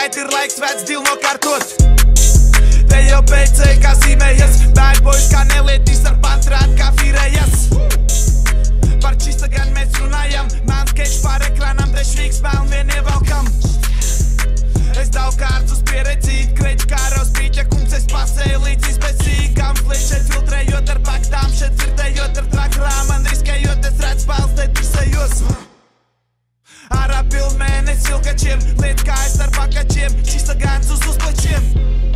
šeit ir laiks vec dilu nokārtot. Te jau pēcēji kā zīmējas, bad boys kā nelietīs ar pantrāt kā fīrējas. Par čista gan mēs runājam, mans sketch pār ekranam, te švīgs peln vien ievelkam. Es daudz kārts uz pieredzīt, kreķi kāra uz pīķa kungs, es pasēju līdz izpēcīgam. Flīt šeit filtrējot ar paktām, šeit cirtējot ar trakrām, man riskējot, es redz pēls, te tisējos. Ārā pilnmēnes ilgačiem, liet kājas ar pakačiem, čista gans uz uzplečiem.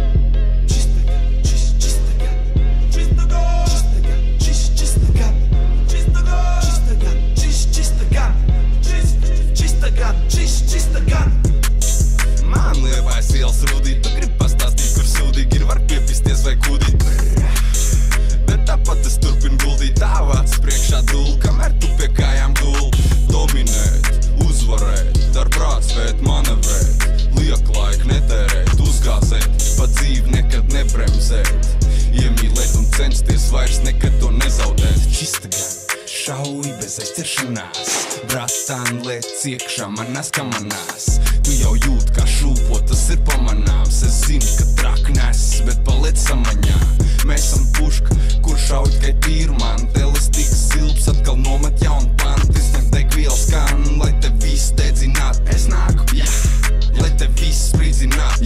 Man liepājas ielas rūdīt, tu grib pastāstīt, kur sūdīgi ir, var piepisties vai kūdīt. Bet tāpat es turpinu guldīt tāvāts priekšā dūl, kamēr tu pie kājām gul. Dominēt, uzvarēt, dar prāts vēt, manevrēt, liek laiku netērēt, uzgāzēt, pa dzīvi nekad nebremzēt. Iemīlēt un censties vairs nekad to nezaudēt. Čista gan, šauji bez aizķeršanās, bratan liec iekšā manās kamanās. Tu jau jūt, kā šūpo, tas ir pamanāms. Es zinu, ka traknēs, bet paliec samaņā. Mēs esam puška, kur šauj tikai tīru man. Elastīgs silps atkal nomet jaunu pantu. Izņem degvielu skan, lai te viss dedzināt. Es nāku, lai te viss sprīdzināt.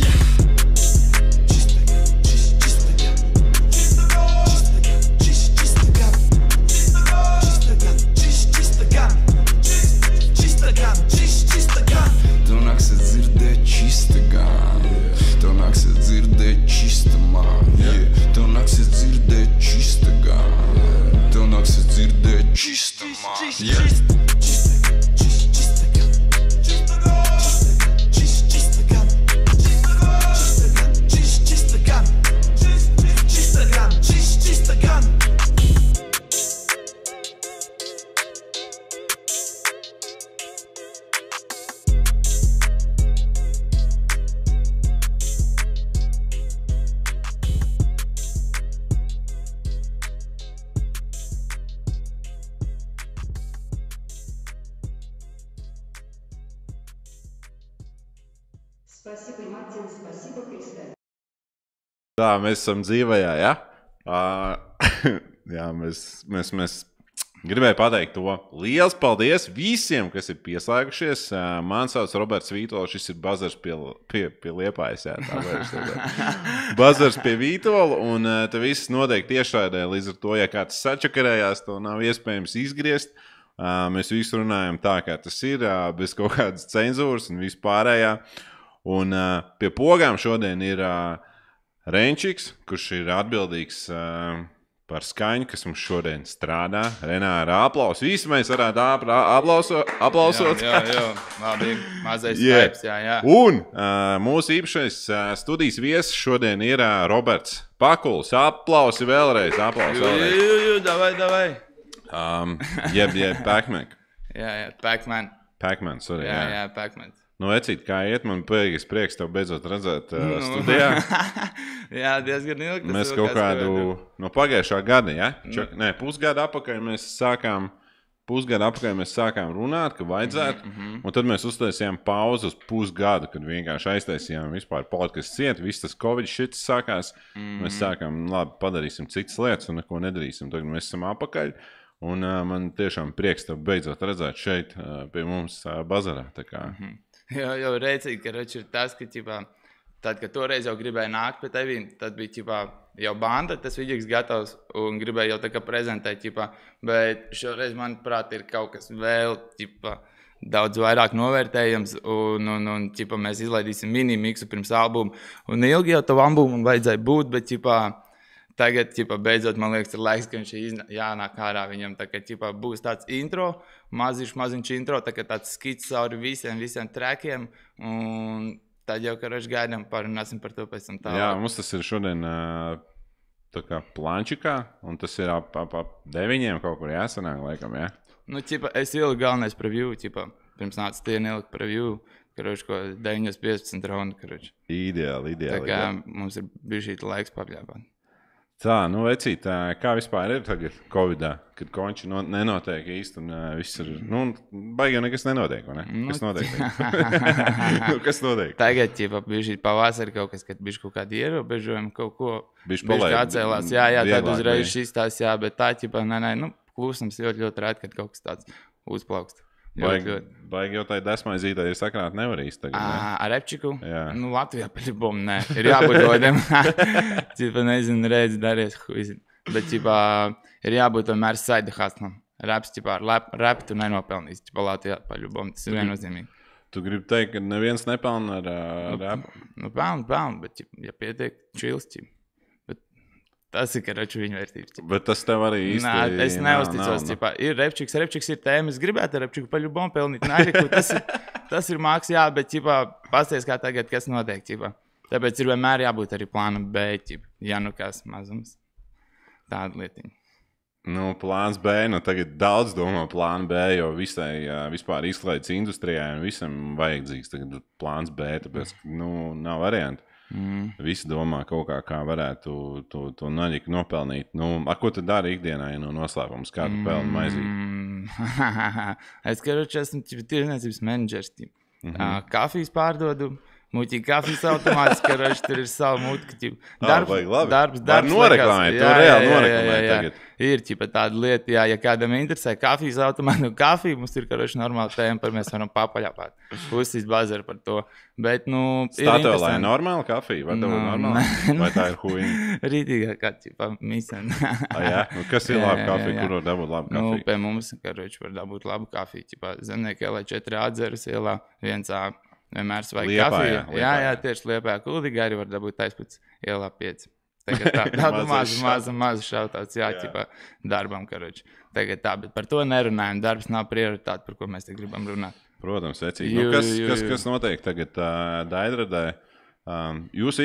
Tev nāksies dzirdēt čista man, Tev nāksies dzirdēt čista gan. Tev nāksies dzirdēt čista man, Tā, mēs esam dzīvajā, ja? Jā, mēs gribēju pateikt to. Liels paldies visiem, kas ir pieslēgušies. Man sauc Roberts Vītols, šis ir Bazars pie Liepājas, jā, tā vairs. Bazars pie Vītola, un te viss noteikti tiešraidē, līdz ar to, ja kāds sačakarējās, to nav iespējams izgriezt. Mēs visu runājam tā, kā tas ir, bez kaut kādas cenzūras un vispārējā. Un pie pogām šodien ir Renčiks, kurš ir atbildīgs par skaņu, kas mums šodien strādā. Renāra aplaus. Visi mēs varētu aplausot. Jā, labi, mazais taips, jā. Un mūsu īpašais studijas viesis šodien ir Roberts Pakuls. Aplausi vēlreiz, Davai. Jeb Pac-Man. Jā, Pac-Man. Pac-Man, sorry. Jā, Pac-Man. Nu, vecīt, kā iet, man beigas prieks tev beidzot redzēt studijā. Jā, diezgan ilgi. Mēs kaut kādu, no pagājušā gada, ja? Pusgadu apakaļ mēs sākām runāt, ka vajadzētu, un tad mēs uztaisījām pauzu uz pusgadu, kad vienkārši aiztaisījām vispār podcasts ciet, viss tas Covid šits sākās. Mēs sākām, labi, padarīsim citas lietas un neko nedarīsim. Tagad mēs esam apakaļ, un man tiešām prieks tev beidzot redzēt šeit pie mums bazarā, tā kā. Jau reicīgi, ka ir tas, ka tad, kad toreiz jau gribēja nākt pie tevī, tad bija jau banda, tas vidīgs gatavs un gribēja jau tā kā prezentēt, bet šoreiz, manuprāt, ir kaut kas vēl daudz vairāk novērtējams un mēs izlaidīsim mini-miksu pirms albumu. Un ilgi jau tavu albumu vajadzēja būt, bet tagad, beidzot, man liekas, ir laiks, ka viņš jānāk ārā viņam. Tā kā būs tāds intro, maziņš intro, tā kā tāds skits cauri visiem trekiem. Un tad jau, karoši gaidām, parunāsim par to pēc tam tālāk. Jā, mums tas ir šodien tā kā plančikā, un tas ir ap 9 kaut kur jāsanāk, laikam, jā? Nu, es ieliku galvenais preview, pirms nāca ieliku preview, karoši, ko 9:15 raundu, karoši. Ideāli. Tā kā mums ir bijuši laiks papļāpāt. Tā, nu, vecīt, kā vispār ir tagad Covidā, kad konči nenotiek īsti un viss ir, nu, baigi nekas nenotiek, vai ne? Kas notiek? Kas notiek? Tagad, ķipa, bišķi pavasari kaut kas, kad bišķi kaut kādi ierobežojumi, kaut ko Bišķi atcēlās. Jā, tad vieglāk uzreiz bija. šis tās, jā, bet tā, ķipa, nē, nu, klusums ļoti rēt, kad kaut kas tāds uzplaukst. Baigi jau tai desmaizītē ir sakrāt nevar īsti tagad, ne? Ar repčiku? Jā. Nu, Latvijā paļubom, nē. Ir jābūt godam. Ķipa, nezinu, redz, daries, huizin. Bet, ķipa, ir jābūt tomēr saida hasnam. Raps, ķipa, ar rapu tu nenopelnīs. Ķipa, Latvijā paļubom. Tas ir viennozīmīgi. Tu gribi teikt, ka neviens nepelna ar rapu? Nu, pelna, bet, ķipa, ja pietiek, čils, ķipa. Tas ir karoči viņa vērtības. Bet tas tev arī īsti... Nē, es neuzticos. Ķipa, ir repčiks ir tēma. Es gribētu ar repčiku paļubom pelnīt. Nē, tas ir māks, jā, bet, ķipa, pasties kā tagad, kas notiek, ķipa. Tāpēc ir vienmēr jābūt arī plānam B, ķipa. Ja nu kas mazums. Tāda lietiņa. Nu, plāns B, nu tagad daudz domā plānu B, jo visai vispār izklaides industrijai un visam vajadzīgs tagad plāns B, tāpēc, nu, nav variantu. Visi domā kaut kā varētu to naļiku nopelnīt. Nu, ko tu dari ikdienā, ja no noslēpums? Kā tu pelni maizīt? Es, karoči, esmu tirdzniecības menedžers. Kafijas pārdodu. Muļķīgi kafijas automātis, karoči, tur ir savu mutku. Darbs. Var noreklamēt, to reāli noreklamēt tagad. Ir tāda lieta, jā, ja kādam interesē kafijas automātu, kafiju, mums ir, karoči, normāla tēma, par mēs varam papaļāpāt. Pusis bazaru par to. Bet, nu, Statoilā ir normāla kafija? Vai tev ir normāla? Vai tā ir huīna? Rītīgā kā, mīsen. Jā? Nu, kas ir laba kafija? Kur var dabūt labu kafiju? Nu, pie mums, karoči, var dabūt labu kafiju. Zemnieki ielā 4 atzeres ielā, 1A. Vienmēr svaigi kafija. Jā, tieši Liepājā Kuldīgā arī var dabūt aizpēc ielā 5. Tagad tādu mazu šautauts, jā, ķipā darbam, karoči. Tagad tā, bet par to nerunājam. Darbs nav prioritāte, par ko mēs te gribam runāt. Protams, vecīgi. Nu, kas notiek tagad Daidradē? Jūs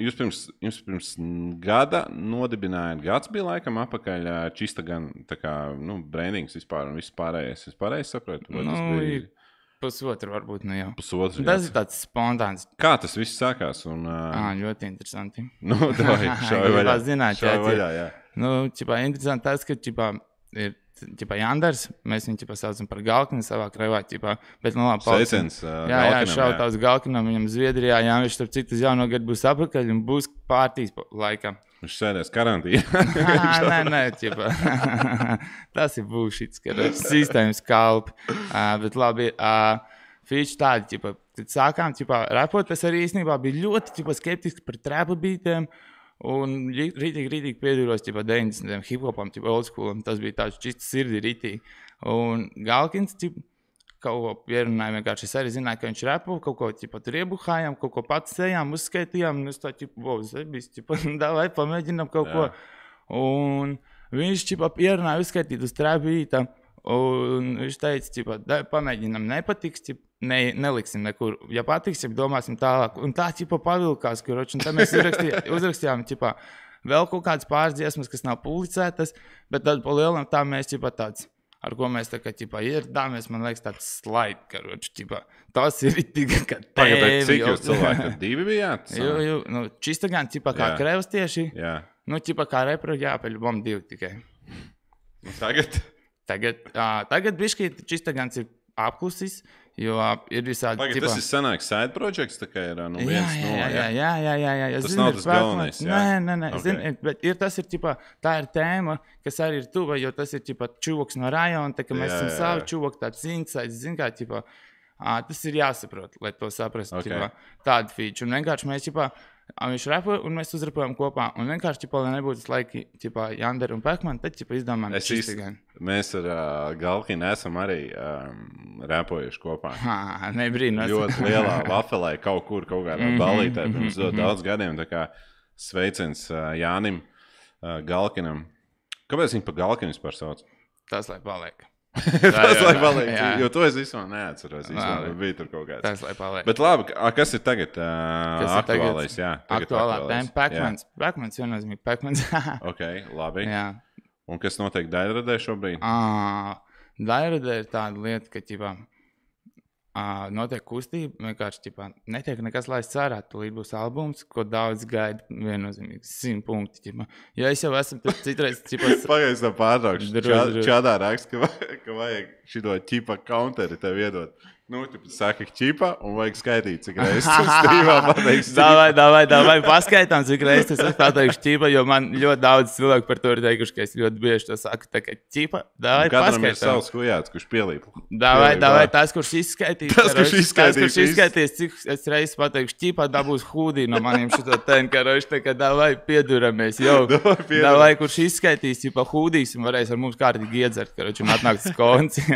pirms gada nodibinājāt, gads bija laikam apakaļ čista gan, tā kā, nu, brandings vispār un viss pārējais. Es pareizi sapratu? Pusotru varbūt, nu jau. Pusotru, tas ir tāds spontāns. Kā tas viss sākās? Ļoti interesanti. Nu, šauj vaļā. Zināt, šauj vaļā, jā. Nu, ķipā, interesanti tas, ka, ķipā, ir, ķipā, Jandars, mēs viņu, ķipā, saucam par Galkinu savā krevā, ķipā, bet, nu, labi, Sveiciens, jā, šautauts Galkinam, viņam Zviedrijā, jā, viņš, starp citu, uz jauno gadu būs apakaļ un būs pārtīs laikam. Viņš sēdēs karantīnā. Nē, ķipa. Tas ir būšits, ka sistēmas kalpi. Bet labi, feature tādi, ķipa, tad sākām, ķipa, repot, es arī īstenībā biju ļoti, ķipa, skeptiski par trapu beatiem. Un rītīgi pieduros, ķipa, 90. hip-hopam, ķipa, old schoolam. Tas bija tāds čists sirdi rītīgi. Un Galkins, ķipa, kaut ko pierunāju, vienkārši es arī zināju, ka viņš repo, kaut ko ķipa, tur iebuhājām, kaut ko pats sejām, uzskaitījām, un es tā, ķipa, zebis, ķipa, davai, pamēģinām kaut ko. Un viņš, ķipa, pierunāja uzskaitīt uz trapīta, un viņš teica, ķipa, pamēģinām, nepatiks, ķipa, neliksim nekur, ja patiks, ķipa, domāsim tālāk. Un tā, ķipa, pavilkās, kuroči, un tā mēs uzrakstījām, ķipa, vēl kaut kādas pāris dziesmas, kas nav publicētas, bet tad pa lielam tā mēs, ķipa, tāds. Ar ko mēs tā kā, ķipa, ieradāmies, man liekas, tāds slaid, karoči, ķipa. Tas ir tīga, ka tēvi. Cik jūs cilvēki, tad 2 bijāt? Jo, nu, čista gan, ķipa, kā krevs tieši. Jā. Nu, ķipa, kā repro, jā, peļubom 2 tikai. Tagad bišķi čista gan ir apklusis, jo ir visādi, ķipa. Tas ir sanāks side projects, tā kā ir, nu, viens no, jā. Tas nav tas galvenais, jā? Nē, okay. Bet tas ir, ķipa, tā ir tēma, kas arī ir tuva, jo tas ir, ķipa, čuvoks no rajona, tā kā mēs esam savi čuvoki, tāds insights, zin kā, ķipa, tas ir jāsaprot, lai to saprastu, ķipa, tādu feature. Un vienkārši mēs, ķipa, viņš repo un mēs uzrepojam kopā. Un vienkārši, ķipa, lai nebūtu laiki, ķipa, Jander un Pekman, tad, ķipa, izdomājam čistigan. Mēs ar Galkinu esam arī repojuši kopā. Nebrīnos. Ļoti lielā vafelē kaut kur, kaut kādā balītē. Pirms daudz gadiem, tā kā sveiciens Jānim Galkinam. Kāpēc viņi pa Galkinu vispār sauc? Tas, lai paliek. Tas, lai paliek, jo to es vispār neatceros. Bija tur kaut kāds. Tas, lai paliek. Bet labi, kas ir tagad aktuālais? Jā, aktuālā tēma Pekmans. Pekmans viennozīmīgi Pekmans. Ok, labi. Jā. Un kas notiek Daidradē šobrīd? Daidradē ir tāda lieta, ka, ķipā, notiek kustība, vienkārši ķipā, netiek nekas laists ārā. Tūlīt būs albums, ko daudz gaida viennozīmīgi 100 punkti. Ķipā. Ja es jau esmu citreiz... Pagaidzi tam pārtraukšu. Čādā raksta, ka vajag šito ķipa counteri tev iedot. Nu, tu saki ķipa un vajag skaitīt, cik reizes tu stīvā pateiksi. Davai, paskaitām, cik reizes es pateikšu ķipa, jo man ļoti daudz cilvēku par to ir teikuši, ka es ļoti bieži to saku. Tā kā ķipa, davai, paskaitām. Katram ir savs hujāts, kurš pielīp. Davai, tas, kurš izskaitīs. Tas, kurš izskaitīs, cik es reizes pateikšu ķipa, dabūs hūdī no maniem šito ten, karoši, tā kā davai, pieduramies jau. Davai, kurš izskaitīs, ķipa, hūdīs un varēs ar mums kārtīgi iedzert, karoči, un atnākt uz konci.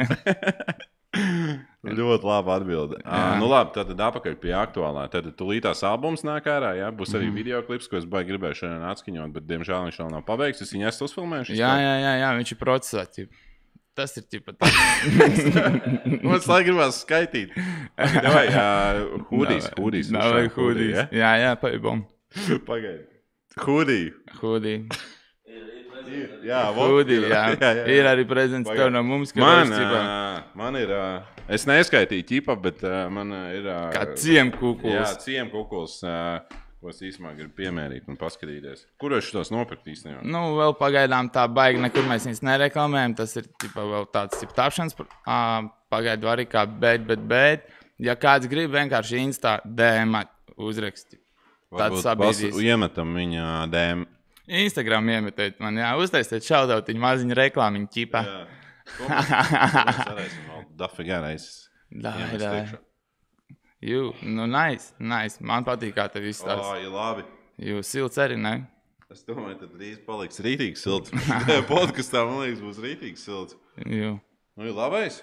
Ļoti labi atbildi. Nu labi, tad apakaļ pie aktuālā. Tad tulītās albums nāk ārā, jā? Būs arī videoklips, ko es baigi gribēju šodien atskaņot, bet diemžēl viņš vēl nav pabeigts. Es viņu esmu uzfilmējuši. Jā, viņš ir procesā. Tas ir tipa tā. Mums lai gribās skaitīt. Davai, hūdīs. Davai, hūdīs. Jā, paibom. Pagaidi. Hūdī. Jā, hūdī, jā. Ir arī prezents tev no mums. Man ir, es neskaitīju ķipa, bet man ir... Kā ciemkukuls. Jā, ciemkukuls, ko es īsumā gribu piemērīt un paskatīties. Kur es šitos nopirkt īstenībā? Nu, vēl pagaidām tā baigi, nekur mēs viņas nereklamējam. Tas ir tipa vēl tāds tapšanas pagaidu arī kā bet. Ja kāds grib vienkārši Instā DM uzrakst. Varbūt iemetam viņa DM. Instagram iemetiet man, jā, uztaisiet šaudautiņu maziņu reklāmiņu ķipā. Jā. Mēs varēsim vēl dafigā reizes. Davai. Nu, nice. Man patīk, kā tev viss tās. Jā, labi. Silts arī, ne? Es domāju, tad drīz paliks rītīgs silts. Tajā podkastā, man liekas, būs rītīgs silts. Jū. Nu, ir labais?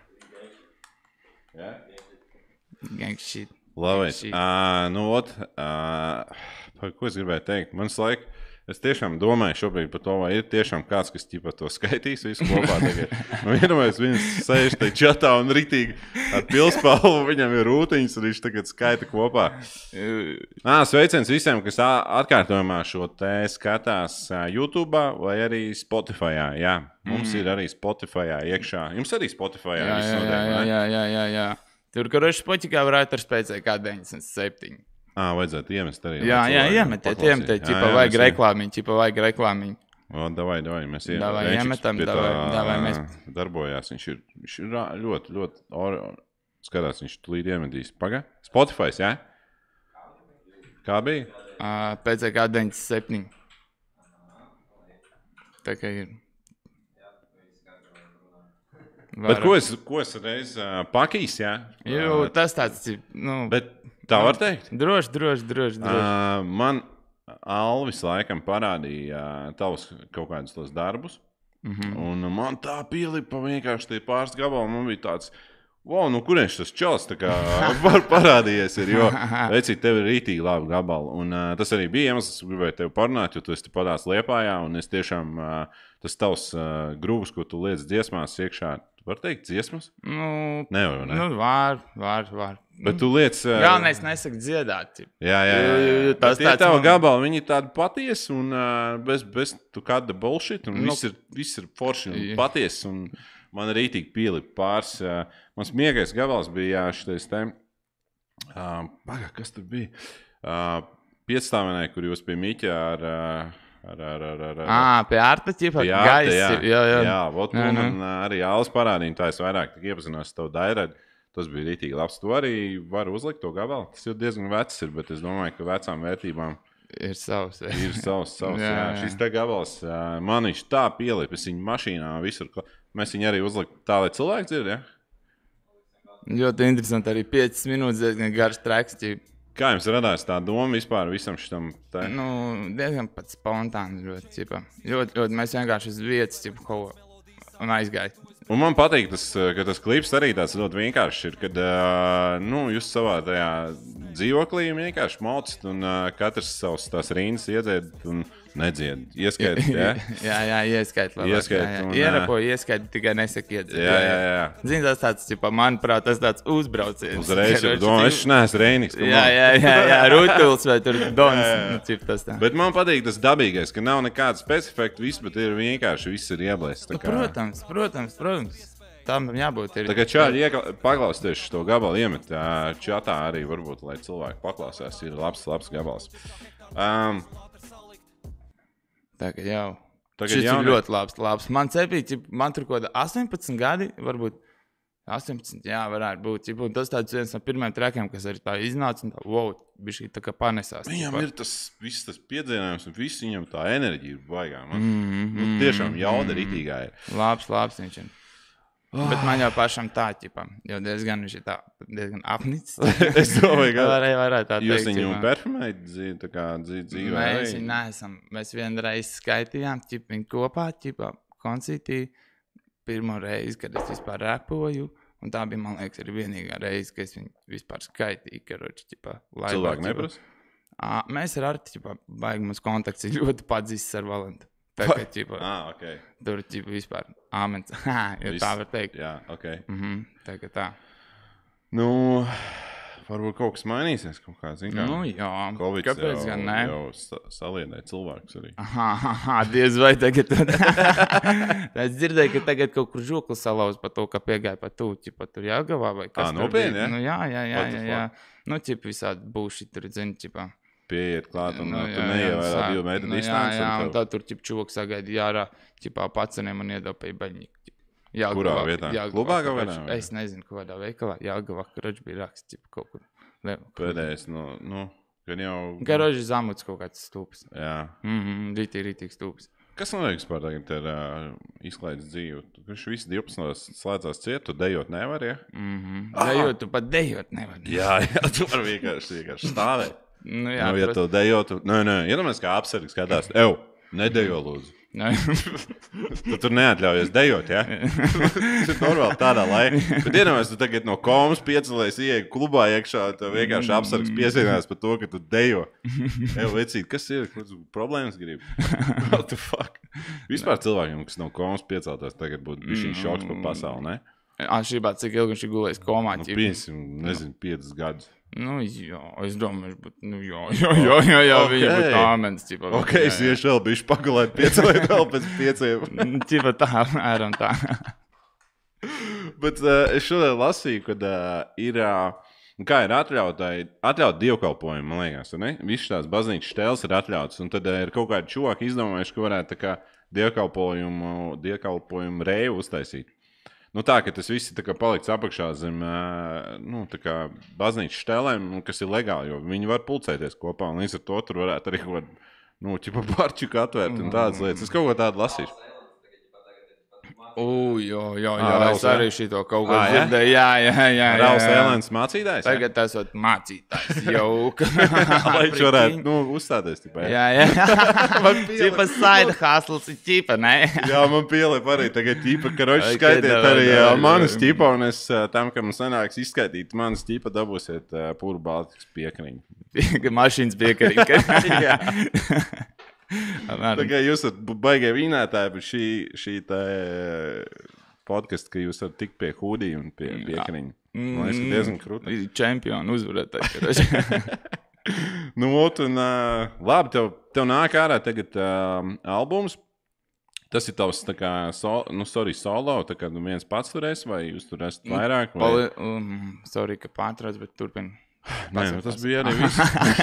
Jā? Gang shit. Labais. Ko es gribēju teikt? Mans laik... Es tiešām domāju šobrīd par to, vai ir tiešām kāds, kas ķipa to skaitīs visu kopā. Vienamais viņas sēž te čatā un ritīgi ar pilspalvu, viņam ir rūtiņas, un viņš tagad skaita kopā. Sveiciens visiem, kas atkārtojumā šo te skatās YouTube vai arī Spotifyā. Jā, mums ir arī Spotifyā iekšā. Jums arī Spotifyā viss notiek, jā. Tur, karoši Spotifyā varētu ar spēcē kā 97. Vajadzētu iemest arī. Jā, iemetiet, ķipa vajag reklāmiņu. Davai, mēs iemetam, davai mēs. Darbojās, viņš ir ļoti, skatās, viņš tulīt iemetīs. Paga? Spotify, jā? Kā bija? PCK 97. Tā kā ir. Bet ko es reiz pakīs, jā? Jū, tas tāds, Bet tā var teikt? Droši. Man Alvis laikam parādīja tavus kaut kādus tos darbus, un man tā pielipa vienkārši tie pāris gabali, man bija tāds, wow, nu kurienes tas čels tā kā var parādījies ir, jo vecīt tev ir rītīgi labi gabali, un tas arī bija iemesls, gribēju tevi parunāt, jo tu esi padās Liepājā, un es tiešām tas tavs grūvs, ko tu liec dziesmās iekšā, var teikt dziesmas? Nevar, ne? Nu, var. Bet tu liec... Galvenais nesaka dziedāt. Jā. Bet tie tavi gabali, viņi ir tādi patiesi un bez tu kāda bullshit, un viss ir forši un patiesi, un man rītīgi pielipa pāris. Mans miegais gabals bija šitais te... kas tur bija? Pietstāvenē, kur jūs pie Miķa ar pie Arta ķipa gaisa. Jā, man arī Jālis parādīja, tā es vairāk iepazinos tev Dairad. Tas bija rītīgi labs. Tu arī vari uzlikt to gabalu. Tas ir diezgan vecs, bet es domāju, ka vecām vērtībām ir savs. Ir savs. Jā. Šis te gabals, man viņš tā pielipa, es viņu mašīnā visur. Mēs viņu arī uzlikt tā, lai cilvēki dzird, ja? Ļoti interesanti, arī 5 minūtes diezgan garš treks. Kā jums radās tā doma vispār visam šitam? Diezgan pat spontāni ļoti. Ļoti mēs vienkārši uz vietas un aizgāja. Un man patīk, ka tas klips arī tāds ļoti vienkāršs ir, kad jūs savā tajā dzīvoklī vienkārši maucat un katrs savus tās rindas iedzied un nedzied. Ieskait, ja? jā, ieskait. Ierapoju, ieskait, tikai nesaka iedzed. Jā. Zini, tas tāds, manuprāt, tas tāds uzbrauciens. Uzreiz ir doma, es neesmu Reiniks. Jā, Rutuls vai tur Dons. Bet man patīk tas dabīgais, ka nav nekāda specifekta, viss, bet ir vienkārši, viss ir ieblēsts. Protams. tam jābūt. Tagad čādi paklausties šo gabalu iemet čatā arī varbūt, lai cilvēki paklausās. Ir labs gabals. Tagad jau. Šis ir ļoti labs. Man cepīja, man tur kaut kāda 18 gadi, varbūt 18, jā, varētu būt. Un tas tāds viens no pirmajiem trekiem, kas arī tā iznāca un tā, wow, bišķi tā kā panesās. Viņam ir viss tas piedzīvojums un viss viņam tā enerģija ir baigā. Tiešām jauda ritīgā ir. Labs viņš ir. Bet man jau pašam tā, jau diezgan viņš ir tā, diezgan apnicis. Es domāju, ka varētu tā teikt. Jūs viņu perfumējat dzīvē? Mēs viņu neesam. Mēs vienreiz skaitījām, viņu kopā, koncītī. Pirmo reizi, kad es vispār repoju, un tā bija, man liekas, arī vienīgā reize, kad es viņu vispār skaitīju, Cilvēki neprasa? Mēs ar Arti, baigi mums kontakts ir ļoti pazīstas ar Valentu. Tagad, okay. Tur, vispār, āmens, jo tā var teikt. Jā, ok. Tagad tā. Nu, varbūt kaut kas mainīsies, kaut kā, zin kā. Nu, jā, Covid kāpēc gan ne? Jau saliedē cilvēkus arī. Diez vai tagad. Es dzirdēju, ka tagad kaut kur žokli salauz par to, ka piegāja pa tūķi, pa tur Jelgavā vai kas tur nopietni, bija. Nu, jā. Nu, visādi būši tur, Pieiet klāt un tu neievērā 2 metru distanci. Jā, un tad tur čoks sagaidi jārā, paceniem un iedopēja baļņīgi. Kurā vietā? Klubā kaut kādā? Es nezinu, kādā veikalā. Jelgavā, Karoģi bija raksts, kaut kur. Pēdējais, gan jau... Karoģi zamuts kaut kāds stūps. Jā. Rītīgi stūps. Kas notiek vispār tagad ar izklaides dzīvi? Kurš visi 12 slēdzās ciet, tu dejot nevar, ja? Dejot, tu pat dejot nevar. Jā, tu var vienkārši stāvēt. Nu, jā, ja tu dejotu... Nē, iedomājies, kā apsargi skatās. Nedejo, lūdzu. Tu tur neatļaujies dejot, ja? Tu tur vēl tādā laikā. Bet iedomājies, tu tagad no komas piecelies, ieeja klubā iekšā, tu vienkārši apsargs piesienās par to, ka tu dejo. Vecīt, kas ir? Problēmas grib? What the fuck? Vispār cilvēkiem, kas no komas pieceltās, tagad būtu bišķiņ šoks par pasauli, ne? Šībā, cik ilgi viņš ir gulējis komā? Piemēram, nezinu, 5 gadus. Nu, jā, es domāju, jā, viņa būtu āmens. Ok, es iešu vēl bišķi pagulēt 5 vai vēl pēc 5. Tā, ēram tā. Bet es šodien lasīju, kad ir atļaut dievkalpojumu, man liekas, ne? Viss tās baznīcas štēles ir atļauts, un tad ir kaut kādi čuvaki izdomājuši, ka varētu tā kā dievkalpojumu reju uztaisīt. Nu tā, ka tas viss ir palikts apakšā zem baznīcas štēlēm, kas ir legāli, jo viņi var pulcēties kopā, un līdz ar to tur varētu arī kaut kādu, barčiku atvērt un tādas lietas. Es kaut ko tādu lasīšu. Jā, es arī šito kaut ko dzirdēju. Jā. Rauls Elēns mācītājs? Tagad esot mācītājs, jau. Lai viņš varētu, uzstāties, Jā. Čipa side hustles ir ķipa, ne? Jā, man pielēp arī tagad ķipa, ka roši skaitiet arī manas ķipa, un es tam, ka man sanāks izskaitīt manas ķipa, dabūsiet puru Baltikas piekariņu. Mašīnas piekariņu. Jā. Tagad jūs esat baigie vīnētāji, bet šī tā podkasta, ka jūs varat tikt pie hūdī un pie piekariņa. Man liekas, ka diezgan krūti. Čempionu uzvarētāji. Nu, un labi, tev nāk ārā tagad albums. Tas ir tavs, tā kā, solo, tā kā viens pats tur esi, vai jūs tur esat vairāk? Vai... Sorry, ka pārtrauc, bet turpin. Nē, tas bija arī viss.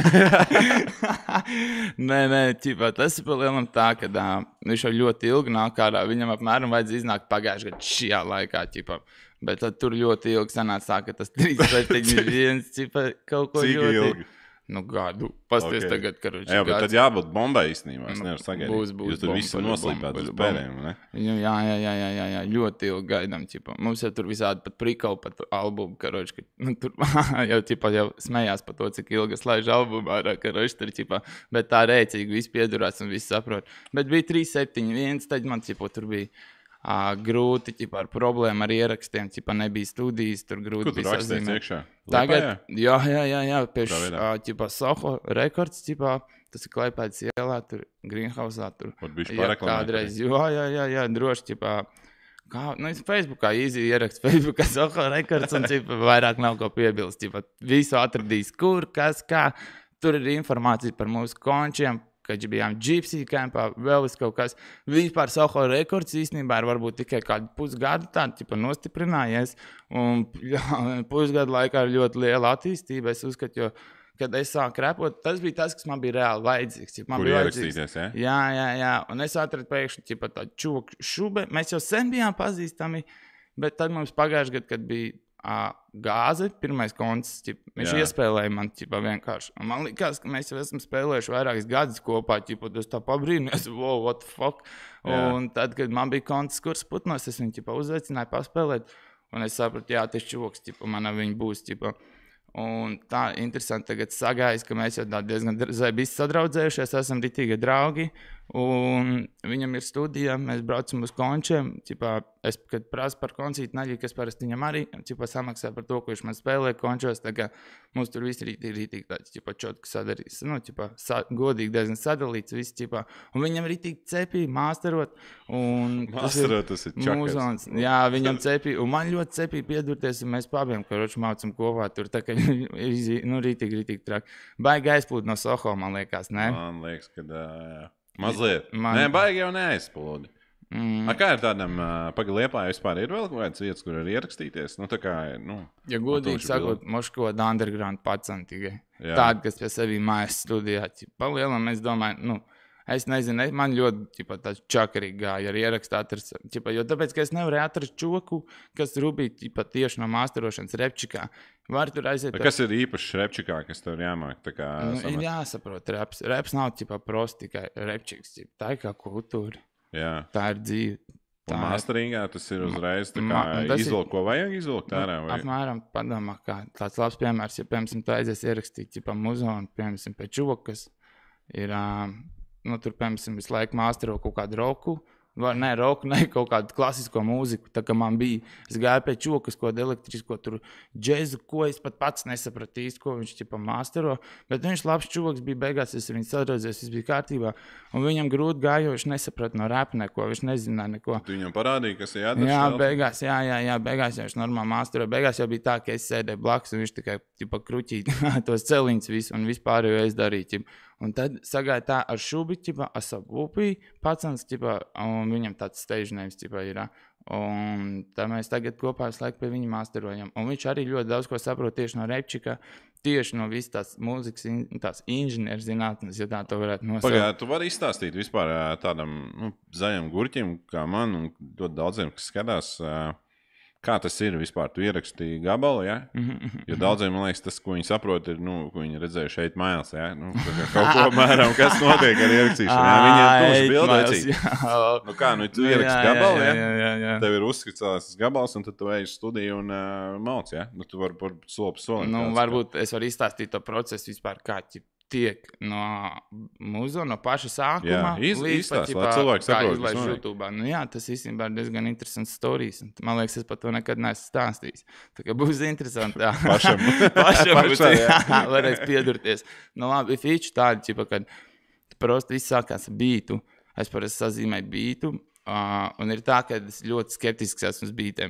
Nē, tas ir palielam tā, ka viņš jau ļoti ilgi nāk ārā. Viņam apmēram vajadz iznākt pagājušajā gadā šajā laikā, bet tad tur ļoti ilgi sanāca tā, ka tas 3-7-1, kaut ko Cik ļoti... ilgi? Nu, gadu. Pasties tagad, karoči. Jā, bet tad jābūt bombai īstenībā. Es nevaru sagaidīt. Būs Jūs tur visi noslīpēt uz pēdējiem, ne? Jā, ļoti ilgi gaidām, Mums jau tur visādi pat prikau pat albumu, karoči, ka tur jau smējās par to, cik ilgi es laižu albumu ārā, karoči, tur, bet tā rēcīgi viss piedurās un viss saprot. Bet bija 3-7-1, tad man, tur bija grūti, ar problēmu ar ierakstiem, nebija studijas, tur grūti bija sazīmēt. Tagad, jā, pie Soho rekords, tas ir Klaipēdas ielā, tur Greenhausā, tur kādreiz, jā, droši, Facebookā īzi ierakst, Facebookā Soho rekords, un vairāk nav ko piebilst, visu atradīs, kur, kas, kā, tur ir informācija par mūsu končiem, kad bijām Gypsy campā, vēl kaut kas. Vispār Soho rekords īstenībā ir varbūt tikai kādu pusgadu tādu, nostiprinājies. Un pusgadu laikā ir ļoti liela attīstība. Es uzskatu, jo, kad es sāku repot, tas bija tas, kas man bija reāli vajadzīgs. Kur ierakstīties, ja? Jā. Un es atradu pēkšņi tādu čūku šube. Mēs jau sen bijām pazīstami, bet tad mums pagājuši gadu, kad bija Gāze, pirmais koncerts, viņš iespēlēja man vienkārši. Un man likās, ka mēs jau esam spēlējuši vairākas gadus kopā, tas tā pabrīnījās, wow, what the fuck. Un tad, kad man bija koncerts Kurs Putnos, es viņu uzaicināju paspēlēt, un es sapratu, jā, tas čoks, man ar viņu būs, Un tā interesanti tagad sagājas, ka mēs jau diezgan visi sadraudzējušies, esam ritīgi draugi, un viņam ir studija, mēs braucam uz končiem, es, kad prasu par koncītu naļi, kas parasti viņam arī, samaksā par to, ko viņš man spēlē končos, tā kā mums tur viss rītīgi tāds, čotku sadarīs, godīgi diezgan sadalīts, viss, un viņam rītīgi cepī, māsterot, un māsterot, tas ir čakas. Jā, viņam cepī, un man ļoti cepī piedurties, un mēs pabiem, karoči mācam kopā tur, tā kā, rītīgi trāk. Baigi aizplūd no Soho, man liekas, ne? Man liekas, ka mazliet. Nē, baigi jau neaizplūdi. Kā ir tādam, Liepājā vispār ir vēl kaut kādas vietas, kur ir ierakstīties? Ja godīgi sakot, moško underground pacen tikai. Tādi, kas pie sevi mājas studijā. Palielam, es domāju, es nezinu, man ļoti tāds čakarīgi gāja ar ierakstu atrast. Jo tāpēc, ka es nevarēju atrast čoku, kas rubīja tieši no māsterošanas repčikā. Var tur aiziet. Kas ir īpašs repčikā, kas tev ir jāmāk? Ir jāsaprot, reps nav prosti tikai repčiks. Tā ir kā kultūra. Jā. Tā ir dzīve. Un masteringā tas ir uzreiz izvilkt, ko vajag izvilkt ārā? Apmēram padomā, kā tāds labs piemērs, ja, piemēram, tu aizies ierakstīt muzonu, piemēram, pēc čokas ir... tur, piemēram, visu laiku māstero kaut kādu roku, kaut kādu klasisko mūziku, tā kā man bija, es gāju pēc čokas, ko elektrisko, tur džezu, ko es pat pats nesapratu īsti, ko viņš māstero, bet viņš labs čoks bija beigās, es ar viņu sadraudzies, viss bija kārtībā, un viņam grūti gāja, jo viņš nesaprata no rap neko, viņš nezināja neko. Tu viņam parādīji, kas ir jādara? Jā, beigās viņš normāli māstero, beigās jau bija tā, ka es sēdēju blakus, un viņš tikai kruķīja tos celiņus visu, un vispār jau es darīju, Un tad sagāja tā ar šubi, ar savu upī, pacens, un viņam tāds stage names ir. Un tā mēs tagad kopā visu laiku pie viņa māsterojam. Un viņš arī ļoti daudz ko saprot tieši no repčika, tieši no visas tās mūzikas, tās inženieru zinātnes, ja tā to varētu nosaukt. Pagāj, tu vari izstāstīt vispār tādam zaļam gurķim, kā man, un ļoti daudziem, kas skatās, kā tas ir vispār? Tu ierakstīji gabalu, ja? Jo daudziem, man liekas, tas, ko viņi saprot, ir, ko viņi redzēja šeit mājās, ja? Kaut ko mēram, kas notiek ar ierakstīšanu, ja? Viņiem tūši bildēcīgi. Tu ieraksti gabalu, ja? Tev ir uzskicēlās tas gabals, un tad tu ej uz studiju un malc, ja? Tu vari soli pa solim. Varbūt es varu izstāstīt to procesu vispār, kā tiek no muzo, no paša sākuma līdz pat, lai cilvēki saprot, kā izlaiž YouTube. Tas īstenībā ir diezgan interesants storijas. Man liekas, es par to nekad neesmu stāstījis. Tā kā būs interesanti. Pašam būs, varēs piedurties. Labi, feature tādi, kad prosti viss sākās ar bītu. Es parasti sazīmēju bītu. Un ir tā, ka es ļoti skeptisks esmu uz bītiem.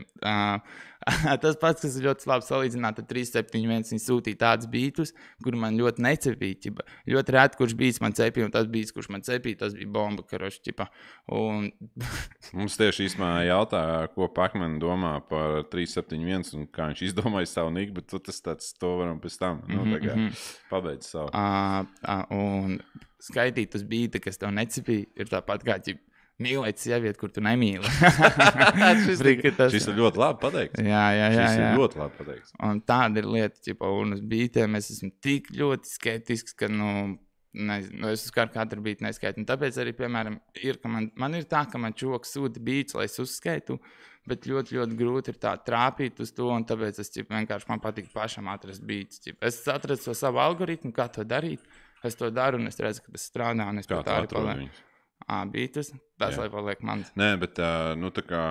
Tas pats, kas ir ļoti labi salīdzināt ar 371, viņi sūtīja tādus bītus, kur man ļoti necepīja. Ļoti reti, kurš bīts man cepīja, un tas bīts, kurš man cepīja, tas bija bomba, karoši. Un... Mums tieši īsmā jautā, ko Pakman domā par 371, un kā viņš izdomāja savu niku, bet tas tāds, to varam pēc tam. Pabeidz savu. Un skaitīt uz bīta, kas tev necepīja, ir tāpat kā mīlēt sievieti, kur tu nemīli. Šis ir ļoti labi pateikts. Jā. Šis ir ļoti labi pateikts. Un tāda ir lieta, un uz bītiem es esmu tik ļoti skeptisks, ka, es uz katru bītu neskaitu. Un tāpēc arī, piemēram, ir, ka man ir tā, ka man čoks sūta bīts, lai es uzskaitu, bet ļoti, ļoti grūti ir tā trāpīt uz to, un tāpēc es vienkārši man patīk pašam atrast bīts. Es atradu to savu algoritmu, kā to darīt. Es to daru, un es redzu, ka tas strādā, un es kā tā arī palieku. Bītus, tas lai paliek mans. Nē, bet tā kā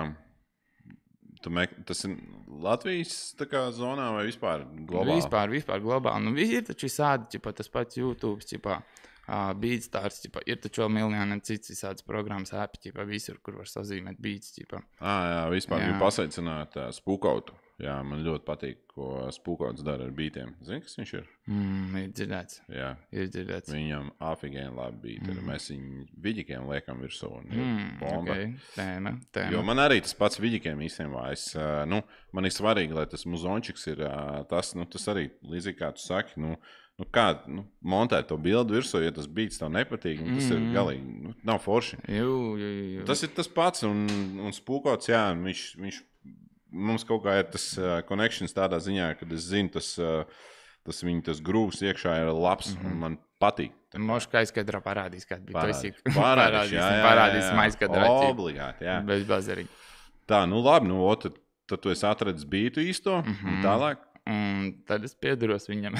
tas ir Latvijas tā kā zonā vai vispār globāli? Vispār globāli. Ir taču visādi, tas pats YouTube, Beatstars, ir taču vēl miljoniem cits visādas programmas, visur, kur var sazīmēt beats. Jā, vispār gribu pasveicināt Spookoutu. Jā, man ļoti patīk, ko Spūkots dara ar beatiem. Zini, kas viņš ir? Ir dzirdēts. Jā. Ir dzirdēts. Viņam afigēni labi beati. Mēs viņu viģikiem liekam virsū. Bomba. Okay. Tēma. Jo man arī tas pats viģikiem īstenībā. Man ir svarīgi, lai tas muzončiks ir tas arī līdzīgi kā tu saki. Kā montēt to bildu virsū, ja tas beats tev nepatīk, tas ir galīgi, nav forši. Jū. Tas ir tas pats, un Spūkots, jā, viņš mums kaut kā ir tas connections tādā ziņā, kad es zinu, tas grūvs iekšā ir labs, un man patīk. Mošu kā izskaidrā parādīs, kāda bija. Parādīsim aizskaidrā. Obligāti, jā. Bez bazariņa. Tā, labi, tad tu esi atradis beatu īsto, un tālāk? Un tad es piedaros viņam.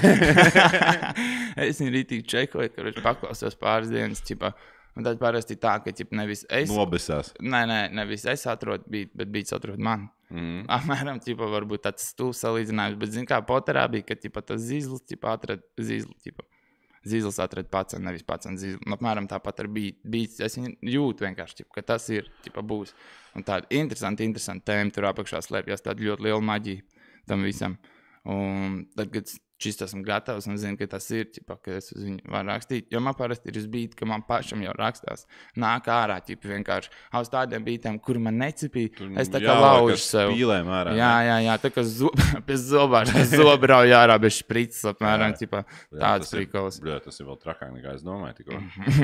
Es viņu rītīgi čekoju, ka viņš paklausās pāris dienas, un tad parasti tā, ka nevis es... Nobesās. Nevis es atrodu beat, bet beats atrod man. Apmēram, varbūt tāds stūvs salīdzinājums, bet zin kā Poterā bija, ka tas Zīzls atrad Zīzlu, Zīzls atrad pats, nevis pats Zīzlu. Apmēram tāpat ar beats. Es viņu jūtu vienkārši, ka tas ir, būs. Un tāda interesanti tēma tur apakšā slēpjas, tāda ļoti liela maģija tam visam. Un tad, kad šis esmu gatavs un zinu, ka tas ir, ka es uz viņu varu rakstīt. Jo man parasti ir uz beat, ka man pašam jau rakstās. Nāk ārā, vienkārši uz tādiem beatiem, kur man necipīja. Es tā kā laužu sev. Spīlēm ārā. Jā, tā kā pie zobāšanas zobrauju ārā bez šprices, apmēram, tāds prikals. Tas ir vēl trakāk nekā es domāju, tikko.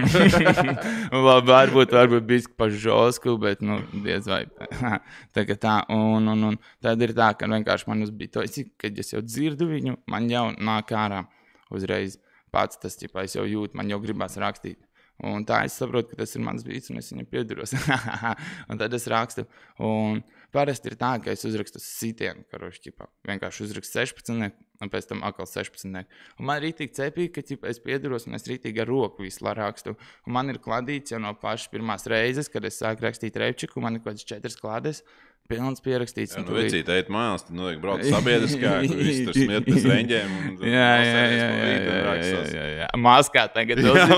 Varbūt biski pa žosku, bet, diez vai. Tā, un tad ir tā, ka vienkārši man uz beat, kad es jau dzirdu viņu, man jau nāk ārā uzreiz pats tas, es jau jūtu, man jau gribās rakstīt. Un tā es saprotu, ka tas ir mans beats, un es viņam piedaros. Un tad es rakstu. Un parasti ir tā, ka es uzrakstu sitienu, vienkārši uzrakstu 16, un pēc tam atkal 16. Un man rītīgi cepīgi, ka es piedaros, un es rītīgi ar roku visu rakstu. Un man ir kladīts jau no pašas pirmās reizes, kad es sāku rakstīt repčiku, man ir kaut kāds 4 klādes. Pilns pierakstīts. Jā, vecīt eit mājās, tad brauc sabiedriskā, kur visi tur smiet pēc reņģiem. Jā. Maskā tagad.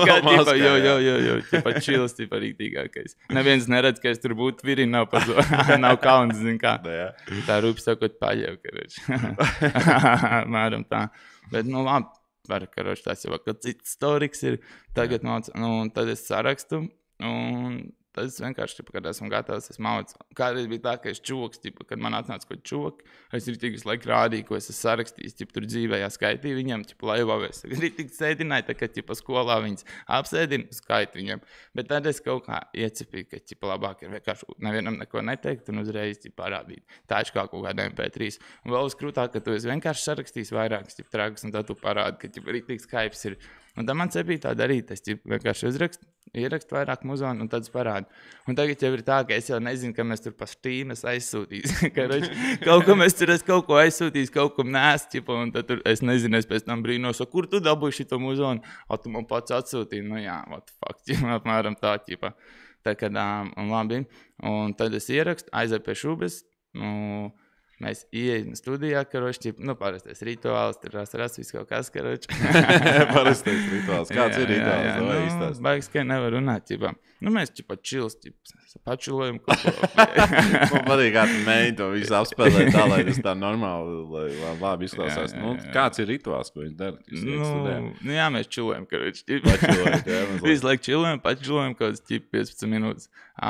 Čilis, rītīgākais. Neviens neredz, ka es tur būtu viri, nav kauns, zin kā. Tā rūp sakot paļev, karoči. Mēram tā. Bet, labi, var, karoči, tās jau vēl cits storiks ir. Tagad, tad es sarakstu, un... Tad es vienkārši, kad esmu gatavs, es maucu. Kādreiz bija tā, ka es čoks, kad man atnāca kaut čoki, es rītīgi laiku rādīju, ko es esmu sarakstījis, tur dzīvējā skaitīju viņam, laivā es rītīgi sēdināju, tā kā skolā viņas apsēdinu, skaitu viņam. Bet tad es kaut kā iecipīju, ka labāk ir vienkārši nevienam neko neteikt un uzreiz parādīt. Tā ir kā kaut kāda MP3. Un vēl uzkrūtāk, ka tu esi vienkārši sarakstījis vairākas trakus, un tad tu parādi, ka rītīgi skaips ir. Un tad man cepīja tā darīt, es vienkārši ierakstu vairāk muzonu un tad es parādu. Un tagad jau ir tā, ka es jau nezinu, ka mēs tur pa štīmes aizsūtīs. Kaut ko mēs tur kaut ko aizsūtīs, kaut ko nēst, un tad tur, es nezinu, es pēc tam brīnos, kur tu dabūji šito muzonu? Tu man pats atsūtīji, jā, what the fuck, apmēram tā, Tā kad, un labi, un tad es ierakstu, aizēju pie šūbes, mēs ieejam studijā, karoči, parastais rituāls, tur ras viss kaut kas, karoči. Parastais rituāls. Kāds ir rituāls? Baigs, ka nevar runāt, mēs čils, pačilojam kaut ko. Man patīk, kā tu mēģini to visu apspēlēt tā, lai tas tā normāli, lai labi izklausās. Kāds ir rituāls, ko viņi dara? Jā, mēs čilojam, karoči. Pačilojam, jā. Visu laiku čilojam, pačilojam kaut kāds 15 minūtes.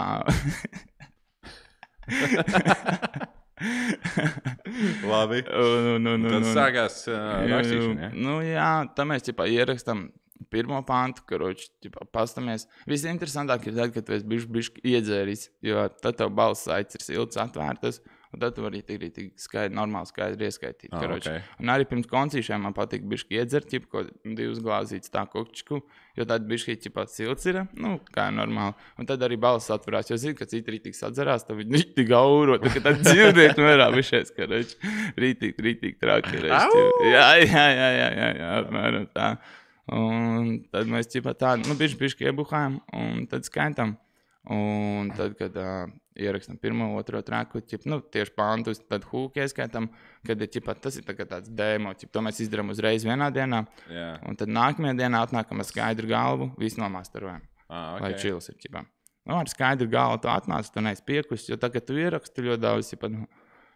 Labi. Tad sākās rakstīšana, ja? Jā, tā mēs ierakstām pirmo pantu, karoči, pastamies. Visinteresantāk ir tad, kad tu esi bišķi iedzēris, jo tad tev balss aicis ir silts atvērtas, un tad tu vari tik normāli skaidri ieskaitīt, karoči. Okay. Un arī pirms koncīšiem man patīk bišķi iedzert, kaut 2 glāzītes tā kokčiku, jo tad bišķi silts ir, kā normāli. Un tad arī balss atverās, jo zinu, ka citi rītīgi sadzerās, tad viņi tik auro, tad dzīvnieki mērā bišķies, karoči. Rītīgi traki, karoči. Jā, apmēram tā. Un tad mēs tā, bišķi iebuhājam, un tad skaitam. Un tad, kad ierakstam pirmo, otro traku, tieši pantus, tad hūku ieskaitam, kad tas ir tāds demo, to mēs izdarām uzreiz vienā dienā. Yeah. Un tad nākamajā dienā atnākam ar skaidru galvu, visu nomasterojam. Okay. Lai čils ir, ar skaidru galvu tu atnāc, tu neesi piekusis, jo tagad tu ieraksti ļoti daudz,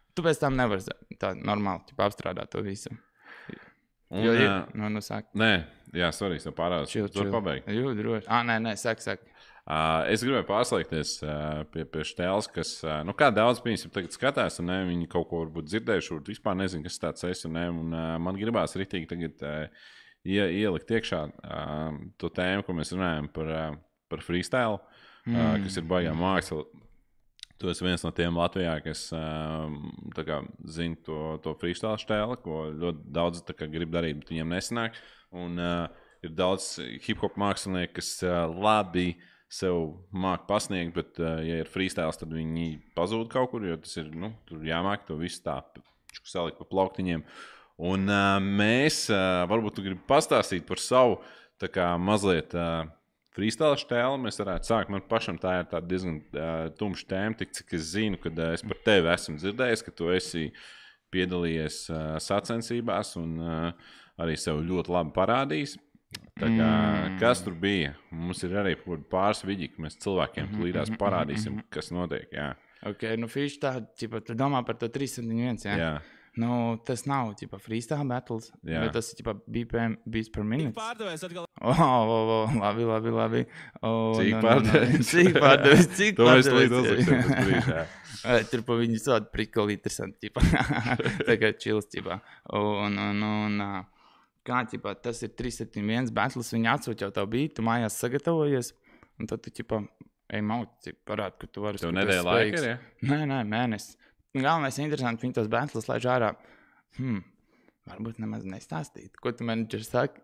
Tu pēc tam nevari tā normāli apstrādāt to visu. Un, Jo ir, nu sāk. nē, jā, svarīgs, tev parādās. Tu vari pabeigt. Jū, droši. Nē, saka. Es gribēju pārslēgties pie Štēles, kas, nu kā daudz piemēram tagad skatās, un ne, viņi kaut ko varbūt dzirdējuši, varbūt vispār nezinu, kas tāds es, un man gribās ritīgi tagad ielikt iekšā to tēmu, ko mēs runājam par freestyle, kas ir baigā māksla. Tu esi viens no tiem Latvijā, kas zina to freestyle Štēli, ko ļoti daudz grib darīt, bet viņiem nesanāk. Un ir daudz hip-hop mākslinieki, kas labi sev māk pasniegt, bet, ja ir freestyle, tad viņi pazūd kaut kur, jo tas ir, tur jāmāk to visu tā salikt pa plauktiņiem. Un mēs, varbūt tu gribi pastāstīt par savu tā kā mazliet freestyle Štēli, mēs varētu sākt. Man pašam tā ir tāda diezgan tumša tēma, tik cik es zinu, kad es par tevi esmu dzirdējis, ka tu esi piedalījies sacensībās un arī sev ļoti labi parādījis. Tā kā, kas tur bija? Mums ir arī pāris vidi, ka mēs cilvēkiem līdās parādīsim, kas notiek. Jā. Ok, fiši tā, tu domā par to 371, jā? Jā. Tas nav freestyle battles, bet tas ir BPM beats per minute. Pārdevējs atkal. Labi. Cik pārdevējs? To mēs līdz uzliksim pēc brīžā. Tur pa viņu tādu prikoli interesanti, tā kā čils, un kā, tas ir 371 battles, viņi atsūt jau tavu beat, tu mājās sagatavojies, un tad tu, ej maut, parādi, ka tu vari. Tev nedēļa laika ir, ja? Nē, mēnesis. Galvenais interesanti, viņi tos battles laiž ārā. Varbūt nemaz nestāstīt. Ko tu menedžers saki?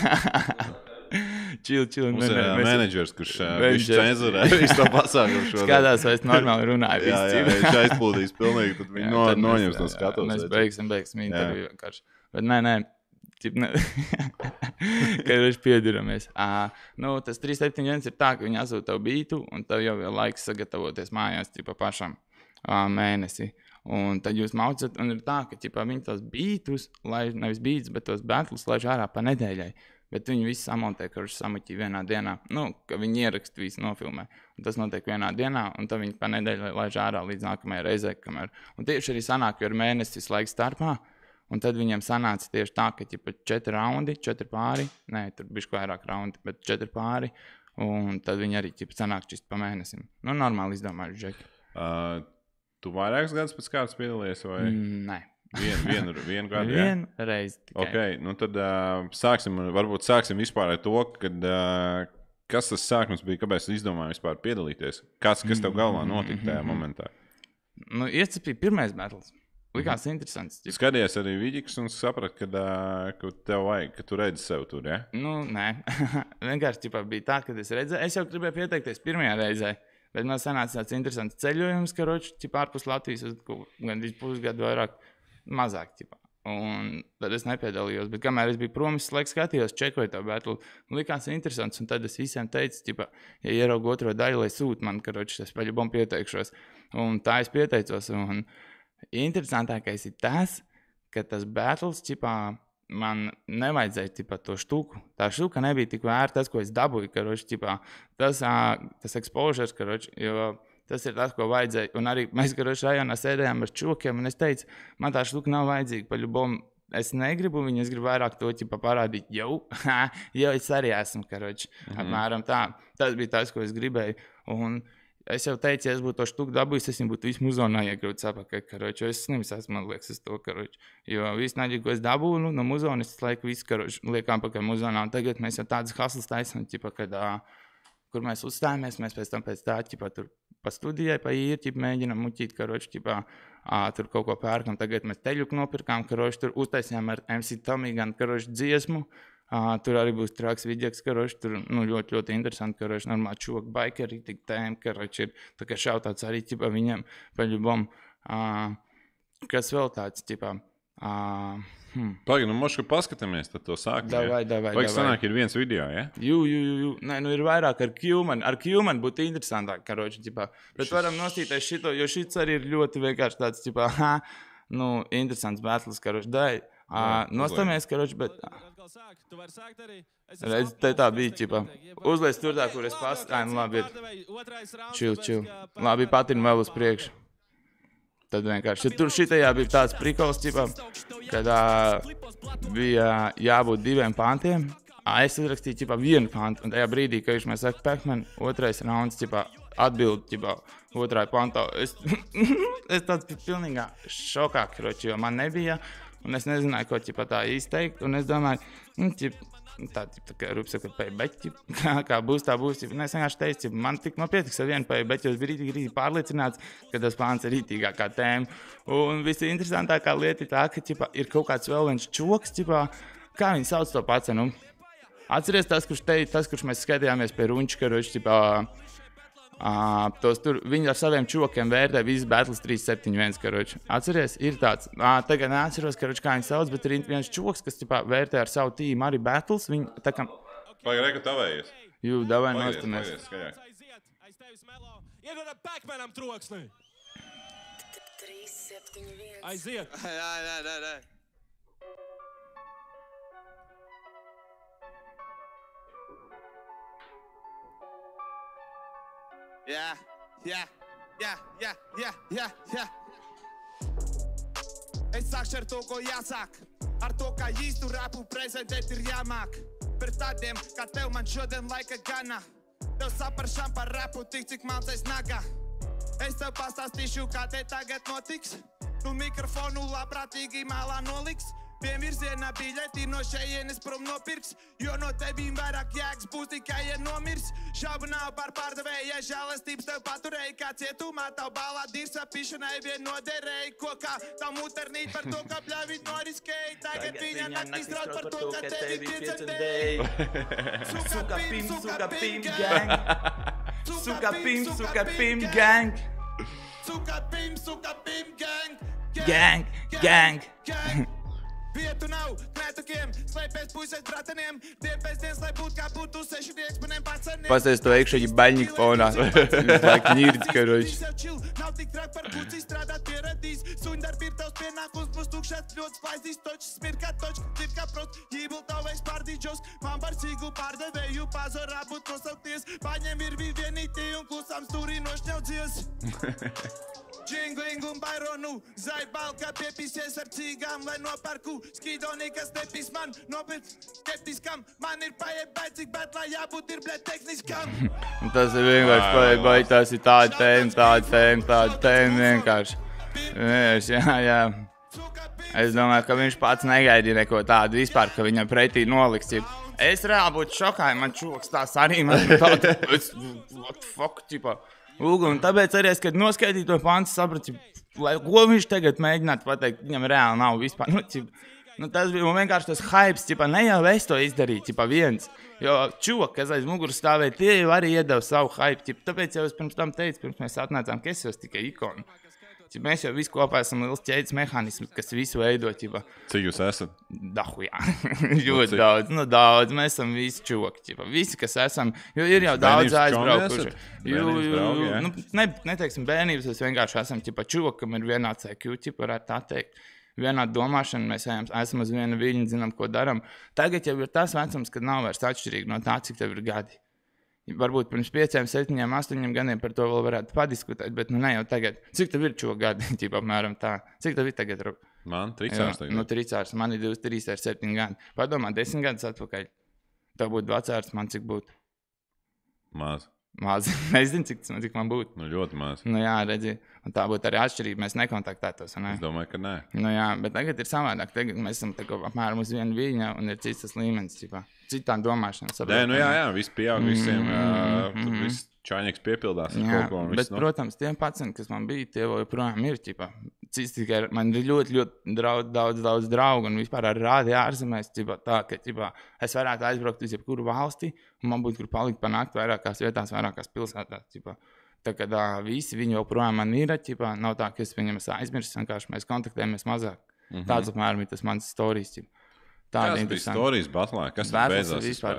Čil. Mums ir menedžers, kurš cenzurē visu to pasākumu šodien. Skatās, vai es normāli runāju. Jā, viņš aizpildīs pilnīgi, tad viņi noņems no skatos. Mēs beigsim interviju vienkārši. Bet nē. Kad viņš pieduramies. Tas 371 ir tā, ka viņi asūt tavu bītu, un tev jau ir laiks sagatavoties mājās pašam. Mēnesi. Un tad jūs maucat, un ir tā, ka viņi tos bītus, nevis bītus, bet tos battles laiž ārā pa nedēļai. Bet viņi visi samontē, ka viņš samuķī vienā dienā. Ka viņi ierakst visu nofilmē. Un tas notiek vienā dienā, un tad viņi pa nedēļai laiž ārā līdz nākamajai reizē. Un tieši arī sanāk, jo ir mēnesis laiks starpā, un tad viņiem sanāca tieši tā, ka 4 raundi, 4 pāri, tur bišķi vairāk raundi, bet 4 pāri, un tad viņi arī sanāk čist pa mēnesim. Normāli izdomājuši žeki. Tu vairākas gadus pēc kārtas piedalījies, vai? Nē. Vienu gadu, jā? Vienu reizi tikai. Ok, tad sāksim vispār ar to, kas tas sākums bija, kāpēc tu izdomāji vispār piedalīties? Kas tev galvā notika tajā momentā? Iecepīja pirmais battles. Likās interesants. Tu skaties arī vidikus un saprati, ka tev vajag, ka tu redzi sev tur, ja? Nē. Vienkārši bija tā, kad es redzēju. Es jau gribēju pieteikties pirmajā reizē. Bet man sanāca tāds interesants ceļojums, ka ārpus Latvijas gan pusgadu vairāk, mazāk. Un tad es nepiedalījos. Bet kamēr es biju prom, es skatījos, čekoju to battle. Likās interesants. Un tad es visiem teicu, ja ieraugu otro daļu, lai sūt man, ka es paļubom pieteikšos. Un tā es pieteicos. Un interesantākais ir tas, ka tas battles, man nevajadzēja to štuku. Tā štuka nebija tik vērta tas, ko es dabūju, tas exposures, jo tas ir tas, ko vajadzēja. Un arī mēs, rajonā sēdējām ar čokiem, un es teicu, man tā štuka nav vajadzīga, pa ļubom es negribu viņu, es gribu vairāk to parādīt, jau es arī esmu, apmēram tā. Tas bija tas, ko es gribēju. Un es jau teicu, ja es būtu to štuku dabūjis, es viņu būtu visu muzonā iegrūtis apakaļ, es nevis esmu, man liekas, to, jo visu naģi, ko es dabūju, no muzonas, es laiku visu, liekām pakaļ muzonā, un tagad mēs jau tādas haslas taisam, kur mēs uzstājamies, mēs pēc tā, tur pa studijai, pa īri, mēģinam muķīt, tur kaut ko pērkam, tagad mēs teļuku nopirkām, tur uztaisījām ar MC Tommy gan, dziesmu, tur arī būs traks vidjaks, tur ļoti, ļoti interesanti, normāli čoku baikeri, tik tēm, ir tā kā šautāts arī viņam pa ļubom. Kas vēl tāds, Pagaid, možda, ka paskatāmies, tad to sākumu. Davai. Vai sanāk ir viens video, ja? Jū. Nē, ir vairāk ar Q-man būtu interesantāk, bet varam nostīties šito, jo šits arī ir ļoti vienkārši tāds, interesants battles, dai. Nostāmies, bet... Redz, tā bija, Uzliec tur tā, kur es pastāju, labi ir. Čil. Labi, patin vēl uz priekšu. Tad vienkārši, tur šitajā bija tāds prikols, ķipā, kad bija jābūt 2 pantiem. Es uzrakstīju, ķipā, 1 pantu, un tajā brīdī, kad viņš man saka, Pac-Man, 2. rauns, ķipā, atbild, ķipā, 2. pantā. Es tāds pilnīgā šokā, kroči, jo man nebija, un es nezināju, ko, ķipā, tā izteikt, un es domāju, tā kā Rups saka, pēbeķi, kā būs, tā būs. Un es vienkārši teicu, man pietiks ar 1 pēbeķi, jo es biju rītīgi pārliecināts, ka tas pāns ir rītīgākā tēma. Un visinteresantākā lieta ir tā, ka ķipā, ir kaut kāds vēl viens čoks, ķipā, kā viņi sauc to pacenu. Atceries tas, kurš mēs skatījāmies pie Runča, karoči, ķipā, tur, viņi ar saviem čokiem vērtē visas Battles 371, karoči. Atceries, ir tāds, tagad neatceros, karoči, kā viņi sauc, bet ir viens čoks, kas ķipā, vērtē ar savu tīmu arī Battles. Viņi tā kā... Pagaid, ka tavējies. Jū, davai nostamies. Iedod Pac-Manam troksni. 371. Aiziet. Nē. Yeah. Es sākšu ar to, ko jāsāk. Ar to, kā īstu rapu prezentēt ir jāmāk. Par tādiem, kā tev man šodien laika gana. Tev saparšam par rapu tik, cik mācais naga. Es tev pastāstīšu, kā te tagad notiks. Tu mikrofonu labprātīgi mālā noliks. Vienvirzienā biļeti no šejienes prom nopirks, jo no tevīm vairāk jēgas būs tikai, ja nomirs. Šaubu nav par pārdevēju, ja žēlestības tev paturēja, kā cietumā tavu balā dirsa pišanai vien noderēja. Kokā tā muternīt par to, ka bļavi noriskēja. Tagad viņa naktīs draud par to, ka tevi piecendēja. Suka pim gang. Suka pim gang. Gang. Vietu nav, knētukiem, slēpēs puses brataniem, dien pēc dienas, lai būtu kā būtu 6 maniem pacaniem. Pasties to iekšēji baļņiku fonā. Lai knīrdz, karoči. Nav tik trāk par puci strādāt pieradīs, suņdarbi ir tavs pienākums, būs tukšās ļoti splaisīs, točs, smirkā točs, cirkā prost, jībul tavu veiks pārdīdžos, man par cīgu pārdevēju, pazorā būt nosaukties, paņem ir vienītī un klusām stūrī nošņaudzies. Džingling un baironu, zaibalka piepīsies ar cīgām, lai nopērku skīdonī, kas nepīs man, nopēc skeptiskam, man ir paiet cik bet, lai jābūt ir, bļet, tehniskam. Tas ir vienkārši paiet, tas ir tāda tēma vienkārši. Jā. Es domāju, ka viņš pats negaidīja neko tādu vispār, ka viņam pretī noliks. Es reāli būtu šokā, ja man čoks tās arī man tāda, what the fuck, ķipā. Un tāpēc arī es, kad noskaitīju to pantu, sapratu, ko viņš tagad mēģinātu pateikt, viņam reāli nav vispār. Tas bija vienkārši tas hypes, ne jau es to izdarīju, viens. Jo čoki, kas aiz muguras stāvēja, tie jau arī iedeva savu hype. Tāpēc jau es pirms tam teicu, pirms mēs atnācām, ka es jau tikai ikonu. Mēs jau visi kopā esam liels ķēdes mehānismi, kas visu veido. Cik jūs esat? Dahujā. Ļoti daudz. Mēs esam visi čoki. Visi, kas esam. Jo ir jau daudz aizbraukuši. Neteiksim bērnības, es vienkārši esam čoki, kam ir vienāds IQ, varētu tā teikt. Vienāda domāšana, mēs esam uz viena viļņa, zinām, ko daram. Tagad jau ir tas vecums, kad nav vairs atšķirīgi no tā, cik tev ir gadi. Varbūt pirms 5, 7, 8 gadiem par to vēl varētu padiskutēt, bet ne jau tagad. Cik tev ir šo gadi, apmēram tā? Cik tev ir tagad? Man 3 tagad. 3, man ir 23 ar 7 gadi. Padomā, 10 gadus atpakaļ. Tev būtu vecārs, man cik būtu? Maz. Nezinu, cik man būtu. Ļoti maz. Jā, redzi. Un tā būtu arī atšķirība, mēs nekontaktētos. Ne? Es domāju, ka nē. Jā, bet tagad ir savādāk. Tagad mēs esam apmēram uz vienu viļņu un ir cits tas līmenis, citām domāšanas. Jā, viss pieaug visiem. Viss čaņiks piepildās ar kaut ko. Bet, protams, tiem pacienti, kas man bija, tie joprojām ir. Cits tikai man ir ļoti daudz draugu un vispār ar rādi ārzemēs. Tā, ka es varētu aizbraukt uz jebkuru valsti un man būtu, kur palikt pa nakti vairākās vietās, vairākās pilsētās. Tā kā visi viņi joprojām man ir, nav tā, ka es viņam aizmirstu, vienkārši mēs kontaktējamies mazāk. Tāds apmēram ir tas mans storijas. Kāds bija storijas batlā? Kas tur beidzās vispār?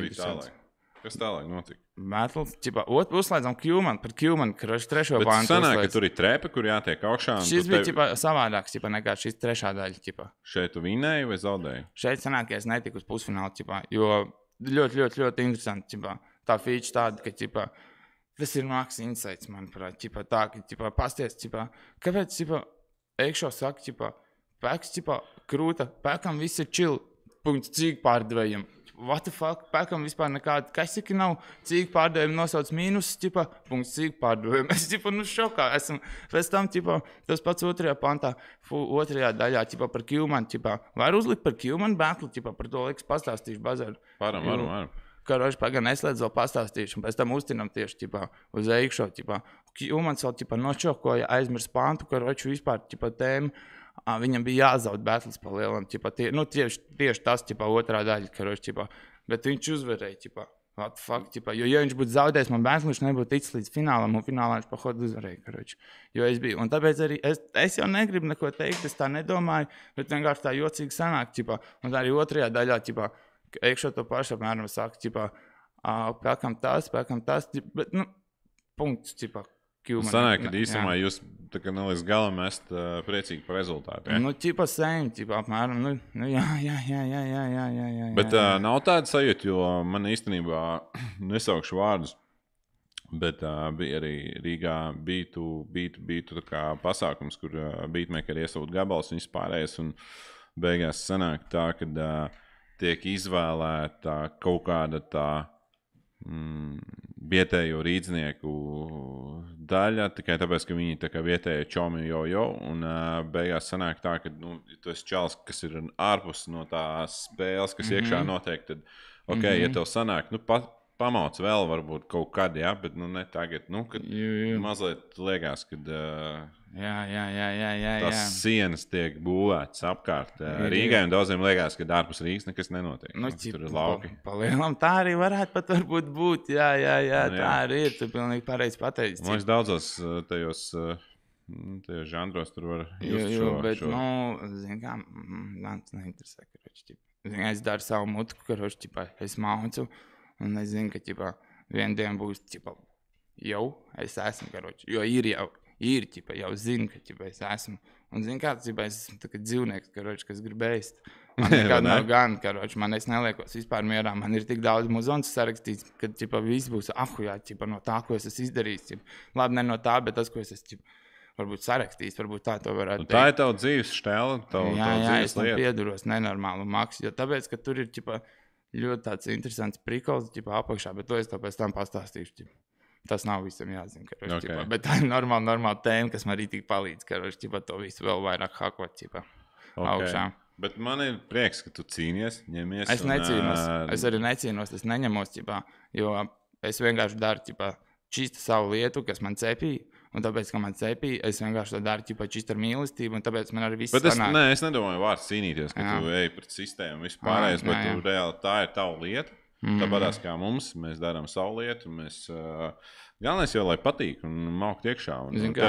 Kas tālāk notika? Battles, uzslēdzam Q-man, par Q-man, trešo pantu. Bet sanāk, ka tur ir trepe, kur jātiek augšā. Šis bija savādāks, nekā šis trešā daļa. Šeit tu vinēji vai zaudēji? Šeit sanāk, ka es netiku uz pusfinālu, jo ļoti interesanti, tā feature tāda, ka, Tas ir maks insights, manuprāt, ķipā tā, ka, ķipā, pasties, ķipā, kāpēc, ķipā, Eikšo saka, ķipā, pēks, ķipā, krūta, pēkam viss ir chill, punkts, cīk pārdevējiem. What the fuck, pēkam vispār nekāda, kasiki nav, cīk pārdevējiem nosauc mīnus, ķipā, punkts, cīk pārdevējiem. Es, ķipā, šokā esmu. Pēc tam, ķipā, tas pats 2. pantā, 2. daļā, ķipā, par Q-man, ķipā, var uzlikt par Q-man battle, ķipā, par to liekas pastāstīšu bazaru. Varam. Karoči, pagaidām neslēdz vēl pastāstīšu, un pēc tam uztinam tieši ķipā, uz Eikšo. Humans vēl ķipā, nočokoja, aizmirs pantu, karoči vispār ķipā, tēmu. Viņam bija jāzaud battles pa lielam. Ķipā, tieši tas ķipā, 2. daļa. Karoči, ķipā, bet viņš uzvarēja. Ķipā, what the fuck, ķipā, jo, ja viņš būtu zaudējis man battle, viņš nebūtu ticis līdz finālam, un finālā viņš pahodu uzvarēja. Karoči, jo es biju. Un tāpēc arī es jau negribu neko teikt, es tā nedomāju, bet vienkārši tā jocīgi sanāk. Ķipā, un tā arī 2. daļā. Ķipā, Eikšo to pašu apmēram saka, ķipā, pēkam tas, bet, punkts, ķipā, Q-man. Sanāk, ka īsumā jūs tā kā nelīdz galam esat priecīgi par rezultātu, ja? Ķipā same, ķipā, apmēram, jā. Bet nav tāda sajūta, jo man īstenībā nesaukšu vārdus, bet bija arī Rīgā bītu tā kā pasākums, kur beatmakeri iesūt gabals un vispārējais, un beigās sanāk tā, kad tiek izvēlēta kaut kāda tā vietējo rīdznieku daļa, tikai tāpēc, ka viņi tā kā vietēji čomi jo, un beigās sanāk tā, ka tu esi čals, kas ir ārpus no tās spēles, kas iekšā notiek, tad, ja tev sanāk, pamauc vēl varbūt kaut kad, ja, bet ne tagad, kad mazliet liekas, kad tās sienas tiek būvētas apkārt Rīgai, un daudziem liekas, ka ārpus Rīgas nekas nenotiek. Tur ir lauki. Palielam, tā arī varētu pat varbūt būt. Jā, tā arī ir. Tu pilnīgi pareizi pateici. Man liekas, daudzos tajos žanros tur var just šo. Bet, zin kā, man tas neinteresē, karoči. Es daru savu mutku, karoči, es maucu, un es zinu, ka, vienu dienu būs, jau es esmu, karoči, jo ir, jau zinu, ka es esmu. Un zinu, kā es esmu tā kā dzīvnieks, karoči, kas grib ēst. Man nekad nav gan, karoči, man es neliekos vispār mierā. Man ir tik daudz muzons sarakstīts, kad, viss būs no tā, ko es esmu izdarījis. Labi, ne no tā, bet tas, ko es esmu, varbūt sarakstījis, varbūt tā to varētu teikt. Tā ir tava dzīves štēla, tava dzīves lieta. Jā, es pieduros nenormālu maksu, jo tāpēc, ka tur ir, ļoti tāds interesants prikols, apakšā, bet to es tāpēc tam pastāstīšu, Tas nav visam jāzina, karoči, okay. Bet tā ir normāla tēma, kas man arī tik palīdz, karoči, to visu vēl vairāk hakot, augšā. Bet man ir prieks, ka tu cīnies, ņemies. Es necīnos, es arī necīnos, es neņemos, jo es vienkārši daru, čista savu lietu, kas man cepīja, un tāpēc, ka man cepīja, es vienkārši to daru, čista ar mīlestību, un tāpēc man arī viss sanāk. Bet es nedomāju vārds cīnīties, ka tu ej pret sistēmu vispārējais, bet tu reāli tā ir tava lieta. Tāpēc kā mums, mēs darām savu lietu, mēs galvenais jau, lai patīk un maukt iekšā.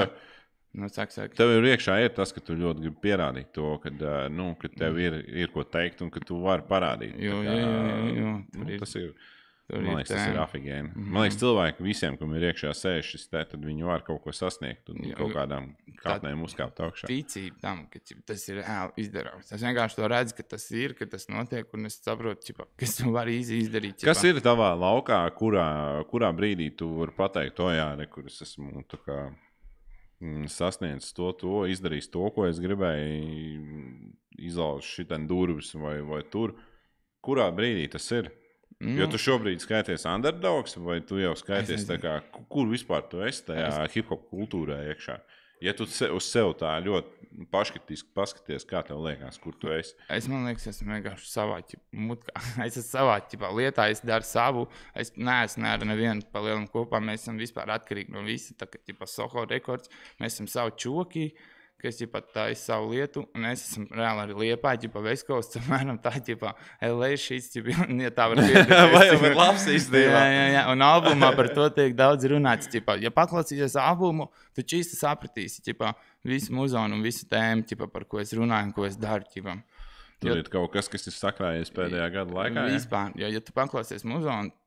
Tev ir iekšā ir tas, ka tu ļoti gribi pierādīt to, ka tev ir ko teikt un ka tu vari parādīt. Jo. Tas ir, man liekas, tas ir afigēni. Man liekas, cilvēki visiem, kam ir iekšā sēž šis te, tad viņi var kaut ko sasniegt un kaut kādām kāpnēm uzkāpt augšā. Ticība tam, ka tas ir reāli izdarāms. Es vienkārši to redzu, ka tas ir, ka tas notiek, un es saprotu, ka es to varu izdarīt. Kas ir tavā laukā, kurā brīdī tu vari pateikt, kur es esmu tā kā sasniedzis to, izdarījis to, ko es gribēju, izlauzt šitien durvis vai tur. Kurā brīdī tas ir? Jo tu šobrīd skaities underdogs, vai tu jau skaities tā kā, kur vispār tu esi tajā hip-hop kultūrā iekšā? Ja tu uz sev tā ļoti paškritiski paskaties, kā tev liekas, kur tu esi? Man liekas, esmu vienkārši savā mutkā. Es esmu savā lietā, es daru savu. Es neesmu ar nevienu pa lielam kopā. Mēs esam vispār atkarīgi no visa. Tā kā Soho rekords, mēs esam savu čoki, kas tā ir savu lietu. Un es esmu reāli arī Liepāji, Veskos, apmēram tā, LA šīs, ja tā var piedāvāt. Vai jau ir labs īstenībā? Jā, un albumā par to tiek daudz runāts. Ja paklausīsies albumu, tu čīsti sapratīsi, visu muzonu un visu tēmu, par ko es runāju un ko es daru. Tur ir kaut kas ir sakrājies pēdējā gada laikā? Vispār, ja tu paklausies muzonu,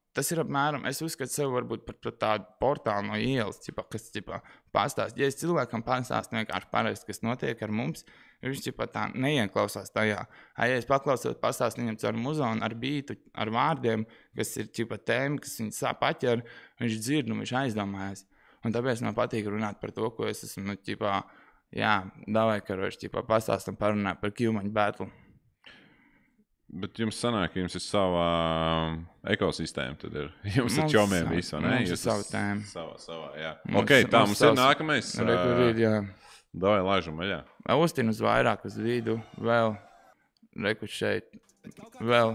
tas ir apmēram, es uzskatu sev varbūt par tādu portālu no ielas, ķipa, kas ķipa, pastāst. Ja es cilvēkam pastāstu vienkārši parasti, kas notiek ar mums, viņš ķipa, tā neieklausās tajā. Ja es paklausos pastāstu viņam caur muzonu, ar bītu, ar vārdiem, kas ir ķipa, tēma, kas viņu paķer, viņš dzird, viņš aizdomājas. Un tāpēc man patīk runāt par to, ko es esmu, ķipa, jā, davai, karoši, ķipa, pastāstam parunāt par Q-maņu battle. Bet jums sanāk, ka jums ir sava ekosistēma, tad ir. Jums ir čomiem visu, ne? Mums ir sava tēma. Savā, jā. Ok, tā mums ir nākamais. Jā. Davai, laižam vaļā. Austin uz vairāk, uz vidu, vēl. Reku šeit. Vēl.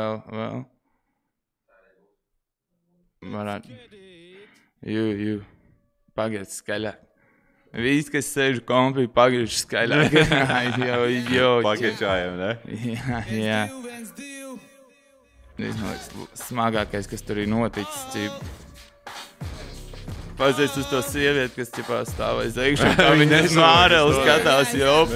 Varētu. Jū. Pagaiet skaļāk. Viss, kas sēž kompī, pagaiet skaļāk. Jo. Pagaiečājam, ne? Jā. Smagākais, kas tur ir noticis, Pazies uz to sievieti, kas ķipā stāv aiz iekšā, kā viņa smāreli skatās,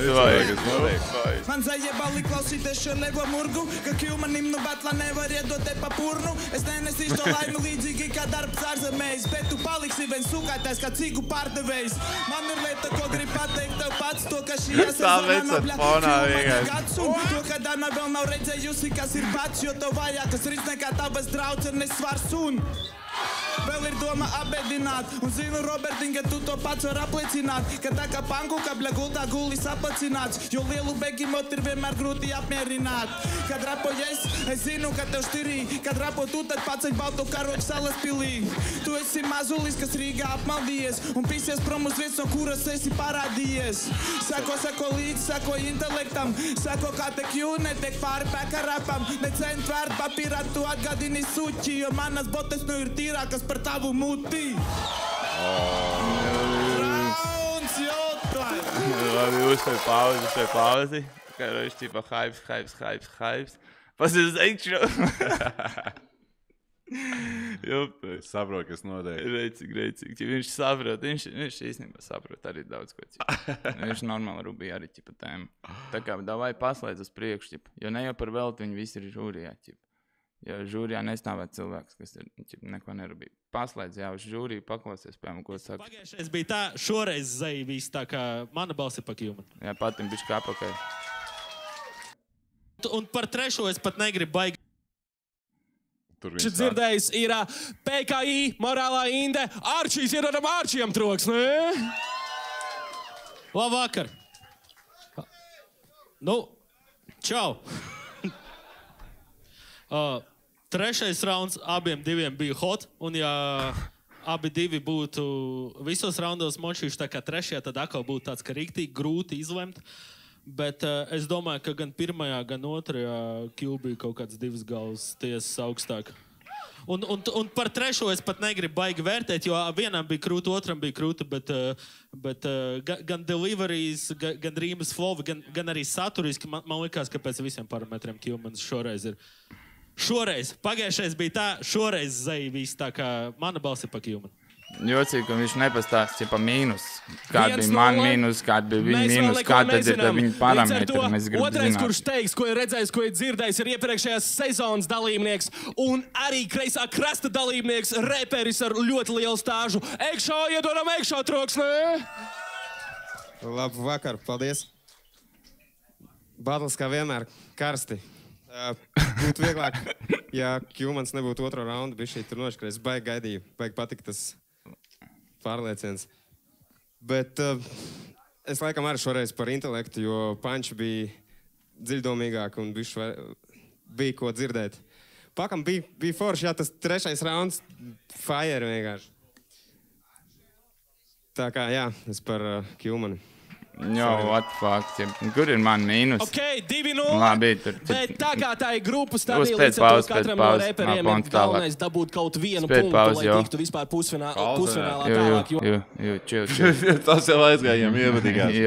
Man zajebali klausīties šo levo murgu, ka Q-manim nu batlā nevar iedot te pa purnu. Es nenesīšu to laimi līdzīgi kā darbs ārzemēs, bet tu paliksi vien sukātais kā cigu pārdevējs. Man ir lieta, ko grib pateikt tev pats, to, ka šī sezonā nobļa Q-maņa gads un to, ka Dana vēl nav redzējusi, kas ir bats, jo to vajākas rīts nekā tavas draudzenes svars un... Vēl ir doma apbēdināt, un zinu, Robertiņ, ka tu to pats var apliecināt, ka tā kā panku kabļa gultā gulis apacināts, jo lielu begimot ir vienmēr grūti apmierināt. Kad rapojies, es zinu, ka tev štirī, kad rapo tu, tad paceļ baltu karoģu salas pilī. Tu esi mazulis, kas Rīgā apmaldījies, un pīsies prom uz vietas, no kuras esi parādījies. Sako līdz, sako intelektam, sako kā te Q, netiek pāri pēka rapam, necent vērt papīrā, tu atgādini suķi, jo manas botes nu ir tīrākas par tavu muti. Rauns jotai. Labi, uzspēj pauzi. Karoši, tipa, hypes. Pasies iekšā. Es saprotu, kas notiek. Reicīgi. Viņš saprot, viņš īstenībā saprot arī daudz ko. Viņš normāli rubīja arī tipa tēmu. Tā kā davai paslēdz uz priekšu, tipa, jo ne jau par velti viņi visi ir žūrijā, tipa. Ja žūrijā nestāvēt cilvēks, kas ir neko nerubīja. Paslēdz jau uz žūriju, paklausies, piemēram, ko saka. Pagājušais bija tā, šoreiz Zai viss tā kā mana balss ir pa Q-man. Jā, patim bišķi kā apakaļ. Un par trešo es pat negribu baigi. Viņš dzirdējis ir PKI, morālā inde. Arčijs iedodam Arčijam troks, ne? Labvakar. Nu, čau. Trešais rauns abiem diviem bija hot, un ja abi divi būtu visos raundos močījuši tā kā trešajā, tad atkal būtu tāds, ka riktīgi grūti izlemt. Bet es domāju, ka gan pirmajā, gan otrajā Q bija kaut kāds divas galvas tiesas augstāk. Un par trešo es pat negribu baigi vērtēt, jo vienam bija krūta, otram bija krūta, bet gan deliveries, gan rīmas flow, gan arī saturiski, man likās, ka pēc visiem parametriem Q-mans šoreiz ir. Pagājušais bija tā, šoreiz Zai viss tā kā mana balss ir pa Q-man. Jocīgi, ka viņš nepastāst pa mīnus. Kāda bija man mīnus, kāda bija viņa mīnus, kāda tad ir viņa parametri. Mēs gribam otrais, zināt. kurš teiks, ko ir redzējis, ko ir dzirdējis, ir iepriekšējās sezonas dalībnieks un arī kreisā krasta dalībnieks, reperis ar ļoti lielu stāžu. Ekšā, iedodam ekšā troks, ne? Labu vakar, paldies. Battles kā vienmēr karsti. Būtu vieglāk, ja Q-mans nebūtu otro raundu, bija šī tur nošķirēs. Baigi gaidīju, baigi patika tas pārlieciens. Bet es laikam arī šoreiz par intelektu, jo panči bija dziļdomīgāk un bija ko dzirdēt. Pakam bija forši, jā, tas trešais rauns fire vienkārši. Tā kā, jā, es par Q-mani. Jo, what the fuck, kur ir man mīnus? Ok, 2-0. Labi, tur. Bet tā kā tā ir grupas stadija, Uzspēc līdz ar to pauz, katram no reperiem ir galvenais dabūt kaut vienu punktu, lai tiktu vispār pusfinālā tālāk. Jo, chill. Tas jau aizgājiem ievadīgās.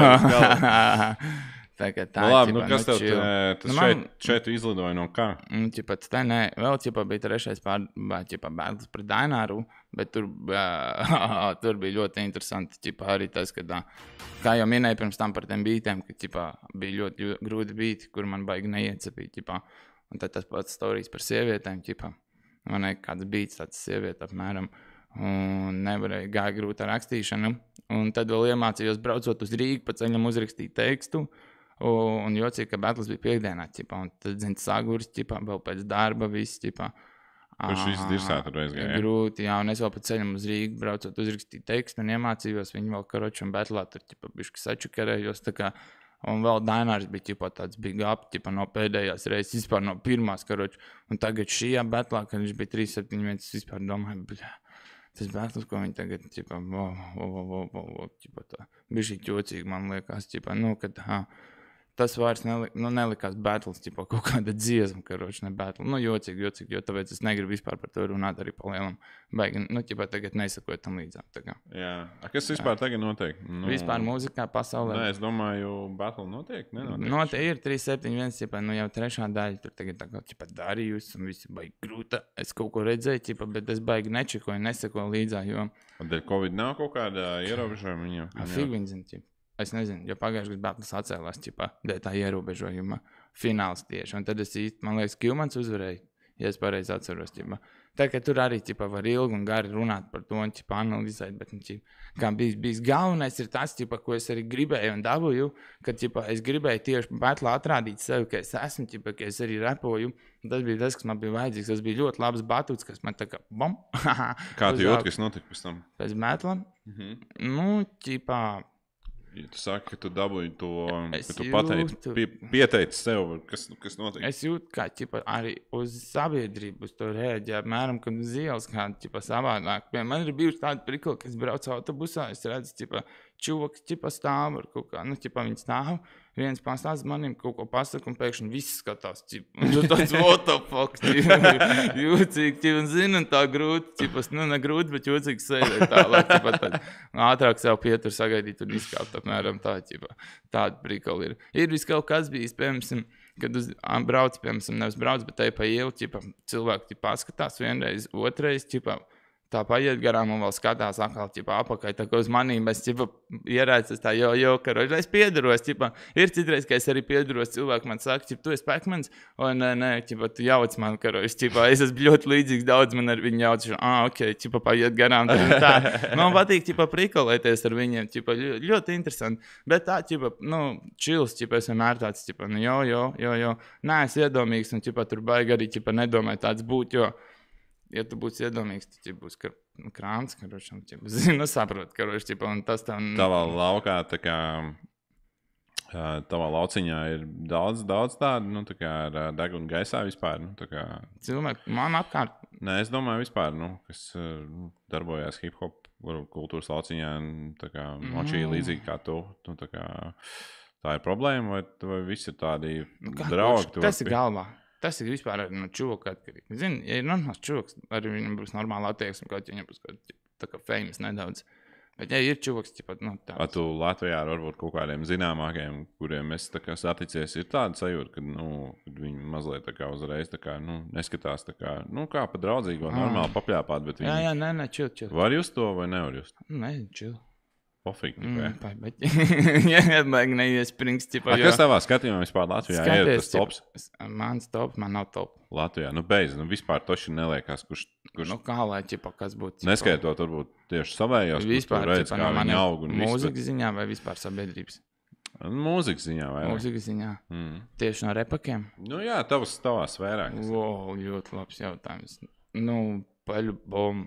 Tā kā tā labi, nu kas tev šeit izlidoja no kā? Ķipat tā, nē, vēl ķipa bija trešais bēglis pret Daināru, bet tur bija ļoti interesanti, ķipa arī tas, ka kā jau minēju pirms tam par tiem bītiem, ka ķipa bija ļoti grūti bīti, kur man baigi neiecapīt, ķipa, un tad tas pats storijas par sievietēm, ķipa. man ne, kāds beats, tāds sieviete apmēram, un nevarēja gāja grūti ar rakstīšanu, un tad vēl iemācījos braucot uz Rīgu, pa ceļam uzrakstīt tekstu, un jocīgi, ka battles bija piekdienā, ķipā, un tad, zin, saguris, ķipā, vēl pēc darba, viss, ķipā. Kurš viss dirsāt ar reiz gāja? Grūti, jā, un es vēl pa ceļam uz Rīgu braucot uzrakstīt tekstu un iemācījos viņu vēl karoču un battlā, tur, ķipā, bišķi sačukarējos, tā kā, un vēl Dainārs bija ķipā tāds big up, ķipā no pēdējās reizes, vispār no pirmās karoču, un tagad šajā battlā, kad viņš bija 3-7, es vispār domāju, bļā, tas battles, ko viņi tagad, ķipā, ķipā tā, bišķi ķocīgi, man liekas, ķipā, nu, kad, tas vairs nelikās battles, ķipā, kaut kāda dziesma, karoči, ne battle. Nu, jocīgi, jo tāpēc es negribu vispār par to runāt arī pa lielam. Baigi, nu, ķipā, tagad nesakoju tam līdzām. Jā. Kas vispār tagad notiek? Nu, vispār mūzikā pasaulē. Nē, es domāju, battle notiek? Notiek ir 3-7-1, ķipā, nu jau trešā daļa, tur tagad tā kā, ķipā, Darījus, un visi baigi grūta. Es kaut ko redzēju, ķipā, bet es baigi nečekoju, nesakoju līdzā, jo... Dēļ Covid nav kaut kāda ierobežojuma viņam? Fig viņi zin, ķipā. Es nezinu, jo pagājušajā gadā battles atcēlās, ķipā, dēļ tā ierobežojuma fināls tieši. Un tad es īsti, man liekas, Kjumans uzvarēja, ja es pareizi atceros, ķipā. Tā kā tur arī, ķipā, var ilgi un gari runāt par to un, ķipā, analizēt, bet, ķipā, kā bijis galvenais ir tas, ķipā, ko es arī gribēju un dabūju, ka, ķipā, es gribēju tieši battlā atrādīt sevi, ka es esmu, ķipā, ka es arī repoju. Tas bija tas, kas man bija vajadzīgs. Tas bija ļoti labs batuts, kas man tā kā, bom. Kā tu jūti, kas notika pēc tam? Pēc battlā? Nu, ķipā, ja tu saki, ka tu dabūji to, ka tu pateici, pieteici sev, kas notiek? Es jūtu, kā ķipa, arī uz sabiedrību uz to rēģē, apmēram, kad uz ielas kāda ķipa, savādāk. Man ir bijuši tādi prikli, ka es braucu autobusā, es redzu, ķipa, čuvaks ķipa, stāv ar kaut kā, nu, ķipa, viņi stāv, viens pastāst manim kaut ko pasaka, un pēkšņi viss skatās, ķipa, un tāds what the fuck, ķipa, jūcīgi, ķipa, un zinu, un tā grūti, ķipa, nu, ne grūti, bet jūcīgi sēdēt tālāk, ķipa, tad ātrāk sev pietur sagaidīt un izkāpt, apmēram tā, ķipa, tāda prikli ir. Ir viss kaut kas bijis, piemēram, kad brauc, piemēram, nevis brauc, bet te pa ielu, ķipa, cilvēki, ķipa, paskatās vienreiz, otrais, ķipa, tā paiet garām un vēl skatās atkal, ķipa, apakai, tā kā uz manīm, es, ķipa, ierēcas tā, jo, karoči, es piedaros, ķipa, ir citreiz, ka es arī piedaros, cilvēki man saka, ķipa, tu esi Pekmans, o, nē, ķipa, tu jauc man, karoči, ķipa, es esmu ļoti līdzīgs, daudz man ar viņu jauc, ok, ķipa, paiet garām, tā, man patīk, ķipa, prikolēties ar viņiem, ķipa, ļoti interesanti, bet tā, ķipa, nu, čils, ķipa, es vienmēr tāds, ķipa, nu, jo, nē, es iedomīgs, un, ķipa, tur baigi arī, ķipa, nedomāju tāds būt, jo, ja tu būsi iedomīgs, tad ķipa, būs krāns, karoši, ķipa, zinu, saprot, karoši, ķipa, un tas tā... Tavā laukā, tā kā, tavā lauciņā ir daudz tādu, nu, tā kā ar degunu gaisā vispār, nu, tā kā... Cilvēki, man apkārt... Nē, es domāju vispār, nu, kas darbojās hip-hop kultūras lauciņā, tā kā močīja līdzīgi kā tu, nu, tā kā... Tā ir problēma, vai visi ir tādi draugi? Tas ir galvā. Tas ir vispār no čūka atkarīgi. Zini, ja ir normāls čūks, arī viņam būs normāla attieksme, kaut viņam būs tā kā famous nedaudz. Bet, ja ir čūks, tad, nu, tāds. Tu Latvijā varbūt kaut kādiem zināmākiem, kuriem es tā kā saticies, ir tāda sajūta, ka, nu, kad viņi mazliet tā kā uzreiz, tā kā, nu, neskatās tā kā, nu, kā pa draudzīgo, normāli papļāpāt, bet viņi... Jā, nē, čil. Var just to vai nevar just? Nē, čil. Pofīgi, tikai. Jā, baigi neiesprings, tipa, jo... Kas tavā skatījumā vispār Latvijā ir tas tops? Mans top, man nav top. Latvijā, nu beidz, nu vispār toši neliekās, kurš... Nu kā lai, tipa, kas būtu... Neskaitot, varbūt tieši savējos, vispār, redz, tipa, kā viņi aug un viss. Mūzikas ziņā vai vispār sabiedrības? Mūzikas ziņā vai? Mūzikas ziņā. Tieši no repakiem? Nu jā, tavā sfērā. Wow, ļoti labs jautājums. Nu, paļu bom...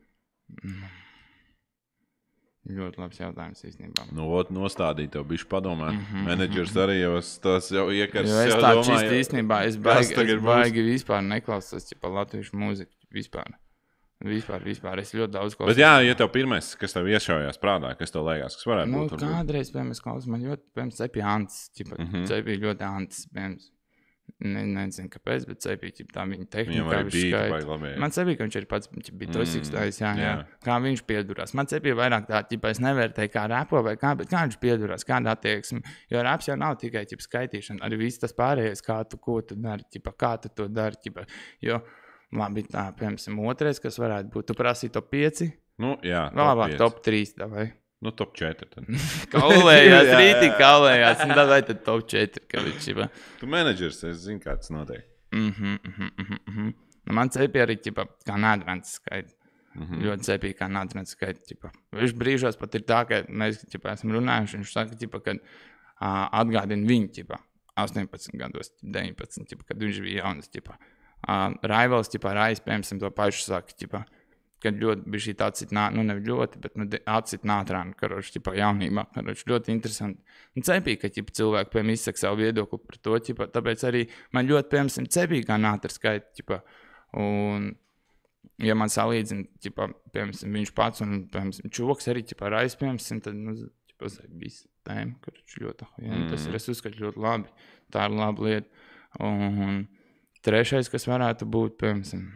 Ļoti labs jautājums īstenībā. Nu, nostādīt tev bišķi padomāt. Menedžers arī tas jau iekars. Jo es tā čist īstenībā, es baigi vispār neklausos par latviešu mūziku. Vispār. Es ļoti daudz klausos. Bet jā, ja tev pirmais, kas tev iešaujās prātā, kas tev liekas, kas varētu būt? Nu, kādreiz, piemēram, es klausos, man ļoti, piemēram, Cepi Antis. Cepi ļoti Antis, piemēram. Nezinu, kāpēc, bet Cepī, tā viņa tehnika viņš skaita. Man Cepī, ka viņš ir pats bija tosīgs tājs, jā. Kā viņš piedurās. Man Cepī vairāk tā, ķipa, es nevērtēju kā rapo vai kā, bet kā viņš piedurās, kāda attieksme. Jo raps jau nav tikai, ķipa, skaitīšana, arī viss tas pārējais, ko tu dari, ķipa, kā tu to dari, ķipa. Jo, labi, tā, piemēram, otrais, kas varētu būt, tu prasīji top 5? Nu, jā, labāk, top 3, davai. Nu, top 4. Kaulējās, rītī kaulējās, un davai tad top 4, ka viņš ķipa. Tu menedžers, es zinu, kā tas notiek. Man cepīja arī, kā nādrants skaita. Ļoti cepīja, kā nādrants skaita. Viņš brīžos pat ir tā, ka mēs, esam runājuši, viņš saka, ka atgādina viņu, 18 gados, 19, kad viņš bija jaunas, Raivels, Rais, piemēram, to pašu saka, kad ļoti bija šī tāds ne ļoti, bet atcit nātrāni, karoši, jaunībā, karoši, ļoti interesanti. Un cepīgi, ka, cilvēki, piemēram, izsaka savu viedokli par to, tāpēc arī man ļoti, piemēram, cepīgi kā nātra skaita, un, ja man salīdzina, piemēram, viņš pats un, piemēram, čoks arī, Rais, piemēram, tad, viss tēma, karoši, ļoti, tas ir, es uzskatu, ļoti labi, tā ir laba lieta. Un trešais, kas varētu būt, piemēram,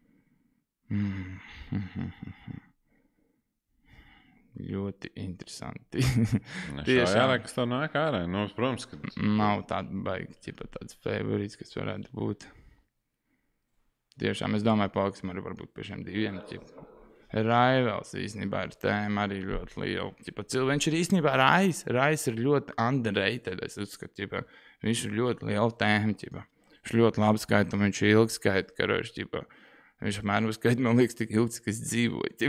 ļoti interesanti. Tiešām. Kas tev nāk ārā? Nu, protams, ka... Nav tāda baigi, tāds favorīts, kas varētu būt. Tiešām, es domāju, paliksim arī varbūt pie šiem diviem. Raivels īstenībā ir tēma arī ļoti liela. Viņš ir īstenībā Rais ir ļoti underrated, es uzskatu. Viņš ir ļoti liela tēma. Viņš ļoti labi skaita, un viņš ir ilgi skaita, karoši, viņš apmēram uzskaita, man liekas, tik ilgi, kas dzīvoja.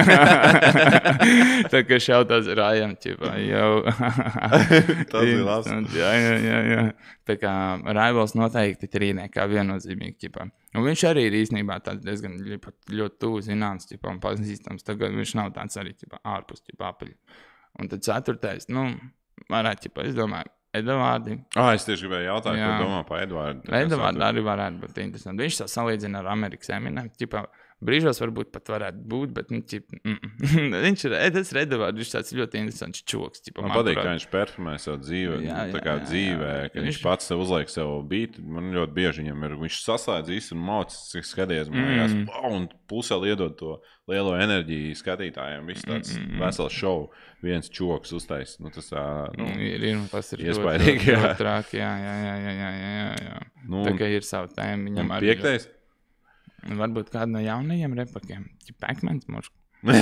Tā kā šautās Rājam, jau. Tas ir labs. Jā. Tā kā Raivels noteikti trīnē kā viennozīmīgi, Un viņš arī ir īstenībā tāds diezgan ļoti tuvu zināms, un pazīstams. Tagad viņš nav tāds arī, ārpus, apaļi. Un tad ceturtais, varētu, es domāju, Edvardi. Es tieši gribēju jautāt, ko domā par Edvardu. Edvardi arī varētu būt interesanti. Viņš salīdzina ar Amerikas Eminem. Brīžos varbūt pat varētu būt, bet viņš ir Edvards. Viņš tāds ļoti interesants čoks. Man patīk, kā viņš perfumē savu dzīvi. Tā kā dzīvē, ka viņš pats sev uzliek sev bītu. Man ļoti bieži viņam ir, viņš saslēdz visu un mauc, cik skaties. Un pusē liedot to lielo enerģiju skatītājiem. Viss tāds vesels šovu. Viens čoks uztais. Tas ir iespaidīgi. Ļoti trāk, jā. Tā kā ir savu tēmu. Viņam arī piektais? Varbūt kādu no jaunajiem repakiem. Pac-Mans mošku.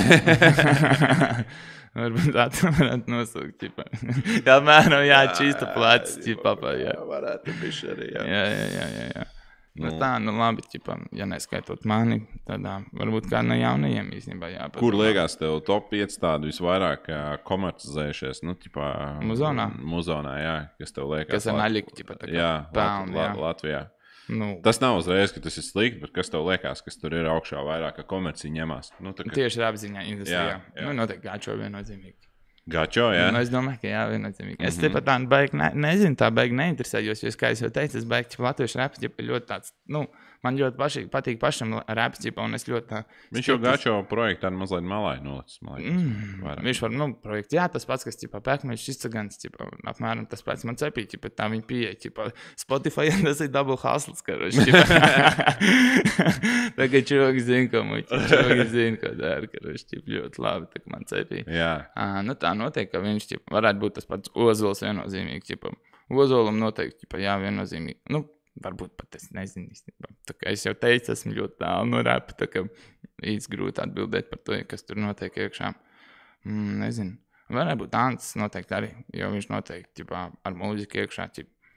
Varbūt tā varētu nosaukt. Apmēram, čīsta plats. Varētu bišķi arī, Jā. Tā, labi, ja neskaitot mani, tad varbūt kādu no jaunajiem īstenībā jāpat. Kur liekas tev top 5 tādu visvairāk komercizējušies? Muzonā? Muzonā, jā. Kas tev liekas? Kas ar naļiku, Latvijā. Tas nav uzreiz, ka tas ir slikti, bet kas tev liekas, kas tur ir augšā vairāk, ka komercija ņemās? Tieši apziņā industrijā. Noteikti Gačo viennozīmīgi. Gačo, jā? Es domāju, ka jā, viennozīmīgi. Es tepat tā baigi nezinu, tā baigi neinteresējos, jo, kā es jau teicu, es baigi latviešu raps, ļoti tāds, man ļoti patīk pašam raps, un es ļoti tā... Viņš jau Gačo projektu tādu mazliet malai nolicis, Viņš var, projekts, jā, tas pats, kas, Pac-Mans izcagans, apmēram tas pats man cepīja, tā viņa pieeja, Spotify, tas ir double hustles, karoši, tā kā čoki zina, ko dara, karoši, ļoti labi, tā kā man cepīja. Jā. Tā noteikti, ka viņš varētu būt tas pats Ozols viennozīmīgi. Ozolam noteikti, viennozīmīgi. Varbūt pat es nezinu. Tā kā es jau teicu, esmu ļoti tālu no rapa, tā kā īsti grūti atbildēt par to, kas tur notiek iekšā. Nezinu. Varētu būt Ants noteikti arī, jo viņš noteikti ar mūziku iekšā,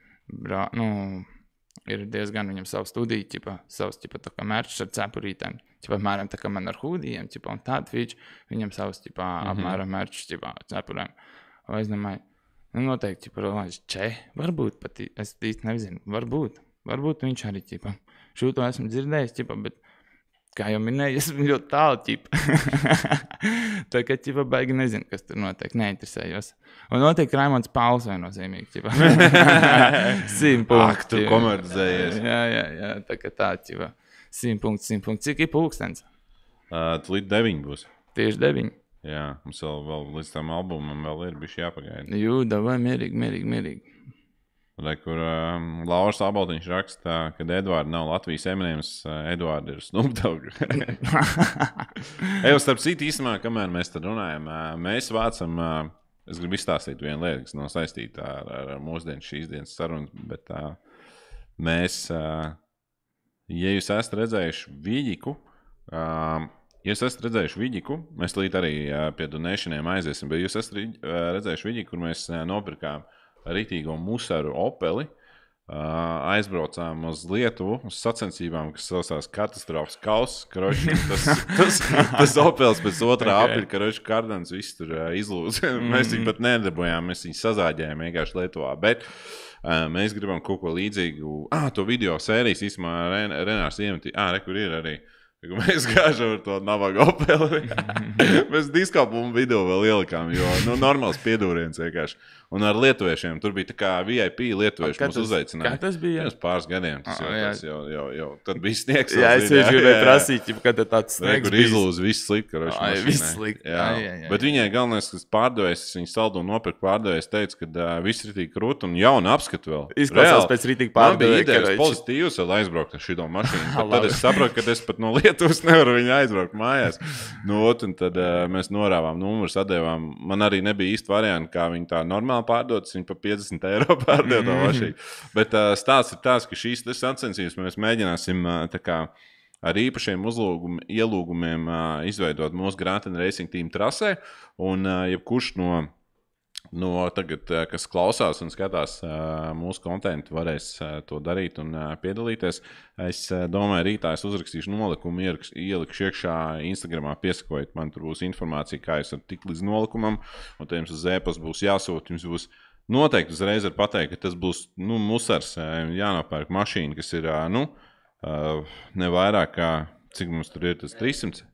ir diezgan viņam savu studiju, savus tā kā mērķus ar cepurītēm. Apmēram tā kā man ar hūdijiem, un tādu feature, viņam savus, apmēram mērķus, cepurēm. O es domāju, noteikti, varbūt pat, es īsti nezinu, varbūt viņš arī, šūto esmu dzirdējis, bet, kā jau minēju, esmu ļoti tālu, tā kā, baigi nezinu, kas tur notiek, neinteresējos. Un noteikti Raimonds Pauls viennozīmīgi, 100 punkti. Tu komercizējies. Jā, tā kā tā, 100 punkti. Cik ir pulkstens? Līdz 9 būs. Tieši 9. Jā, mums vēl līdz tam albumam vēl ir bišķi jāpagaida. Davai, mierīgi. Kur Lauris Abaltiņš raksta, ka Edvards nav Latvijas Eminems, Edvards ir Snoop Dogg. Starp citu īstenībā, kamēr mēs tad runājam, mēs vācam, es gribu izstāstīt vienu lietu, kas nav saistīta ar mūsdienas šīs dienas sarunas, bet mēs... Ja jūs esat redzējuši Viģiku, mēs līdz arī pie donēšaniem aiziesim, bet jūs esat redzējuši Viģiku, kur mēs nopirkām ritīgo musaru Opeli, aizbraucām uz Lietuvu, uz sacensībām, kas saucās katastrofas kauss. Tas Opels pēc otrā apļa, karoči Kardans viss tur izlūdz. Mēs viņu pat nedabojām, mēs viņu sazāģējām vienkārši Lietuvā. Bet mēs gribam kaut ko līdzīgu. To video sērijas īstenībā Renārs iemetīja. Kur ir arī. Mēs gāžam ar to nabaga Opeli. Mēs diskopumu video vēl ielikām, jo normāls piedūriens vienkārši. Un ar lietuviešiem. Tur bija tā kā VIP lietuvieši mums uzaicināja. Kā tas bija? Pirms pāris gadiem. Tas jau tad bija sniegs. Jā, es gribēju prasīt, kad tāds sniegs bija. Kur izlūz viss slikt. Viss slikt. Bet viņai galvenais, kas pārdevējs, viņa saldu un nopirkt pārdevējs, teica, ka viss ritīgi krūt un jauna apskatu vēl. Izklausās pēc ritīgi pārdevēja. Man bija idejas pozitīvs vēl aizbraukt ar šito mašīnu. Tad es saprotu, ka es pat no Lietuvas nevaru viņu aizbraukt mājās. Un tad mēs norāvām numurus, atdevām. Man arī nebija īsti varianti, kā viņi tā normāli pārdodas, viņi pa 50 eiro pārdod to mašīnu. Bet stāsts ir tāds, ka šīs sacensības mēs mēģināsim tā kā ar īpašiem ielūgumiem izveidot mūsu Granten Racing Team trasē, un jebkurš no tagad, kas klausās un skatās mūsu kontentu, varēs to darīt un piedalīties. Es domāju, rītā es uzrakstīšu nolikumu, ielikšu iekšā Instagramā, piesakojot, man tur būs informācija, kā jūs varat tikt līdz nolikumam, un te jums uz e-pasta būs jāsūt, jums būs noteikti uzreiz var pateikt, ka tas būs musars, jānopērk mašīna, kas ir ne vairāk kā, cik mums tur ir tas 300?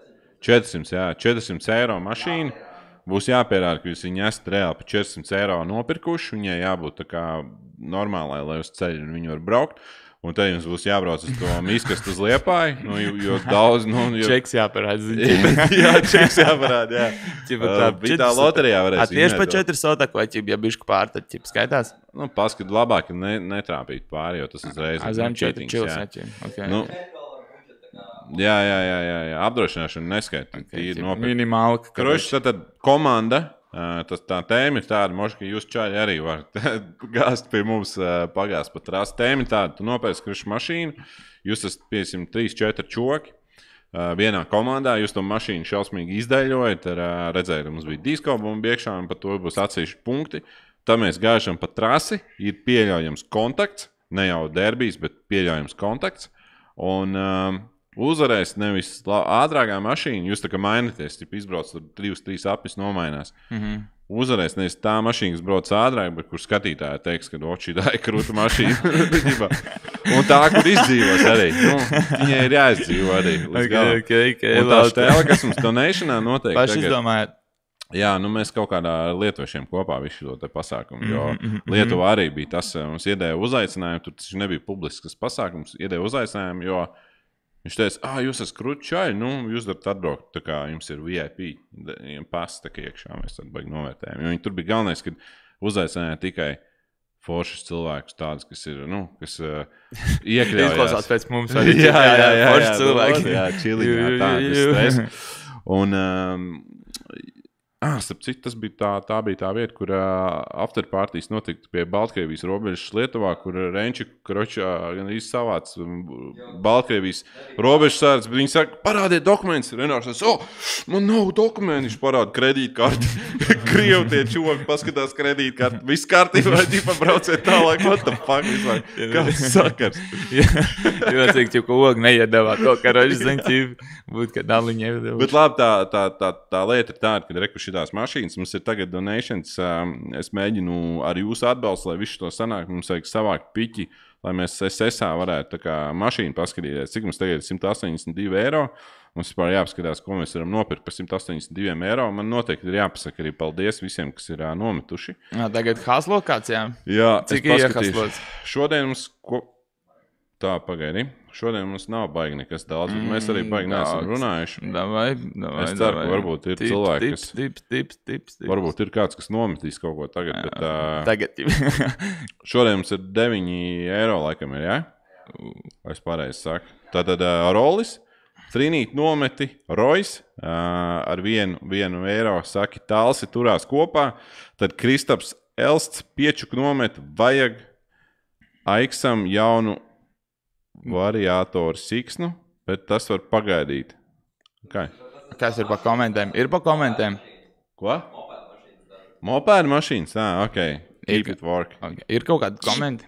400 eiro mašīna. Būs jāpierāda, ka jūs viņu esat reāli pa 400 eiro nopirkuši, viņai jābūt tā kā normālai, lai uz ceļu viņu var braukt. Un te jums būs jābrauc uz to miskastu uz Liepāju, jo daudz... Čeks jāparāda. Jā, čeks jāparāda, jā. Bija tā loterijā varēs viņu. Tieši pa 4 sotaku, vai ja bišku pār, tad skaitās? Paskat, labāk netrāpīt pāri, jo tas uzreiz... Zem 4 čils neķim. Jā. Apdrošināšana neskaita. Minimāli. Kroši, tad komanda... Tā tēma ir tāda, ka jūs čaļi arī varat gāzt pie mums pagāzt pa trasi. Tēma ir tāda, tu nopērci krušu mašīnu, jūs esat, piesim, 3-4 čoki vienā komandā, jūs to mašīnu šausmīgi izdaļojat, redzēju, mums bija diskobumbi iekšā, un par to būs atsevišķi punkti. Tad mēs gāžam pa trasi, ir pieļaujams kontakts, ne jau derbijs, bet pieļaujams kontakts, un... uzvarēs nevis ātrākā mašīna, jūs tā kā mainaties, izbrauc tur 3 apis nomainās. Uzvarēs nevis tā mašīna, kas brauc ātrāk, bet kur skatītāji teiks, ka šī tā ir krūta mašīna. Un tā, kur izdzīvos arī. Viņai ir jāizdzīvo arī. Un tā štēle, kas mums donationā noteikti. Paši izdomājat? Jā, mēs kaut kādā ar lietuviešiem kopā visu šo te pasākumu, jo Lietuvā arī bija tas, mums iedēja uzaicinājumu, tur tas nebija publisks pasākums, iedēja uzaicinājumu, jo viņš teica, jūs esat krūti čaļi, jūs varat atbraukt, tā kā jums ir VIP, pasi tā kā iekšā, mēs tad baigi novērtējam. Jo viņi tur bija galvenais, kad uzaicināja tikai foršas cilvēkus tādus, kas ir, kas iekļaujās. Izklausās pēc mums arī foršas cilvēki. Jā, čilīgi, tā, kas stres. Un, starp citu, tā bija tā vieta, kur afterpartijas notika pie Baltkrievijas robežas Lietuvā, kur Renči Kročā gan savāc Baltkrievijas robežas sārds, bet viņi saka, parādiet dokumentus. Renārs saka, man nav dokumenti, viņš parāda kredītkarti. Krievi tie čoki paskatās kredītkarti. Viss kārtībā, ģipa brauciet tālāk, what the fuck vispār. Kāds sakars? Jo cik ka ogu neiedavā to, ka rožas zaņķi būtu, ka daliņi iedavā. Bet labi, tā lieta ir tāda, kad reku šitās mašīnas, mums ir tagad donations, es mēģinu ar jūsu atbalstu, lai visu to sanāk, mums vajag savākt piķi, lai mēs SSA varētu tā kā mašīnu paskatīties. Cik mums tagad ir 182 eiro, mums vispār jāpaskatās, ko mēs varam nopirkt par 182 eiro. Man noteikti ir jāpasaka arī paldies visiem, kas ir nometuši. Tagad haslo kāds, jā? Jā, cik ir haslots? Šodien mums, tā, pagaidi. Šodien mums nav baigi nekas daudz, bet mēs arī baigi neesam runājuši. Davai. Es ceru, ka varbūt ir cilvēki, kas... Tips. Varbūt ir kāds, kas nometīs kaut ko tagad, bet... Tagad. Šodien mums ir 9 eiro laikam ir, jā? Es pareizi saku. Tātad Rolis, Trinīt nometi, Rojas, ar 1 eiro saki Talsi turās kopā, tad Kristaps Elsts piečuk nomet, vajag Aiksam jaunu variātoru siksnu, bet tas var pagaidīt. Okay. Kas ir pa komentēm? Ir pa komentēm? Ko? Mopēda mašīnas? Ok. Keep it work. Okay. Ir kaut kādi komenti?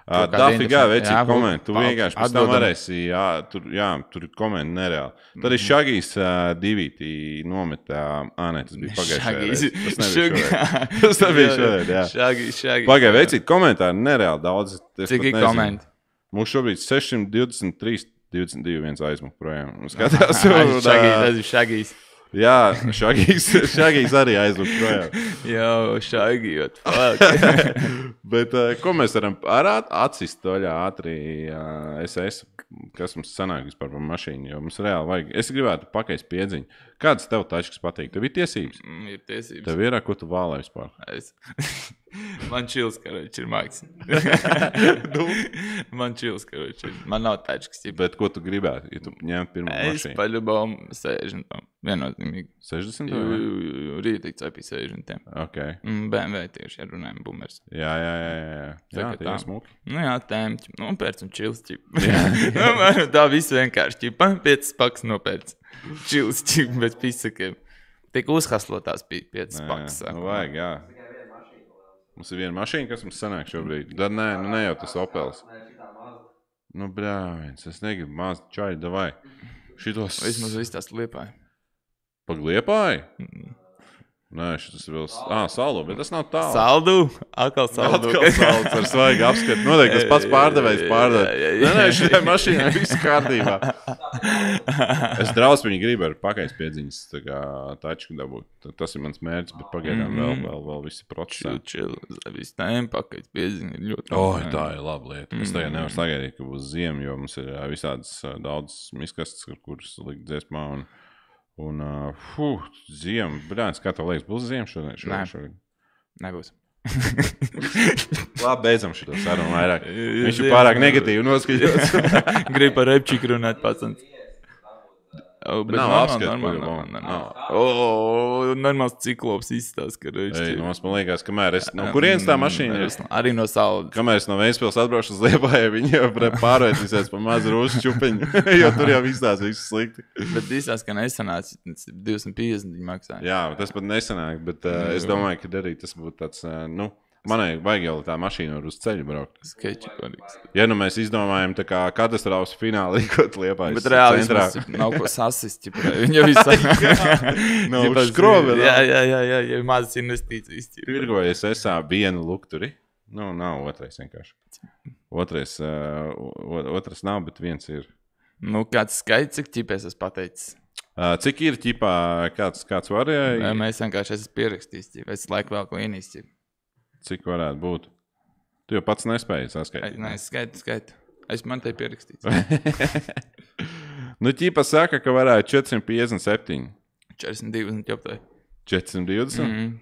Dafigā veci Jā, koment, tu vienkārši pēc tam atdodam. varēsi, tur koment nereāli. Tad ir Šagijs divītī nometā, nē, tas bija pagājušajā. Tas nebija šodien, jā. Šagijs. Pagaid, vecīt komentāri nereāli daudz. Cik ir komenti? Mums šobrīd 623, 22 viens aizmuk projām. Skatās, Tas ir Šagijs. jā, Šagijs arī aizmuk projām. Jau Šagijot. Bet ko mēs varam atsist toļā ātri SS, kas mums sanāk vispār par mašīnu, jo mums reāli vajag. Es gribētu pakaist piedziņu. Kādas tev tačkas patīk? Tev ir tiesības? Ir tiesības. Tev ir, ko tu vēlē vispār? Man čils, karoči, ir māks. Man čils, karoči. Man nav tačkas. Bet ko tu gribētu, ja tu ņem pirmo Es mašīnu? paļubām 60. Viennozīmīgi. 60? Rītīgi cepī 60. Ok. BMW tieši, ja runājam, bummers. Jā, Saka, tie ir smuki. Nu jā, tēmķi. Nu, pēc un čils, ķip. Tā viss vienkārši, ķip. 5 paks nopēc. Čils, ķip, bez pisakiem. Tik uzhaslotās 5 paks. Nu vajag, jā. Mums ir viena mašīna, kas mums sanāk šobrīd. Tad nē, nu ne jau tas Opels. Nu, brāviens, es negribu maz čaļi, davai. Šitos... Vismaz viss tās liepāja. Pagliepāji? Nē, šitas vēl... Saldu, bet tas nav tālu. Saldu? Atkal saldu. Atkal salds ar svaigu apskatu. Noteikti tas pats pārdevējs pārdev. Nē, šitai mašīnai viss kārtībā. Es draudz viņu gribu ar pakaist piedziņas tačku dabūt. Tas ir mans mērķis, bet pagaidām vēl visi procesā. Čil, viss tēm pakaļ pieziņa ir ļoti. Tā ir laba lieta. Es tagad nevaru sagaidīt, ka būs ziema, jo mums ir visādas daudz miskastes, kuras likt dziesmā ziema. Brāns, kā tev liekas, būs ziema šodien? Nebūs. Labi, beidzam šito sarunu vairāk. Viņš ir pārāk negatīvi noskaņots. Gribu par repčiku runāt pats. Nav apskatu. Normāls ciklops izstās, ka reizes. Man liekas, kamēr es... No kurienes tā mašīna ir? Arī no Saldas. Kamēr es no Ventspils atbraušu uz Liepāju, viņi jau pārvērtīsies pa mazu rūsu čupiņu, jo tur jau izstās viss slikti. Bet izstās, ka nesanāca 250 viņi maksāja. Jā, tas pat nesanāk, bet es domāju, ka arī tas būtu tāds, manai vajag jau tā mašīna uz ceļu braukt. Skeču kodīgs. Ja nu mēs izdomājam tā kā katastrofas fināli, ko Liepājas Bet reāli nav ko sasist, viņa visā. Nav škrovi. Jā, mazas investīcijas. Pirgojies esā vienu lukturi. Nu, nav otrais vienkārši. Otrais nav, bet viens ir. Nu, kāds skaits, cik ķipies es pateicis? Cik ir ķipā, kāds varēja? Mēs vienkārši esmu pierakstījis, es laiku vēl klīnīs. Cik varētu būt? Tu jau pats nespēji saskaitīt. Nē, es skaitu. Es man te pierakstīt. Nu, ķipa saka, ka varētu 457. 42 ķoptāji. 420?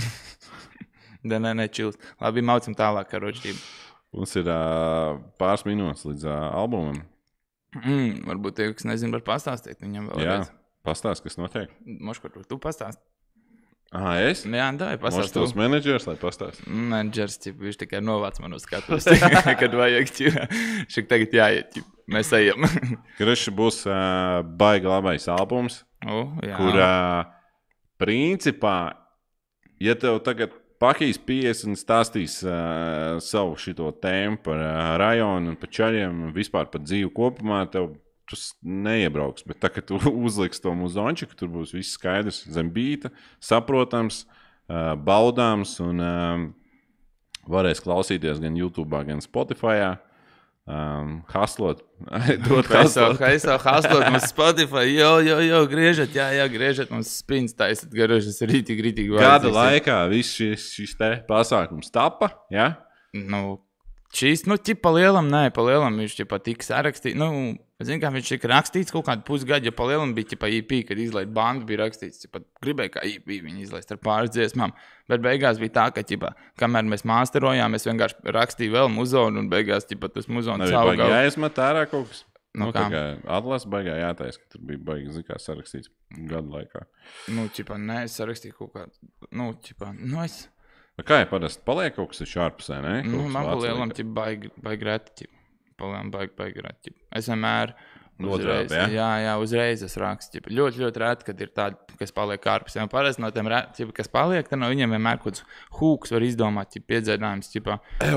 Nē, čils. Labi, maucam tālāk, karočību. Mums ir pāris minūtes līdz albumam. Varbūt tie, kas nezinu, var pastāstīt viņam vēl. Jā, pastāst, kas notiek. Moško, tu pastāst. Es? Jā, dāj, pastāst. Moško tos menedžers, lai pastāst. Menedžers, viņš tikai novāc manu skatus, kad vajag. Šik tagad jāiet, mēs ejam. Kreši būs baigi labais albums, kur principā, ja tev tagad pakīs 50 un stāstīs savu šito tēmu par rajonu un par čaļiem un vispār par dzīvi kopumā, tev tas neiebrauks. Bet tā, kad tu uzliks to muzončiku, tur būs viss skaidrs zem bīta, saprotams, baudāms un varēs klausīties gan YouTube, gan Spotify. Haslot. Haslot mums Spotify. Jo, griežat, griežat mums spins taisat, garošas rītīgi Gada laikā viss šis te pasākums tapa, ja? Šīs, ķipa lielam, viņš ķipa tik sarakstīt. Zinu, kā viņš tika rakstīts kaut kādu pusgadu, jo pa lielam bija ķipa EP, kad izlaid bandu, bija rakstīts. Ķipa gribēja kā EP viņi izlaist ar pāris dziesmām. Bet beigās bija tā, ka ķipa, kamēr mēs masterojām, es vienkārši rakstīju vēl muzonu un beigās ķipa tas muzons savu galu. Vai jāizmet ārā kaut kas? Kā? Atlas baigā jātais, ka tur bija baigi zikā sarakstīts gadu laikā. Nē, es sarakstīju kaut kādu. Kā ir parasti? Paliek kaut kas ārpusē, ne? Man pa lielam baigi reti. Baigi reti. Es vienmēr uzreiz, uzreiz es rakstu. Ļoti, ļoti reti, kad ir tādi, kas paliek ārpusē. Parasti no tiem reti, kas paliek, tad no viņiem vienmēr kaut kāds hūks var izdomāt, piedzēdājums.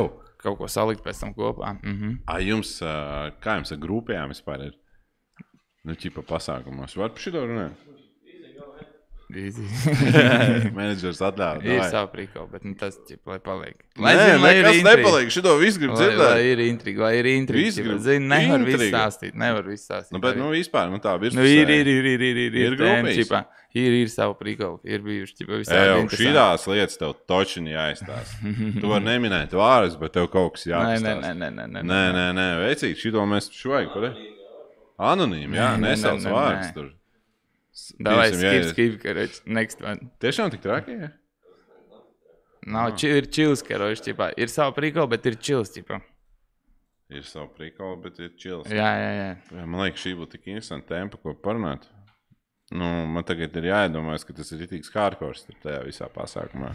kaut ko salikt pēc tam kopā. Jums, kā jums ar grupējām vispār ir? Nu, ķipa pasākumos. Var par šito runāt? Easy. Menedžers atļāva. Ir savu prikolu, bet tas, lai paliek. Nē, nekas nepaliek. Šito visu grib dzirdēt. Lai ir intriga. Zini, nevar visu stāstīt. Nu, bet, vispār, tā virs. Ir grupējis. Ir savu prikolu. Ir bijuši, ķipa, visādi interesanti. Šitās lietas tev točini jāizstāst. Tu var neminēt vārdus, bet tev kaut kas jāizstāst. Nē, veicīgi, šito mēs švajag, pare? Anonīmi, jā, nesauc vārdus tur. Davai, skip, karoči, next one. Tiešām tik traki, jā? Nav, ir chills, karoči, ķipā. Ir savu prikolu, bet ir chills, ķipā. Ir savu prikolu, bet ir chills. Jā. Man liekas, šī būtu tik interesanta tempa, ko parunāt. Nu, man tagad ir jāiedomājas, ka tas ir ritīgs hardcore tajā visā pasākumā.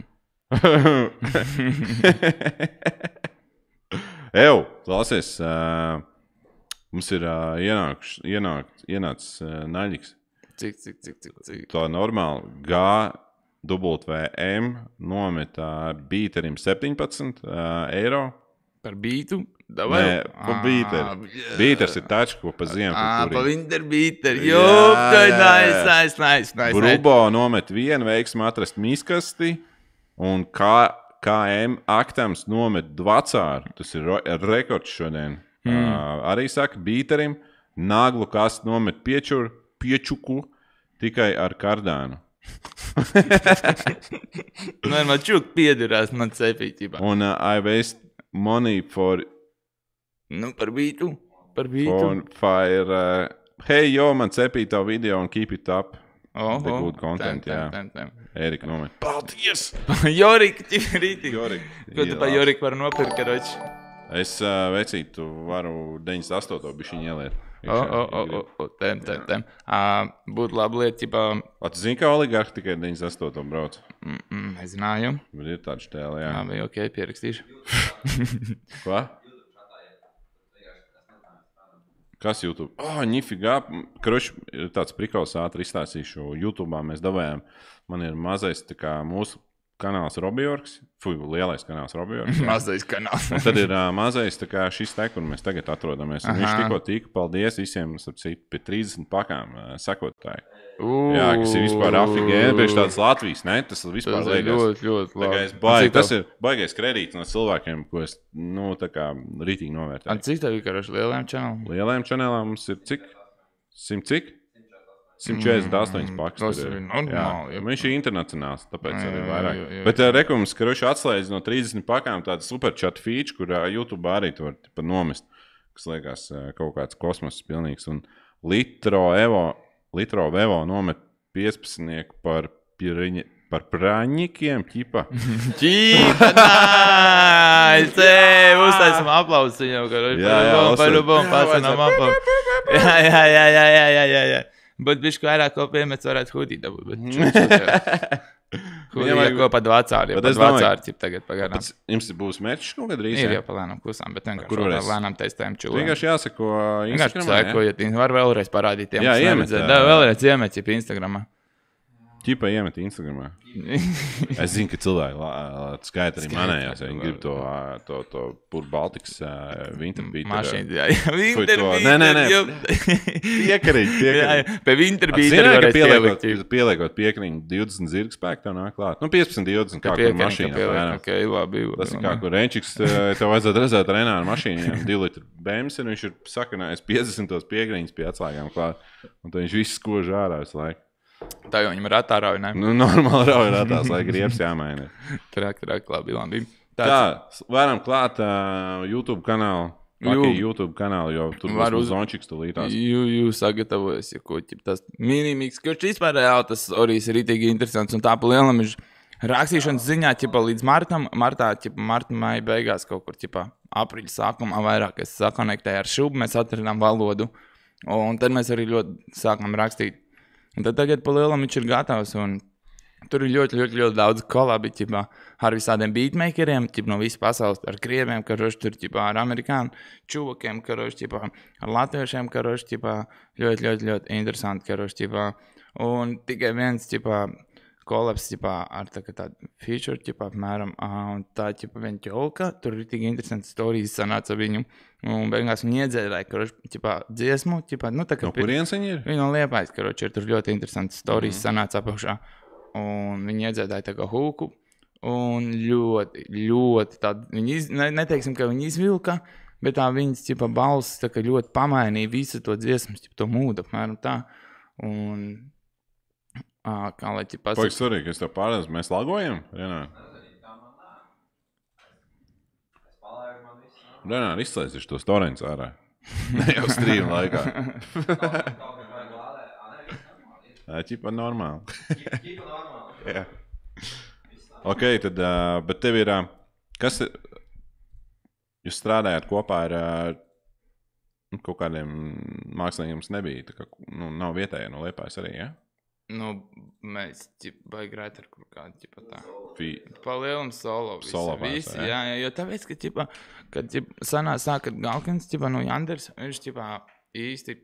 Ew, klausies, mums ir ienācis naļiks. Cik. To normāli GWM nometā bīterim 17 eiro. Par bītu? Davai? Nē, pa bīteri. Bīters ir taču, ko pa ziemu. Pa winter bīteri. Nice. Brubo nomet vienu veiksmu atrast miskasti un KM aktams nomet dvacāru. Tas ir rekords šodien. Arī saka bīterim. Naglu kastu nomet piečuku tikai ar kardānu. Man čuk piederās, man cepītībā. Un I waste money for... Nu, par bītu. For hey, man cepīja tavu video un keep it up. The good content, jā. Erika nomet. Paldies! Jorika, rītīgi. Ko tu pa Joriku var nopirkt, karoči? Es vecīt, tu varu 98. bišķiņu ieliet. Tem. Būtu laba lieta, ķipā... Tu zini, kā oligarhi tikai 98. brauc? Nezināju. Bet ir tāds tēli, jā. Jā, ok, pierakstīšu. Ko? Kas YouTube? Nifigā. Karoči, tāds prikals ātri izstāstīšu. YouTube'ā mēs davējām. Man ir mazais, tā kā mūsu kanāls Robijorks. Lielais kanāls Robijorks. Mazais kanāls. Un tad ir mazais, tā kā šis te, kur mēs tagad atrodamies. Un viņš tika, paldies visiem, pie 30 pakām sekotāji. Jā, kas ir vispār afigēni, bieži tāds Latvijas, ne? Tas vispār liekas. Ļoti. Tas ir baigais kredīts no cilvēkiem, ko es, tā kā ritīgi novērtēju. Cik tev ir, karoši, lielajām čanelām? Lielajām čanelām mums ir cik? 100 cik? 148 pakas. Tas ir normāli. Viņš ir internacionāls, tāpēc arī vairāk. Bet rekums, ka viņš atslēdz no 30 pakām tādu superchat feature, kur YouTube arī to var nomest, kas liekas kaut kāds kosmos pilnīgs. Un Litro Vevo nomet 15 par praņikiem, ķipa. Ķipa, nice! Uztaisam aplausu viņam, karoči. Par pasanam aplausu. Jā. Bet bišķi vairāk ko piemēts varētu hudī dabūt. Hudī ko pa dvacāri. Pa dvacāri ķip tagad pagarām. Jums būs mērķis kaut kad drīz? Ir jau pa lēnām klusām, bet vienkārši lēnām testējam čulēm. Vienkārši jāsako Instagramā, Vienkārši var vēlreiz parādīt tiem. Jā, iemet. Vēlreiz iemet ķip Instagramā. Ķipa iemet Instagramā. Es zinu, ka cilvēki skaita arī manējās, ja viņi grib to Pur Baltics Winterbeater. Mašīnu, jā. Winterbeater. Nē. Piekarīgi. Pie Winterbeater varēs pielikt. Pieliekot piekriņu 20 zirgu spēku, tev nāk klāt. 15-20, kā kur mašīnā. Ok, labi. Tas ir kā, kur Renčiks, tev vajadzētu redzēt Renā ar mašīnām. 2 litru BMS, un viņš ir sakanājis 50 piekriņus pie atslēgām klāt. Un tad viņš viss skož ārā visu laiku. Tā jau viņam ratā rauj, ne? Normāli rauj ratās, lai grieps jāmaina. Trāk, labi. Tā, varam klāt YouTube kanālu. YouTube kanālu, jo tur būs Zončiks tulītās. Jūs sagatavojas, ja ko ķip tas minimīgs, kurš vispār reāli tas orijas ir ritīgi interesants. Un tā pa lielam ir rakstīšanas ziņā, ķipa līdz martā, ķipa marta maija beigās kaut kur, ķipa aprīļa sākumā vairāk, es sakonektēju ar šubu, mēs atradām valodu. Un tad mēs arī ļoti sākam rakstīt. Un tad tagad pa lielam viņš ir gatavs, un tur ir ļoti daudz kolabi, ķipā, ar visādiem beatmakeriem, ķipā, no visas pasaules, ar krieviem, karoši tur, ķipā, ar amerikāņu čuvakiem, karoši, ķipā, ar latviešiem, karoši, ķipā, ļoti interesanti, karoši, ķipā, un tikai viens, ķipā, kolaps, ar tādu feature, apmēram, un tā, viena ķolka, tur ir tik interesanti storijas sanāca viņu, un beigās viņi iedzēdāja, karoči, dziesmu, nu, tā kā... No kurienes viņi ir? Viņi no Liepājas, karoči, ir tur ļoti interesanti storijas sanāca apakšā, un viņi iedzēdāja tā kā hūku, un ļoti tādu, neteiksim, ka viņi izvilka, bet tā viņas, balss tā kā ļoti pamainīja visu to dziesmu, to mūdu, apmēram tā, un... kā lai pasaka... Paiks svarīgi, es tev pārēdzu, mēs lagojam, Renāri, izslēdziši tos torrents ārā. Ne jau stream laikā. Ķipa normāli. Jā. Ok, tad, bet tev ir, kas ir, jūs strādājāt kopā ar kaut kādiem māksliniekiem, kas nebija, tā kā, nav vietējie no Liepājas arī, ja? Nu, mēs baigi grēt ar kur kādu, tā. Pa lielam solo visi, jā, jo tāpēc, ka, kad sanās tā, kad Galkins, no Janders, viņš, īsti,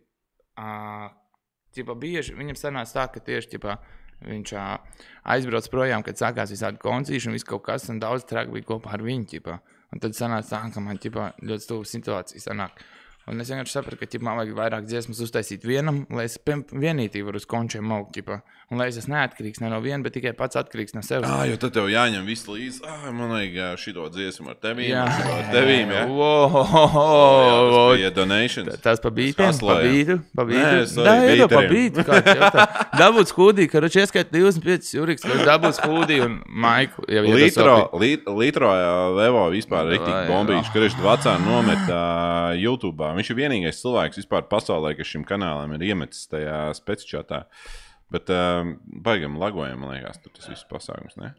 bieži, viņam sanās tā, ka tieši, viņš aizbrauc projām, kad sākās visādi koncīši un viss kaut kas, un daudz trāk bija kopā ar viņu, un tad sanās tā, ka man, ļoti stūva situācija sanāk. Un es vienkārši sapratu, ka man vajag vairāk dziesmas uztaisīt vienam, lai es vienītī varu uz končiem maukt, un lai es esmu neatkarīgs ne no viena, bet tikai pats atkarīgs no sevis. Jo tad tev jāņem visu līdzi, man vajag šito dziesmu ar tevīm, šito ar tevīm, ja? Tas bija donation. Tas pa bītiem, pa bītu. Dabūt skūdī, karoči ieskait 25 Juriks, ka dabūt skūdī un Maiku. Litro Levo vispār riktīgi bombīši, ka reši vecā nomet YouTube. Viņš ir vienīgais cilvēks vispār pasaulē, kas šim kanālam ir iemetis tajā specičatā. Bet baigam lagojam, man liekas, tur tas viss pasākums, ne?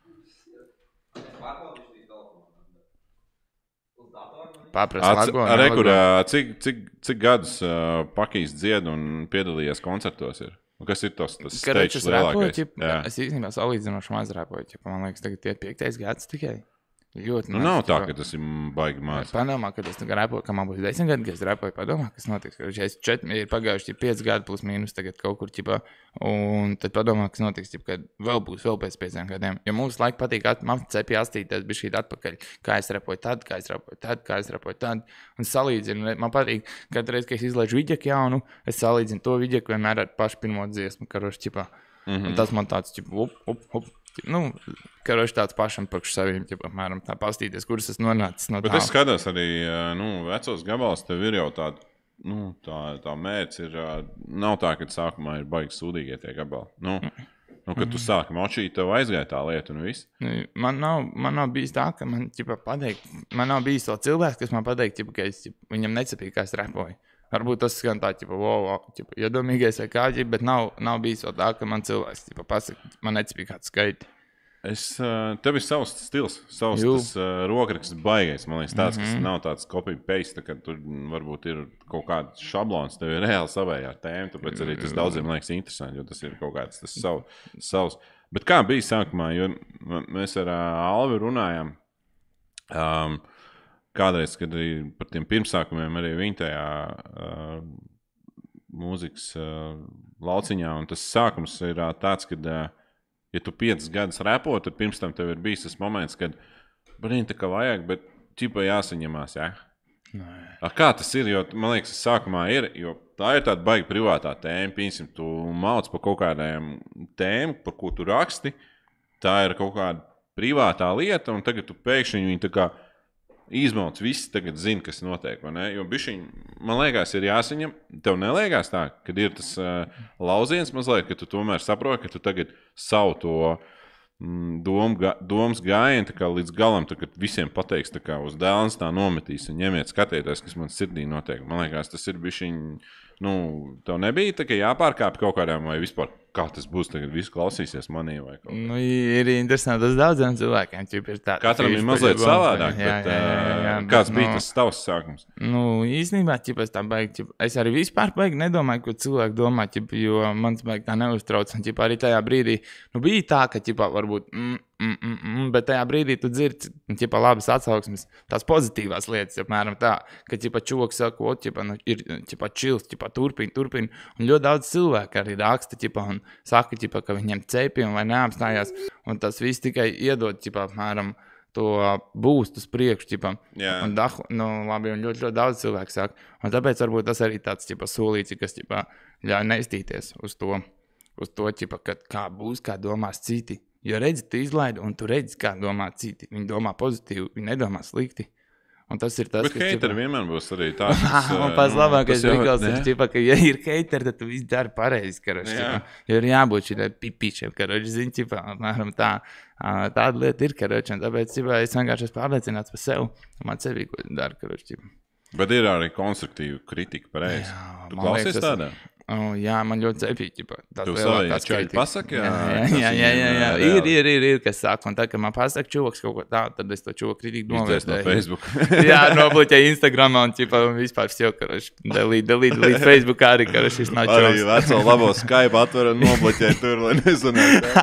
Paprast lagojam. Cik gadus Pakijs dzied un piedalījies koncertos ir? Un kas ir tas stage lielākais? Es īstenībā salīdzinoši maz rēpoju, man liekas, tagad iet 5. gads tikai. Ļoti nav tā, ka tas ir baigi maz. Padomā, kad es repoju, ka man būs 10 gadi, kad es repoju, padomā, kas notiks. Ir pagājuši 5 gadi plus mīnus tagad kaut kur, un tad padomā, kas notiks, kad vēl būs vēl pēc 5 gadiem. Jo mums laika patīk, man cepi astīties bišķīt atpakaļ, kā es repoju tad, kā es repoju tad, un salīdzinu. Man patīk, katru reizi, kad es izlaižu vidjeku jaunu, es salīdzinu to vidjeku vienmēr ar pašu pirmo dziesmu, karoši, un tas man tāds, karoši tāds pašam pakš saviem, apmēram tā pastīties, kuras es nonācis no tā. Bet es skatos arī, vecos gabalos tev ir jau tāda, tā mērķis ir, nav tā, ka sākumā ir baigi sūdīgie tie gabali. Kad tu sāki močīt, tev aizgāja tā lieta un viss. Man nav bijis tā, ka man nav bijis vēl cilvēks, kas man pateikt, ka es viņam necepīju, kā es repoju. Varbūt tas skan tā, iedomīgais vai kā, bet nav bijis vēl tā, ka man cilvēks pasaka, man necepīja kāds skaiti. Tev ir savs stils, savs tas rokraksts baigais, man liekas, tāds, kas nav tāds copy-paste, ka tur varbūt ir kaut kāds šablons, tev ir reāli savējā tēma, tāpēc arī tas daudziem, man liekas, interesanti, jo tas ir kaut kāds tas savs. Bet kā bija sākumā, jo mēs ar Alvi runājām, kādreiz, kad arī par tiem pirmsākumiem arī viņa tajā mūzikas lauciņā, un tas sākums ir tāds, kad, ja tu 5 gadus repo, tad pirms tam tev ir bijis tas moments, kad, tā kā vajag, bet ķipa jāsaņemās, jā? Kā tas ir, jo, man liekas, tas sākumā ir, jo tā ir tāda baigi privātā tēma, piemēram, tu mauc par kaut kādiem tēmu, par ko tu raksti, tā ir kaut kāda privātā lieta, un tagad tu pēkšņi viņu tā kā izmauc, visi tagad zina, kas notiek, vai ne? Jo bišķiņ, man liekas, ir jāsaņem, tev neliekās tā, kad ir tas lauziens mazliet, ka tu tomēr saproti, ka tu tagad savu to domas gājienu, tā kā līdz galam, tā, kad visiem pateiks, tā kā uz dēlnes tā nometīs un ņemiet skatieties, kas man sirdī notiek. Man liekas, tas ir bišķiņ, tev nebija tā, ka jāpārkāp kaut kādām vai vispār, kā tas būs tagad, visu klausīsies manī vai kaut kā. Ir interesanti, tas daudziem cilvēkiem ir tā. Katram ir mazliet savādāk, bet kāds bija tas tavs sākums? Īstenībā, es arī vispār baigi nedomāju, ko cilvēki domā, jo mans baigi tā neuztrauc, un arī tajā brīdī, bija tā, ka, varbūt, Bet tajā brīdī tu dzirdi, ķipa, labas atsauksmes, tās pozitīvās lietas, apmēram tā, ka, ķipa, čoks saka, o, ķipa, nu, ir, ķipa, čils, ķipa, turpin, un ļoti daudz cilvēku arī raksta, ķipa, un saka, ķipa, ka viņiem cepiem vai neapstājās, un tas viss tikai iedod, ķipa, apmēram, to būst uz priekšu, ķipa, un labi, un ļoti daudz cilvēku saka, un tāpēc varbūt tas arī tāds, ķipa, solīts, kas, ķipa, ļauj neiztīties uz to, ķipa, ka kā būs, kā domās citi. Jo redzi, tu izlaidi, un tu redzi, kā domā citi. Viņi domā pozitīvi, viņi nedomā slikti. Un tas ir tas, bet heiteri vienmēr būs arī tāds. Un pats labākais rikals ir, ķipa, ka ja ir heiteri, tad tu viss dari pareizi, karoči. Jo ir jābūt šī pipīšiem, karoči, zini, ķipa, apmēram tā. Tāda lieta ir, karoči, un tāpēc, ķipa, es vienkārši esmu pārliecināts par sevi. Man sevi, ko dara, karoči, ķipa. Bet ir arī konstruktīva kritika pareizi. Tu klausies tādā? Jā, man ļoti cepīgi. Tu savai čaļi pasaki? Jā. Ir, kas saka. Un tad, kad man pasaka čoks kaut ko tādu, tad es to čoku kritiku novērtēju. No Facebook. Jā, nobloķēju Instagramā un vispār jau, karoši, delīt Facebookā arī, karoši, šis nav čoks. Arī veco labo Skype atver un nobloķēju tur, lai nezanāk.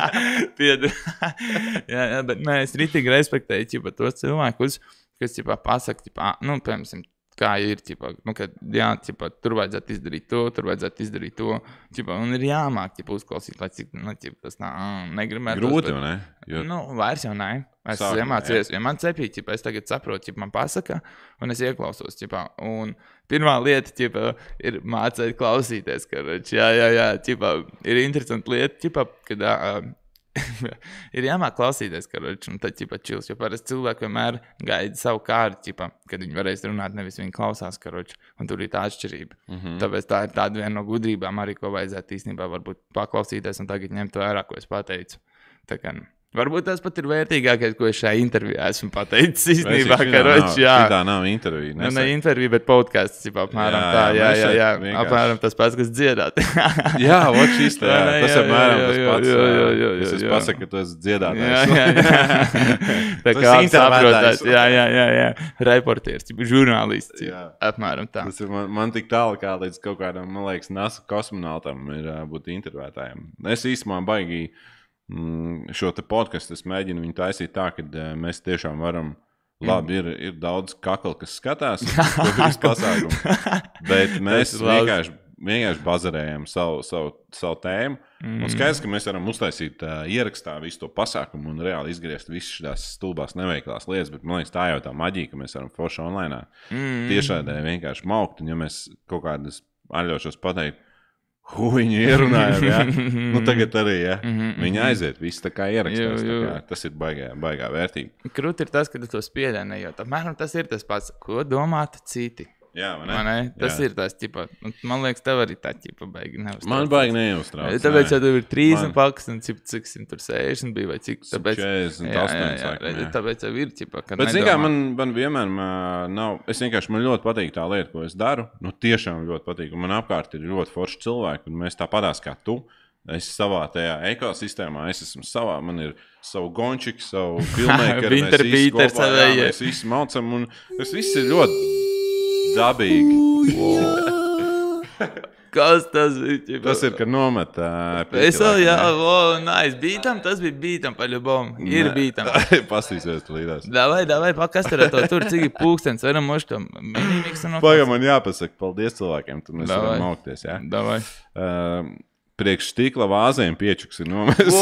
Jā, bet nē, es ritīgi respektēju, tos cilvēkus, kas, pasaka, piemēram, kā ir, kad, jā, tur vajadzētu izdarīt to, un ir jāmāk, uzklausīt, lai cik, tas negribētu. Grūti, vai ne? Vairs jau nē. Es iemācījos, ja man cepīgi, es tagad saprotu, man pasaka, un es ieklausos, un pirmā lieta, ir mācīt klausīties, karoči, jā, ir interesanti lieta, kad, ir jāmāk klausīties, karoči, un tad, čils, jo parasti cilvēki vienmēr gaida savu kārtu, kad viņi varēs runāt, nevis viņi klausās, karoči, un tur ir tā atšķirība. Tāpēc tā ir tāda viena no gudrībām arī, ko vajadzētu īstenībā varbūt paklausīties un tagad ņemt vērā, ko es pateicu. Tā kā, varbūt tas pat ir vērtīgākais, ko es šajā intervijā esmu pateicis īstenībā, karoči, jā. Tā nav intervija. Ne intervija, bet podcasts, apmēram tā, jā. Apmēram tas pats, kas dziedāt. Jā, vot šis tā, tas apmēram tas pats. Es pasaku, ka tu esi dziedātājs. Jā. Tā kā saprotāt, jā. Reportieris, žurnālists, apmēram tā. Tas ir man tik tālu, kā līdz kaut kādam, man liekas, NASA kosmonautam ir būt intervētājiem. Es īstumā baigi šo te podcastu es mēģinu viņu taisīt tā, ka mēs tiešām varam, labi, ir daudz kakla, kas skatās to visu pasākumu, bet mēs vienkārši bazarējam savu tēmu, un skaidrs, ka mēs varam uztaisīt ierakstā visu to pasākumu un reāli izgriezt visas šīs stulbās neveiklās lietas, bet man liekas, tā jau tā maģija, ka mēs varam forši online tiešādē vienkārši maukt, un ja mēs kaut kādas atļaušos pateikt, viņi ierunājam, jā. Tagad arī, jā. Viņi aiziet, viss tā kā ierakstās. Tā kā, tas ir baigā vērtība. Krūti ir tas, ka tu to spiedē nejūt. Apmēram tas ir tas pats, ko domāt citi. Jā, vai ne? Tas ir tas, man liekas, tev arī tā, baigi neuztrauc. Man baigi neuztrauc. Tāpēc jau tev ir 30 pakas un cik 160 bija vai cik. 48. Tāpēc jau ir, ka bet, zin kā, man vienmēr nav, man ļoti patīk tā lieta, ko es daru. Tiešām ļoti patīk. Un man apkārt ir ļoti forši cilvēki, un mēs tāpatās kā tu. Es savā tajā ekosistēmā, es esmu savā, man ir savu gončiku, savu filmēkaru, mēs visi maucam, un tas viss ir ļoti dabīgi. Kas tas bija? Tas ir, ka nomet es vēl, jā, nice. Bītam, tas bija bītam pa ļubom. Ir bītam. Pastīsies tu līdās. Davai, pakasturē to tur, cik ir pūkstens, varam moši to minimiksu no... Pagam, man jāpasaka, paldies cilvēkiem, tad mēs varam maukties, jā. Davai. Priekš stikla vāzēm piečuks ir nomests.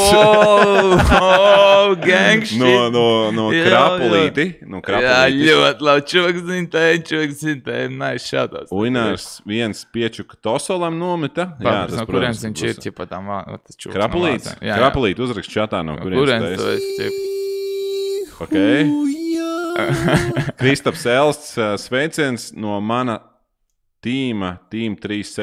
Gangšķi. No krapulīti. Jā, ļoti labi. Čoks zintēm, nice shoutouts. Uinārs viens piečuka tosolam nometa. Jā, tas, no kurienes viņš ir, ķipa tam tas čoks. Krapulīts? Krapulīt uzrakst čatā, no kurienes tu esi. Ok. Kristaps Elsts, sveiciens no mana tīma, Team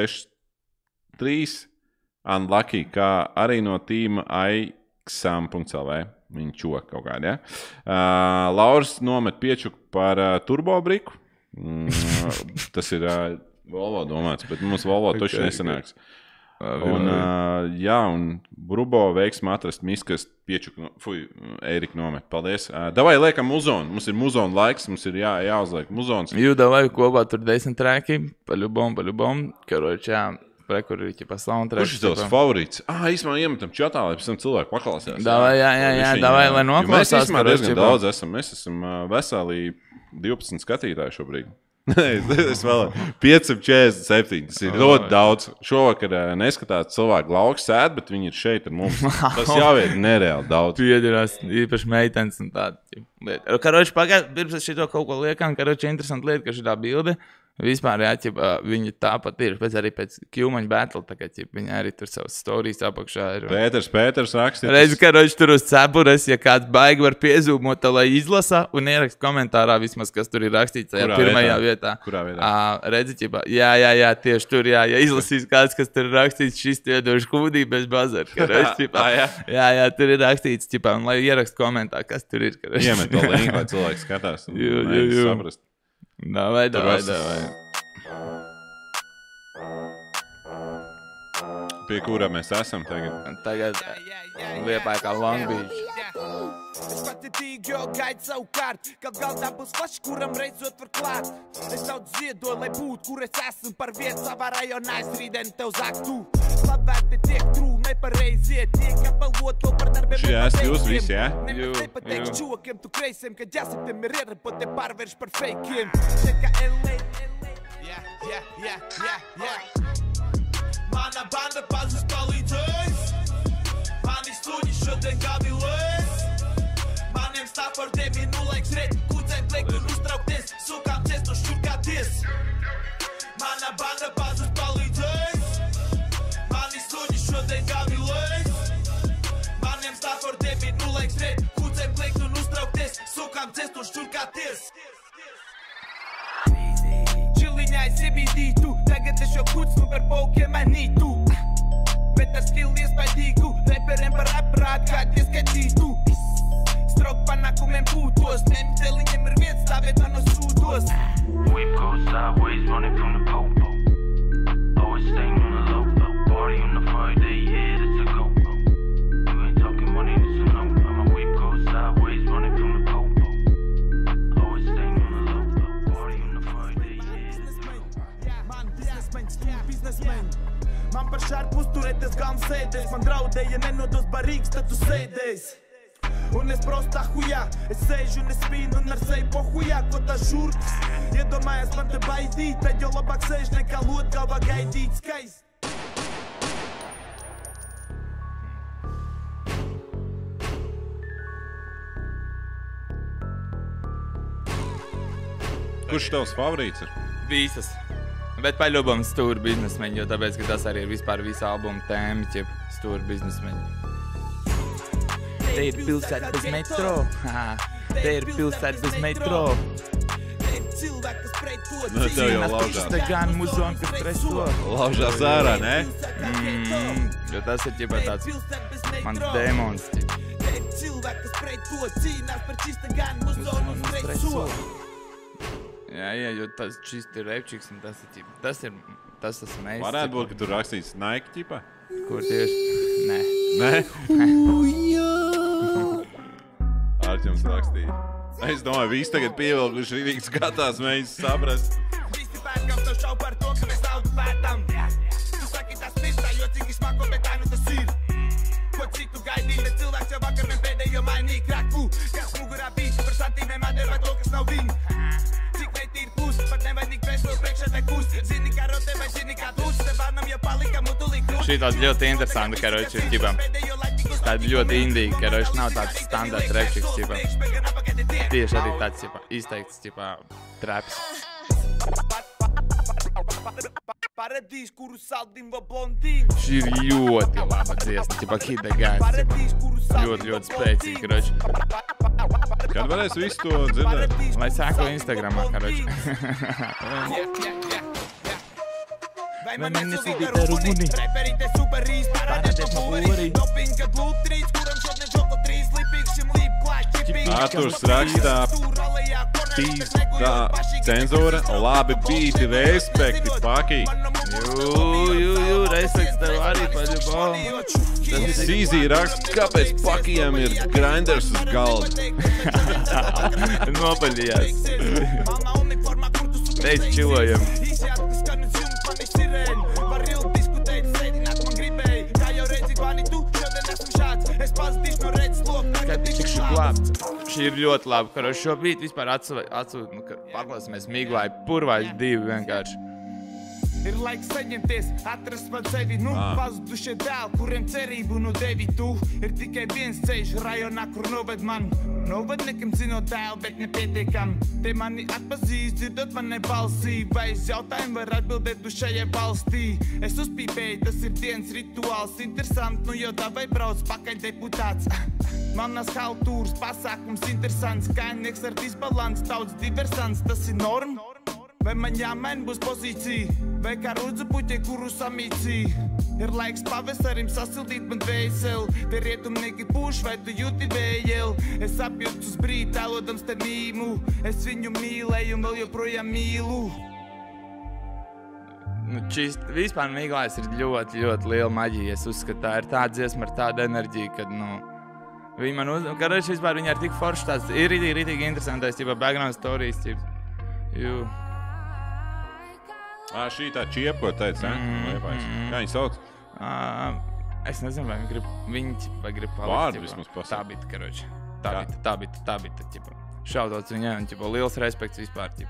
363. Unlucky, kā arī no tīma aixam.lv. Viņi čoka kaut kādi, ja? Lauris nomet piečuku par turbobriku. Tas ir Volvo domāts, bet mums Volvo toši nesanāks. Un Brubo veiksmi atrast miskas piečuku. Eirika nomet. Paldies. Davai liekam muzonu. Mums ir muzonu laiks, mums ir jāuzliek muzons. Davai kopā tur 10 trēki. Pa ļubom. Karoči, jā. kur ir ķipa soundtrack. Kurš ir tavs favorīts? Īsmā iemetam čatā, lai pēc tam cilvēki paklausās. Davai, jā, davai, lai noklausās. Mēs īsmā diezgan daudz esam. Mēs esam veseli 12 skatītāji šobrīd. Es vēl 547. Tas ir ļoti daudz. Šovakar neskatās cilvēku lauku sēd, bet viņi ir šeit ar mums. Tas jau ir nereāli daudz. Piedirās īpaši meitenes un tāda lieta. Karoči, pagājuši, pirms es šito kaut ko liekam, karoči, interesanti lieta, ka šitā bilde vispār, jā, ķipa, viņi tāpat ir, arī pēc Q-maņa battle, tā kā, ķipa, viņi arī tur savas storijas apakšā ir. Pēters rakstīt. Redzi, karoči, tur uz cepures, ja kāds baigi var piezūmot, tā, lai izlasa un ierakst komentārā vismaz, kas tur ir rakstīts, jā, pirmajā vietā. Kurā vietā? Redzi, ķipa, jā, tieši tur, jā, ja izlasīs kāds, kas tur ir rakstīts, šis tiedoši hūdī bez bazara, karoči, ķipa. Jā, tur ir rakstīts, ķipa, un lai ierakst komentā, kas tur ir, karoči. Iemet to linku, lai cilvēki skatās un saprast. Davai. Pie kura mēs esam tagad? Tagad Liepāja kā Long Beach. Es pacietīgi, jo gaidu savu kārt, kad galdā būs flaši, kuram reizot var klāt. Es daudz ziedoju, lai būtu, kur es esmu par vietu savā rajonā, es rītdien tev zaktu. Slavērti tiek trū, nepareizie, tiek apbalvot to par darbiem. Šī esat jūs visi, jā? Nemaz nepateiks čokiem, tu kreisiem, kad jāsaptiem ir ierapot, te pārvērš par fejkiem. Čeka LA. Mana banda pazūs palīdzēs, mani stuņi šodien gavilēs. Maniem stāpardiem ir nulaiks reti, kūdzēm plēkt un uztraukties, sukām ciest un šurkāties. Mana banda pazūs palīdzēs, mani stuņi šodien gavilēs. Maniem stāpardiem ir nulaiks reti, kūdzēm plēkt un uztraukties, sukām ciest un šurkāties. Čiliņai siebīdītu, tagad es šo kucnu par paukiem manītu. Bet ar skilu iespaidīgu, reperiem par aprāt, kā ieskatītu. Strok panākumiem būtos, nemdeliņiem ir vietas stāvēt manos sūdos. Whip goes sideways, running from the popo. Always staying on the low, party on the Friday, yeah, that's a go-go. You ain't talking money, it's a no. I'ma whip goes sideways, running from the popo. Always staying on the low, party on the Friday, yeah, that's a go-go. Biznesmeņi, man par šārpu uzturēties galm sēdēs. Man draudēja nenodos barīgs, tad tu sēdēs. Un es prostā hujā, es sēžu un es vīnu un ar seju po hujā, ko tā žurks. Iedomājies man te baidīt, tad jau labāk sēž nekā lot galvā gaidīt skaist. Kurš tavs favorīts ir? Visas. Bet paļubams stūri biznesmeņi, jo tāpēc, ka tas arī ir vispār visa albuma tēma, ķip stūri biznesmeņi. Te ir pilsēta bez metro. Te ir pilsēta bez metro. Tev jau laužās. Te gan muzon, kas preso. Laužās ārā, ne? Jo tas ir ķipa tāds mans dēmons. Te ir cilvēki, kas pret to cīnās par čista gan muzon un preso. Jā, jo tas čisti repčiks un tas esmu mēs. Varētu būt, ka tur rakstīts Nike ķipa? Kur tieši? Nē. Nē? Arķums rakstīja. Es domāju, visi tagad pievilkuši rīvīgi skatās, mēģis saprast. Visi pērkam tev šau par to, ka mēs daudz pētam. Tu saki, tas nirstā, jo cik izmako, bet tā nu tas ir. Ko citu gaidīja, bet cilvēks jau vakar vien pēdējo mainīja kraku. Kas mugurā bija, par santīmēm atdeva to, kas nav viņa. Cik veiti ir pūs, pat nevainīgi presot priekšā nekus. Zini, kā rote vai zini, kā tūs, te vārnam jau palika mutulī krūs. Šī tāds ļoti interesanta, karoči, ir ķipam. Tāda ļoti indīga, karoči, nav tāds standarts repčiks, ķipam. Tieši arī tāds, ķipam, izteikts, ķipam, traps. Paradīs, kuru saldīm va blondīn. Šī ir ļoti laba dziesma, ķipam, hita gājas, ķipam. Ļoti spēcīgi, karoči. Kad varēs visu to dzirdēt? Lai sēko Instagramā, karoči. Vai man nesūdīt ar uguni? Reperīte superīs, parādēt no būri. Dopinga glūtrīts, kuram šodien čoko 3 lipīkšiem līp klāt. Āturs rakstā pīstā cenzūra. Labi bīti, respekti, paki. Jū, respekts tev arī paļubām. Sīzī raksta, kāpēc pakijam ir grinders uz galda. Nopaļījās. Teic, čilojam. pazīšu no redzes loku. Kad tikšu glābt. Šī ir ļoti labi, ka šo brīdi vispār atsūt, nu, ka paklāsimies Mīglai Purvaļ 2 vienkārši. Ir laiks saņemties, atrast man sevi, pazudušie dēli, kuriem cerību devi tu. Ir tikai viens ceļš rajonā, kur noved man. Novadniekam zinot dēli, bet nepietiekam. Te mani atpazīst, dzirdot manai balsī. Vai es jautājumu var atbildēt uz šajai valstī? Es uzpīpēju, tas ir dienas rituāls. Interesanti, nu jau dabai brauc pakaļ deputāts. Manas haltūras pasākums interesants. Kainieks ar disbalans, tauts diversants, tas ir norma. Vai man jāmaina būs pozīcija, vai kā rudzu puķe, kuru samīcīja. Ir laiks pavasarim sasildīt man dvēseli, te rietumnieki pūš, vai tu jūti vējeli. Es apjūtu uz brīdi, tēlodams te mīmu, es viņu mīlēju un vēl joprojām mīlu. Nu, vispār Mīglais ir ļoti, ļoti liela maģija. Es uzskatu, tā ir tāda dziesma ar tādu enerģiju, kad, nu, viņi man karoči vispār viņi ir tik forši tāds, ir ritīgi interesantais, ķipa background stories, ķipa. Šī tā čiepa, ko teica, Kā viņi sauc? Es nezinu, vai viņi grib palikt. Vārdu vismaz pasaka. Tā bija, karoči. Tā bija, ķipa. Šaudots viņai, un ķipa liels respekts vispār, ķipa.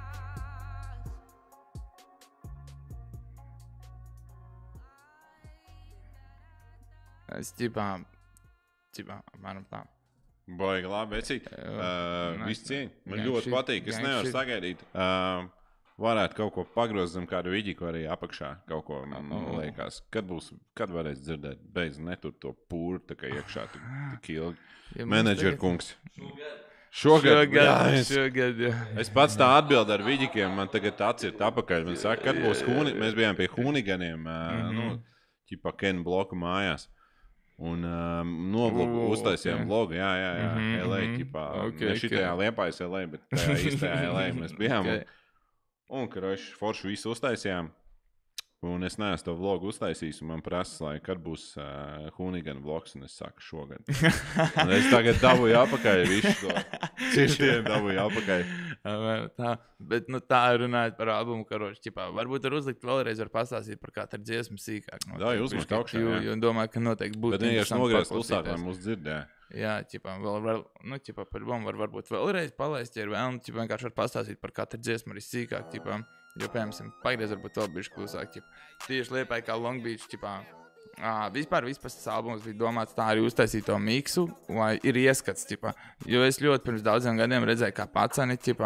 Es ķipā, apmēram tā. Baigi labi, vecīt. Viss cieņ. Man ļoti patīk, es nevaru sagaidīt. Varētu kaut ko pagrozt zem kādu viģiku arī apakšā. Kaut ko, man liekas. Kad varēs dzirdēt? Beidz netur to pūru, tā kā iekšā tik ilgi. Menedžer kungs. Šogad, jā. Es pats tā atbildu ar viģikiem, man tagad atsirt apakaļ. Man saka, kad būs mēs bijām pie Huniganiem, ķipa Ken bloku mājās. Un uztaisījām vlogu, jā, LA, ķipā. Ne šitajā Liepājas LA, bet tajā īstajā LA mēs bijām. Un, karoši, forši visu uztaisījām. Un es neesmu to vlogu uztaisījis, un man prasa, lai kad būs Hunigan vlogs, un es saku šogad. Un es tagad dabūju apakaļ visu to. Ciešiem dabūju apakaļ. Tā, bet, nu, tā runājot par albumu, karoči, ķipā. Varbūt ar uzlikt vēlreiz var pastāstīt par katru dziesmu sīkāk. Jā, uzlikt augšā, jā. Jo domāju, ka noteikti būtu bet vienkārši nogriezt klusāk, lai mūs dzird, jā. Jā, ķipā, ķipā, par albumu varbūt vēlreiz palaist, ja ir vēl, ķipā, vienkārši var pastāstīt par katru dziesmu arī sīkāk, ķipā. Jo, piemēram, pagriez varbūt vēl bišķi klusāk, ķipā. Tieši Liepāja kā Long Beach, ķipā. Vispār tas albums bija domāts tā arī uztaisīt to miksu, lai ir ieskats, ķipā. Jo es ļoti pirms daudziem gadiem redzēju, kā pacani, ķipā,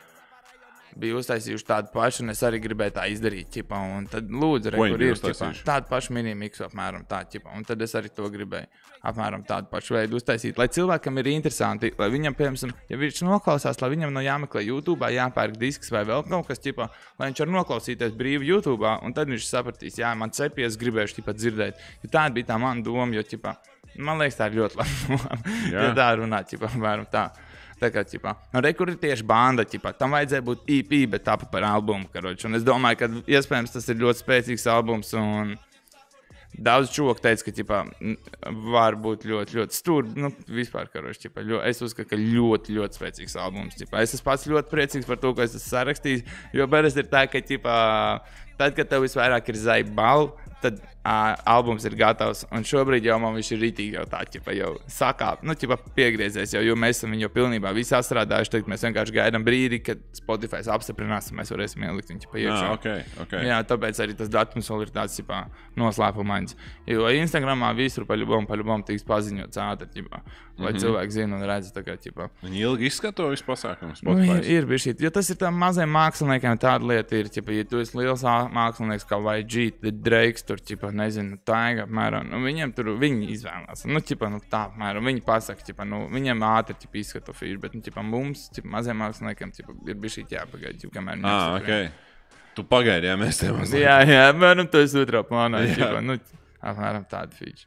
bija uztaisījuši tādu pašu, un es arī gribēju tā izdarīt, ķipā. Un tad lūdzu, kur ir, ķipā, tādu pašu mini-miksu apmēram tā, ķipā. Un tad es arī to gribēju apmēram tādu pašu veidu uztaisīt, lai cilvēkam ir interesanti, lai viņam, piemēram, ja viņš noklausās, lai viņam jāmeklē YouTube, jāpērk disks vai vēl kaut kas, ķipā, lai viņš var noklausīties brīvi YouTube, un tad viņš sapratīs, jā, man cepies, gribēšu, ķipā, dzirdēt. Jo tāda bija tā mana doma, jo, ķipā, man liekas, tā ir ļoti laba doma, ja tā runā, ķipā, apmēram tā. Tā kā, ķipā, nu, re, kur ir tieši banda, ķipā, tam vajadzēja būt EP, bet tāpa par albumu, karoči. Un es domāju, ka iespējams tas ir ļoti spēcīgs albums, un daudz čoku teica, ka, ķipā, var būt ļoti, ļoti stūri, nu, vispār, karoči, ķipā, es uzskatu, ka ļoti, ļoti spēcīgs albums, ķipā. Es esmu pats ļoti priecīgs par to, ko es esmu sarakstījis, jo parasti ir tā, ka, ķipā, tad, kad tev visvairāk ir zaibali, tad albums ir gatavs, un šobrīd jau man viņš ir ritīgi jau tā, ķipa, jau sakāp, nu, ķipa, piegriezies, jo mēs esam viņu jau pilnībā visi sastrādājuši, tagad mēs vienkārši gaidām brīdi, kad Spotify apstiprinās, un mēs varēsim ielikt viņu, ķipa, iekšā. Okay. Jā, tāpēc arī tas datums vēl ir tāds, ķipa, noslēpumains. Jo Instagramā visur paļubom tiks paziņots ātri, ķipa, lai cilvēki zina un redz, tā kā, ķipa. Viņi ilgi izskato visu pasākumu Spotify? Nu, ir bišķīt, jo tas ir tā mazajiem māksliniekiem tāda lieta ir, ķipa, ja tu esi liels mākslinieks kā YG, Drakes, tur, ķipa, nezinu, Taiga, apmēram, nu, viņiem tur, viņi izvēlās, nu, ķipa, nu, tā, apmēram, viņi pasaka, ķipa, nu, viņiem ātri, ķipa, izskato fīšu, bet, nu, ķipa, mums, ķipa, mazajiem māksliniekiem, ķipa, ir bišķīt jāpagaid, ķipa, kamēr okay. Tu pagaidi, jā, mēs tev mazliet. Jā, apmēram, to es otrā plānā, ķipa, nu, apmēram tāda fīša.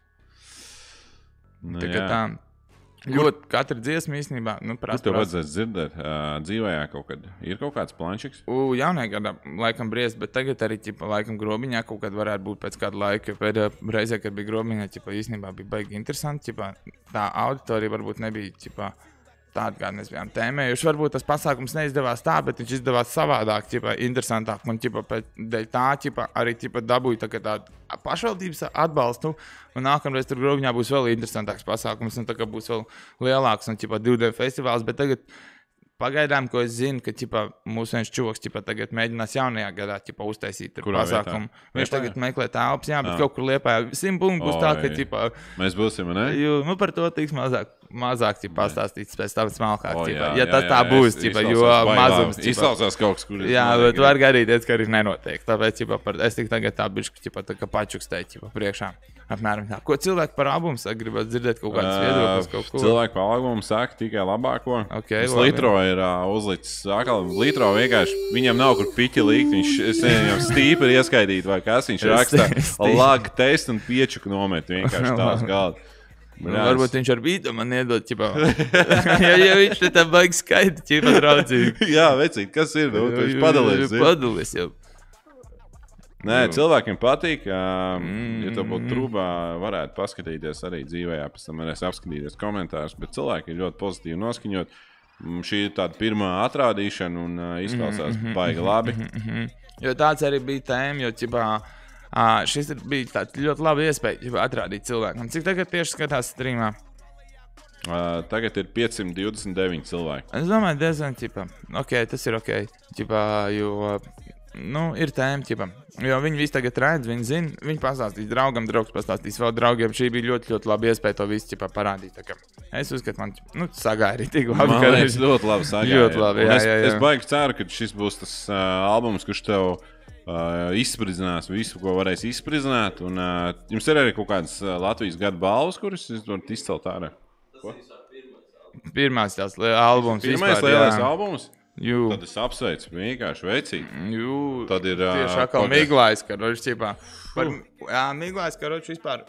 Nu, tā kā tā. Ļoti katra dziesma īstenībā, nu, prasa. Tev vajadzēs dzirdēt dzīvējā kaut kad. Ir kaut kāds plančiks? Jaunajā gadā laikam briest, bet tagad arī, ķipa, laikam grobiņā kaut kad varētu būt pēc kāda laika, jo pēdējā reizē, kad bija grobiņā, ķipa, īstenībā bija baigi interesanti, ķipa, tā auditorija varbūt nebija, ķipa, tādu, kā mēs bijām tēmējuši. Varbūt tas pasākums neizdevās tā, bet viņš izdevās savādāk, ķipa, interesantāk. Man ķipa, dēļ tā, ķipa, arī ķipa, dabūju tādu pašvaldības atbalstu. Un nākamreiz tur Grogņā būs vēl interesantāks pasākums, un tā kā būs vēl lielāks un ķipa 2D festivāls. Bet tagad pagaidām, ko es zinu, ka ķipa, mūsu viens čoks ķipa, tagad mēģinās jaunajā gadā ķipa, uztaisīt pasākumu. Viņš tagad meklē telpas, jā, bet kaut kur Liepājā 100 punktu būs tā, ka ķipa, mēs būsim, ne? Nu, par to tiks mazāk ķipa, pastāstīts pēc tam smalkāk. Ja tas tā būs, ķipa, jo mazums. Izklausās kaut kas, kur jā, bet var garīties, ka arī nenotiek. Tāpēc ķipa, es tik tagad tā bišķi ķipa, tā kā pačukstēju ķipa, priekšā. Apmēram tā. Ko cilvēki par albumu saka? Gribētu dzirdēt kaut kādas viedokļas, kaut ko? Cilvēki par albumu saka tikai labāko. Okay, Litro ir uzlicis atkal. Litro vienkārši, viņam nav kur piķi likt. Viņš viņam stīpi ir ieskaidīt vai kas. Viņš raksta laga testu un piečuku nomet vienkārši tās galda. Varbūt viņš ar bītu man iedod, ķipā. ja viņš te tā baigi skaidri, ķipā draudzīgi. Jā, vecīt, kas ir? Nu, tu viņš padalies. Padalies jau. Nē, cilvēkiem patīk. Ja tev būtu trūbā, varētu paskatīties arī dzīvējā, pēc tam varēs apskatīties komentārus, bet cilvēki ir ļoti pozitīvi noskaņot. Šī ir tāda pirmā atrādīšana un izklausās baigi labi. Jo tāds arī bija tēma, jo ķipā, šis bija tāds ļoti labi iespēja ķipā, atrādīt cilvēkam. Cik tagad tieši skatās streamā? Tagad ir 529 cilvēki. Es domāju, diezgan ķipā. Ok, tas ir ok. Ķipā, jo... Nu, ir tēma, ķipa. Jo viņi visi tagad redz, viņi zina, viņi pastāstīs draugam, draugs pastāstīs vēl draugiem. Šī bija ļoti, ļoti labi iespēja to visu ķipa parādīt. Es uzskatu, man sagāja arī tik labi. Man liekas, ļoti labi sagāja. Ļoti labi, jā. Es baigi ceru, ka šis būs tas albums, kurš tev izspridzinās visu, ko varēs izspridzināt. Un jums ir arī kaut kādas Latvijas gada balvas, kuras jūs varat izcelt ārā? Pirmās tās albums. Pirmais lielais albums? Jū. Tad es apsveicu vienkārši vecīt. Jū. Tad ir... Tieši atkal Miglājs, karoči, ķipā. Jā, Miglājs, karoči, vispār.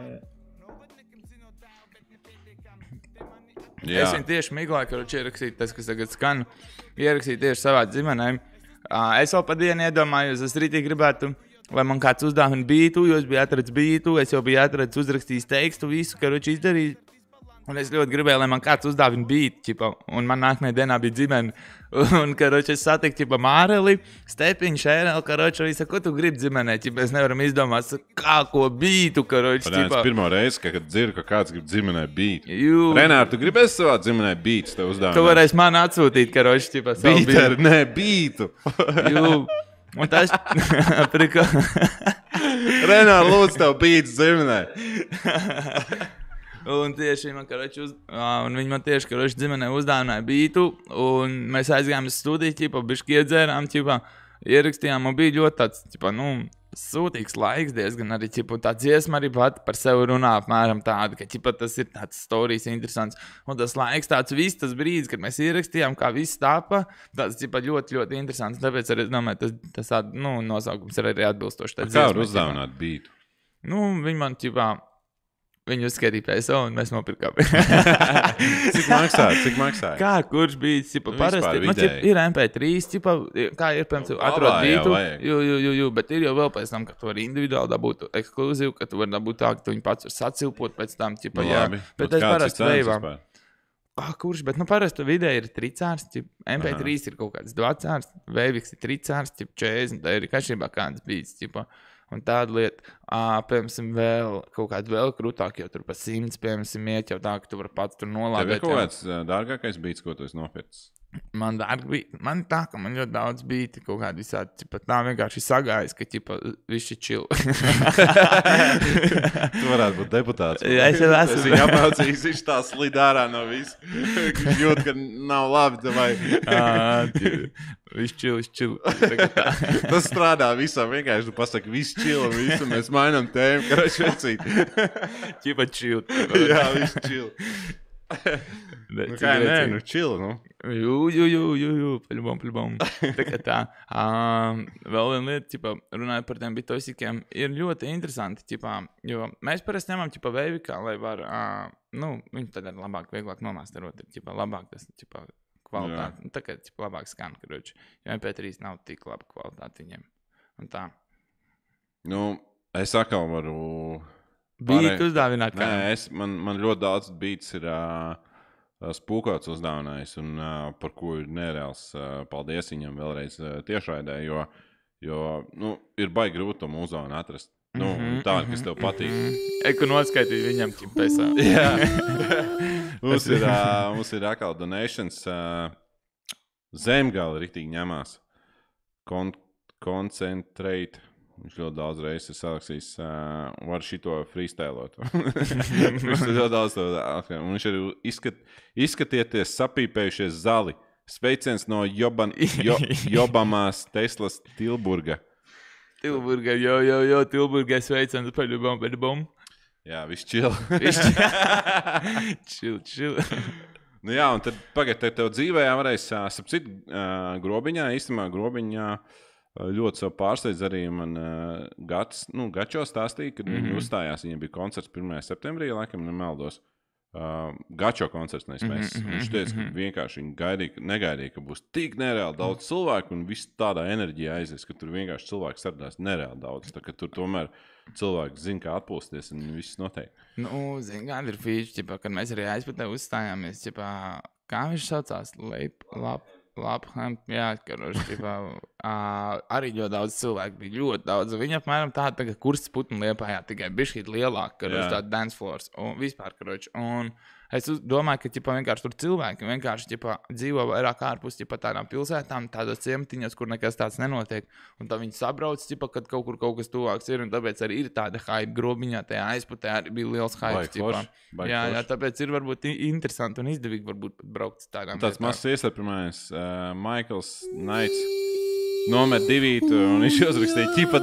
Jā. Es viņu tieši Miglāju, karoči, ierakstīt tas, kas tagad skan. Ierakstīt tieši savā dzimenēm. Es vēl pa dienu iedomājos, es rītī gribētu, lai man kāds uzdāvina bītu, jo es biju atradis bītu, es jau biju atradis uzrakstījis tekstu, visu, karoči, izdarīju. Un es ļoti gribēju, lai man kāds uzdāvina bītu, ķipa, un man nākamajā dienā bija dzimene. Un, karoči, es satiku, ķipa, Māreli, Stepiņu, Šēreli, karoči, un viņš saka, ko tu gribi dzimenē, ķipa, es nevaram izdomāt, kā ko bītu, karoči, ķipa. Pirmo reizi, kad dzirdu, ka kāds grib dzimenē bītu. Renār, tu gribēsi savā dzimenē bītus tev uzdāvināt? Tu varēsi man atsūtīt, karoči, ķipa, savu bītu. Bīter, ne, bītu. Jū. Un tas... Renār, lūdzu tev bītus dzimenē. Un tieši viņi man tieši, karoči, dzimenē uzdāvināja bītu, un mēs aizgājām uz studiju, ķipa, bišķi iedzērām, ķipa, ierakstījām, un bija ļoti tāds, ķipa, sūtīgs laiks diezgan arī, ķipa, tā dziesma arī pat par sevi runā apmēram tāda, ka, ķipa, tas ir tāds storijas interesants, un tas laiks tāds viss, tas brīdis, kad mēs ierakstījām, kā viss tāpa, tāds, ķipa, ļoti, ļoti interesants, tāpēc arī, domāju, tas nosaukums ir arī atbilstoši. Kā var uzdāvināt bītu? Viņi man, ķipa, viņi uzskaitīja PSO un mēs nopirkām. Cik maksāja? Kā, kurš bija, ķipa, parasti, ir MP3, ķipa, kā ir, piemēram, atrod bītu, bet ir jau vēl pēc tam, ka tu vari individuāli dabūt ekskluzīvu, ka tu vari dabūt tā, ka tu viņu pats var sacilpot pēc tam, ķipa, jā. Bet es parasti veivām. Kurš, bet, parasti vidē ir tricārs, MP3 ir kaut kāds dvacārs, veiviks ir tricārs, 40, tā ir kašībā kāds bīts, ķipa. Un tāda lieta, piemēram, vēl kaut kāda vēl krūtāk, jo tur pa 100, piemēram, iet jau tā, ka tu vari pats tur nolādēt. Tev ir kaut kāds dārgākais bīts, ko tu esi nopircis? Man tā, ka man ļoti daudz bīti kaut kādi visādi, ķipa, tā vienkārši sagājas, ka, ķipa, viss ir chill. Tu varētu būt deputāts. Jā, es jau esmu. Es viņu apmaucījis, viņš tā slid ārā no visu. Viņš jūt, ka nav labi, vai... Viss chill. Tas strādā visam, vienkārši tu pasaki, viss chill un visu, mēs mainām tēmu, karoči vecīt. Ķipa chill. Jā, viss chill. Kā nē, chill, Jū, paļbom. Tā kā tā. Vēl viena lieta, ķipa, runājot par tiem bitosikiem, ir ļoti interesanti, ķipa, jo mēs parasti ņemam, ķipa, veivikā, lai var, viņi tad ir labāk, vieglāk nomāsterot, ķipa, labāk tas, ķipa, kvalitāti. Tā kā, ķipa, labāk skan, karoči, jo MP3 nav tik laba kvalitāti viņiem. Un tā. Es atkal varu... Bītu uzdāvināt kā? Nē, man ļoti daudz bīts ir Spūkots uzdāvinājis, un par ko ir nereāls paldies viņam vēlreiz tiešraidē, jo ir baigi grūti to muzonu atrast. Tāda, kas tev patīk. Eku noskaitīt viņam ķipēsā. Jā. Mums ir atkal donations. Zemgala riktīgi ņemās. Concentrate. Viņš ļoti daudz reizes ir sarakstījis, var šito freestylot. Viņš ļoti daudz to atkārt. Un viņš arī izskatieties sapīpējušies zali. Sveiciens no Jobamās Teslas Tilburga. Tilburga, Tilburga sveiciens paļubam. Jā, viss chill. Chill. Nu jā, un tad pagaid, tev dzīvē varēs sapcīt Grobiņā, īstenībā Grobiņā ļoti sev pārsteidz arī man Gačo stāstīja, kad viņi uzstājās, viņiem bija koncerts 1. septembrī, laikam nemaldos. Gačo koncerts neizmēs. Viņš teica, ka vienkārši viņi negaidīja, ka būs tik nereāli daudz cilvēku un viss tādā enerģijā aizies, ka tur vienkārši cilvēki sardās nereāli daudz. Tā ka tur tomēr cilvēki zina, kā atpūsties un viss notiek. Zin, kāda ir fīča, kad mēs arī aizpatē uzstājāmies, kā viņš saucās? Lapham, jā, arī ļoti daudz cilvēku bija, ļoti daudz. Viņa apmēram tāda, kursts putnu Liepājā, tikai bišķīt lielāk, tāda dance floors un vispār, un es domāju, ka vienkārši tur cilvēki vienkārši dzīvo vairāk ārpus tādām pilsētām, tādos ciematiņos, kur nekas tāds nenotiek, un tā viņi sabrauc, kad kaut kas tuvāks ir, un tāpēc arī ir tāda hype Grobiņā, tajā aizputē arī bija liels hype. Jā, tāpēc ir varbūt interesanti un izdevīgi varbūt pat braukt tādām. Tāds mazs iestarpinājums, Maikls Naits nomet 2 un viņš uzrakstīja ķipa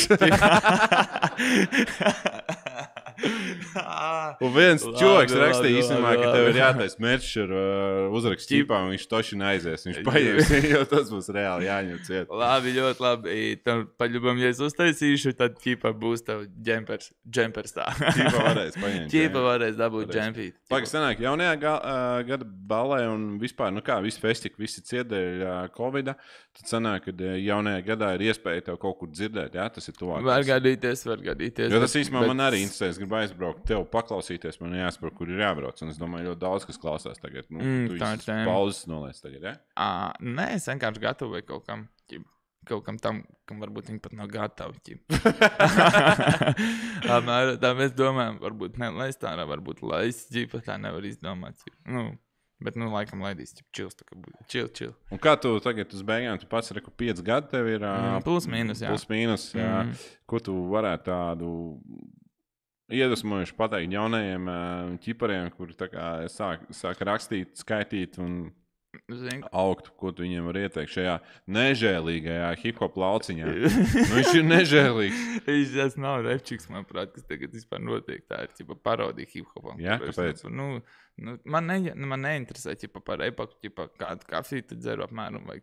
2. Un viens čoks rakstīja īstenībā, ka tev ir jātais merčs ar uzrakstu ķipām, un viņš toši neaizies. Viņš paņems, jo tas būs reāli jāņem ciet. Labi, ļoti labi. Tam paļubam, ja es uztaisīšu, tad ķipa būs tev džempers tā. Ķipa varēs paņemt. Ķipa varēs dabūt džempīt. Pagaid, sanāk, jaunajā gada balē un vispār, visi festika, visi ciedēļ Covida, tad sanāk, kad jaunajā gadā ir iespēja tev kaut kur dzirdēt, jā, tas ir tuvāk. Var gadīties. Jo tas īstenībā man arī interesēs, gribu aizbraukt, tev paklausīties, man jāsaprot, kur ir jābrauc. Un es domāju, ļoti daudz, kas klausās tagad. Tu pauzes noliec tagad, ja? Nē, es vienkārši gatavoju kaut kam tam, kam varbūt viņi pat nav gatavi. Tā mēs domājam, varbūt nelaist ārā, varbūt laist, tā nevar izdomāt. Bet, laikam laidīs, čils, tā kā būtu. Čil. Un kā tu tagad uz beigām, tu pats reku 5 gadi tev ir... Plus mīnus, jā. Plus mīnus, jā. Ko tu varētu tādu iedvesmojuši pateikt jaunajiem ķipariem, kuri tā kā sāk rakstīt, skaitīt un augt, ko tu viņiem var ieteikt šajā nežēlīgajā hip-hop lauciņā. Viņš ir nežēlīgs. Tas nav repčiks, manuprāt, kas tagad vispār notiek. Tā ir parodija hip-hopam. Jā, kāpēc? Man neinteresē par epoku, kādu kafiju tu dzeru apmēram, vai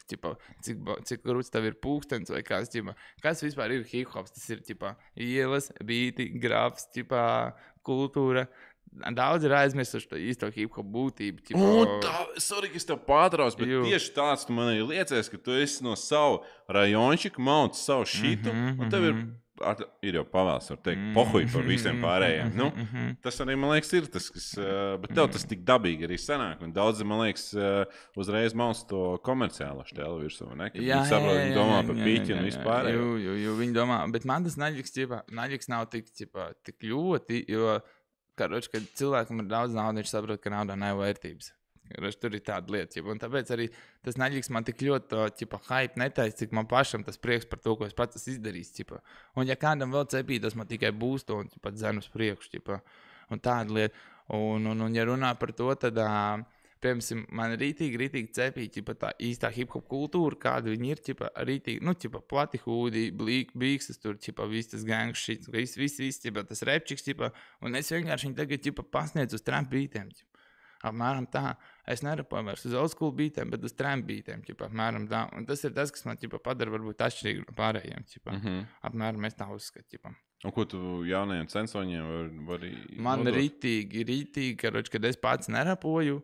cik grūts tev ir pūkstens, vai kas vispār ir hip-hops. Tas ir ielas, bīti, grafs, kultūra. Daudz ir aizmirsuši to īsto hip-hop būtību. Sorry, ka es tev pārtraucu, bet tieši tāds tu man ir liecies, ka tu esi no savu rajončiku, mauts savu šitu, un tev ir jau pavēls, var teikt, pohuj par visiem pārējiem. Tas arī, man liekas, ir tas, kas, bet tev tas tik dabīgi arī sanāk, un daudzi, man liekas, uzreiz mauts to komerciālo štēlu virsū, ne? Kad viņi saprot, viņi domā par pīķi un vispār. Jo viņi domā, bet man tas naļiks nav tik ļoti, jo kad cilvēkam ir daudz naudas, viņš saprot, ka naudā nav vērtības. Tur ir tāda lieta. Un tāpēc arī tas naļiks man tik ļoti hype netaisa, cik man pašam tas prieks par to, ko es pats izdarīju. Un ja kādam vēl cepī, tas man tikai būsto un dzenu uz priekšu. Un tāda lieta. Un ja runā par to, tad... Piemēram, man rītīgi cepīja tā īstā hip-hop kultūra, kāda viņi ir, rītīgi, plati hūdi, bīkstas, tur, viss tas gangs šits, viss, tas repčiks, un es vienkārši viņu tagad, pasniedzu uz tramp bītēm, apmēram tā. Es nerapoju vairs uz old school bītēm, bet uz tramp bītēm, apmēram tā. Un tas ir tas, kas man, padara varbūt atšķirīgi no pārējiem, apmēram es tā uzskatu, Un ko tu jaunajiem censoņiem vari Man rītīgi, kad es pats nerapoju,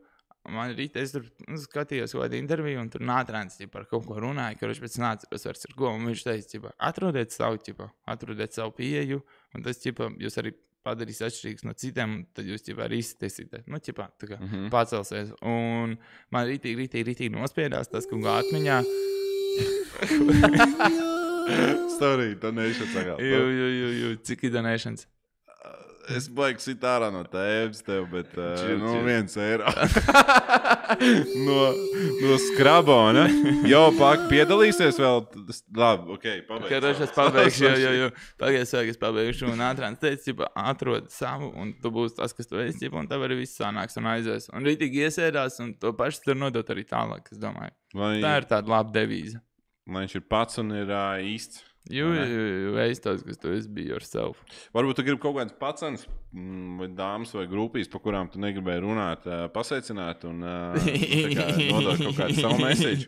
es tur skatījos kādu interviju, un tur nātrēns par kaut ko runāja, ka viņš pēc nāceros ar ko, un viņš teica, atrodiet savu pieeju, un tas, jūs arī padarīs atšķirīgs no citiem, tad jūs ķipā arī izsitiesiet. Nu, ķipā, tā kā pacelsies. Un man rītīgi nospiedās tas, ka atmiņā. Story, donations atkal. Cik ir donations? Es baigu sit ārā no tēvas tev, bet nu 1 eiro. no skrabona. Jau piedalīsies vēl. Labi, ok, pabeigšu. Kad es pabeigšu, es pabeigšu un ātrāns teica, atrod savu, un tu būsi tas, kas tu esi, un tev arī viss sanāks un aizies. Un rītīgi iesēdās, un to pašu tur nodot arī tālāk, es domāju. Tā ir tāda laba devīze. Lai viņš ir pats un ir īsts. Es tos, kas tu esi, be yourself. Varbūt tu gribi kaut kāds pacens, vai dāmas, vai grupīs, pa kurām tu negribēji runāt, pasveicināt un nodot kaut kādu savu message.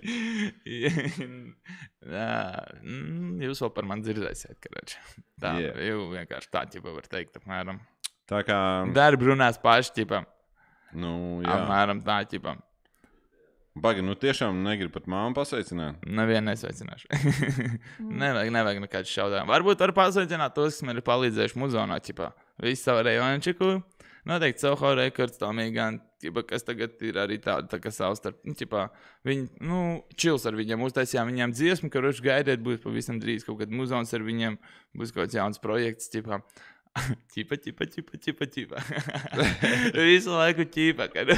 Jūs vēl par mani dzirdēsiet, karoči. Tā, jau vienkārši tā ķipa var teikt, apmēram. Tā kā... Darbi runās paši, ķipa. Nu, jā. Apmēram tā, ķipa. Baga, nu tiešām negribu pat māmu pasveicināt. Nevienu nesveicināšu. nevajag nekāds šaudājums. Varbūt var pasveicināt tos, kas man ir palīdzējuši muzonā, ķipā. Visu savu rejončiku. Noteikti Soho Records, Tomīgan, ķipā, kas tagad ir arī tāda, tā kā savstarp. Ķipā, viņi, čils ar viņiem uztaisījām viņiem dziesmu, ka roši gaidiet, būs pavisam drīz kaut kad muzons ar viņiem, būs kaut kāds jauns projekts, ķipā. Ķipa. Visu laiku ķipa, kad...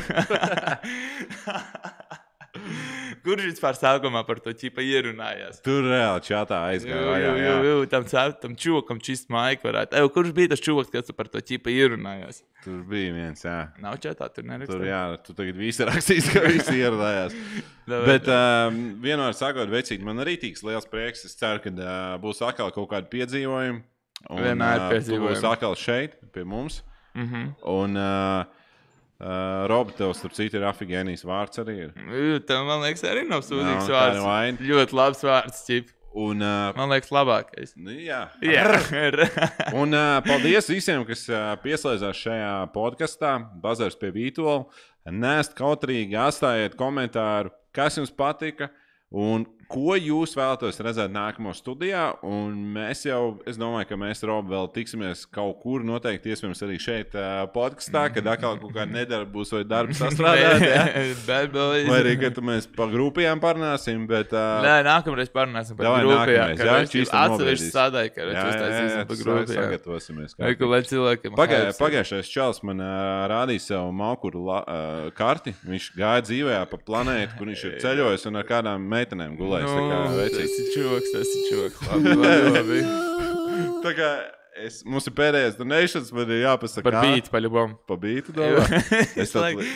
Kurš vispār sākumā par to ķipa ierunājās? Tur reāli čatā aizgāja. Tam čokam čist maiku varētu. Kurš bija tas čoks, kas par to ķipa ierunājās? Tur bija viens, jā. Nav čatā, tur nerakstā. Tur, jā, tu tagad visi rakstīs, ka visi ierunājās. Bet vienmēr sakot, vecīt, man arī tīks liels prieks. Es ceru, ka būs atkal kaut kādi piedzīvojumi. Vienmēr piedzīvojumi. Tu būs atkal šeit, pie mums. Un... Robi, tev starp citu ir afigēnijas vārds arī ir. Tev, man liekas, arī nav sūdīgs vārds. Ļoti labs vārds, ķip. Un, man liekas, labākais. Jā. Un paldies visiem, kas pieslēdzās šajā podkastā. Bazars pie Vītola. Nēst kautrīgi, atstājiet komentāru, kas jums patika un ko jūs vēlatos redzēt nākamo studijā. Un mēs jau, es domāju, ka mēs, Robi, vēl tiksimies kaut kur noteikti, iespējams arī šeit podkastā, kad atkal kaut kāda nedarba būs vai darba sastrādāt. Vai arī, kad mēs pa grupijām parunāsim, bet... Nē, nākamreiz parunāsim par grupijām. Atsevišķi sādāja, ka uztaisīsim pa grupijām. Sagatavosimies. Pagājušais čals man rādīja savu maukuru karti. Viņš gāja dzīvē pa planētu, kur viņš ir ceļojis un ar kādām meitenēm gulējis. Tas ir čoks. Labi. Tā kā mums ir pēdējais donations, man ir jāpasaka. Par bītu, paļubom. Par bītu, domā? Es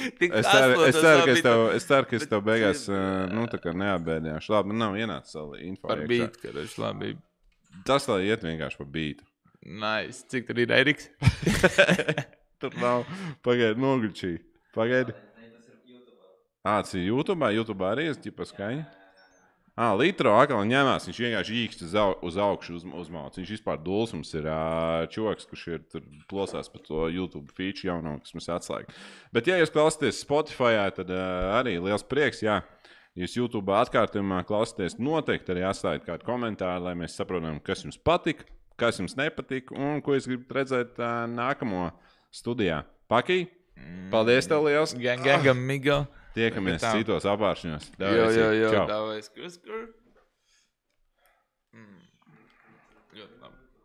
ceru, ka es tev beigās, tā kā neapbēdināšu. Labi, man nav ienācis vēl info. Par bītu, karoči, labi. Tas, lai iet vienkārši par bītu. Nice. Cik tur ir Eriks? Tur nav. Pagaidi, nogričī. Pagaidi. Tas ir YouTube? YouTube arī es ķipa skaņa. Litro atkal ņemās, viņš vienkārši īkst uz augšu uzmauc. Viņš vispār dulsums ir čoks, kurš ir tur plosās par to YouTube feature jauno, kas mums atslēga. Bet, ja jūs klausāties Spotifyā, tad arī liels prieks, jā. Jūs YouTube atkārtojumā klausāties, noteikti arī atstājiet kādu komentāru, lai mēs saprotam, kas jums patika, kas jums nepatika un ko jūs gribat redzēt nākamo studijā. Paki, paldies tev liels! Gangam, migo! Tiekamies citos apāršņos. Jo, davai, skur. Ļoti labi.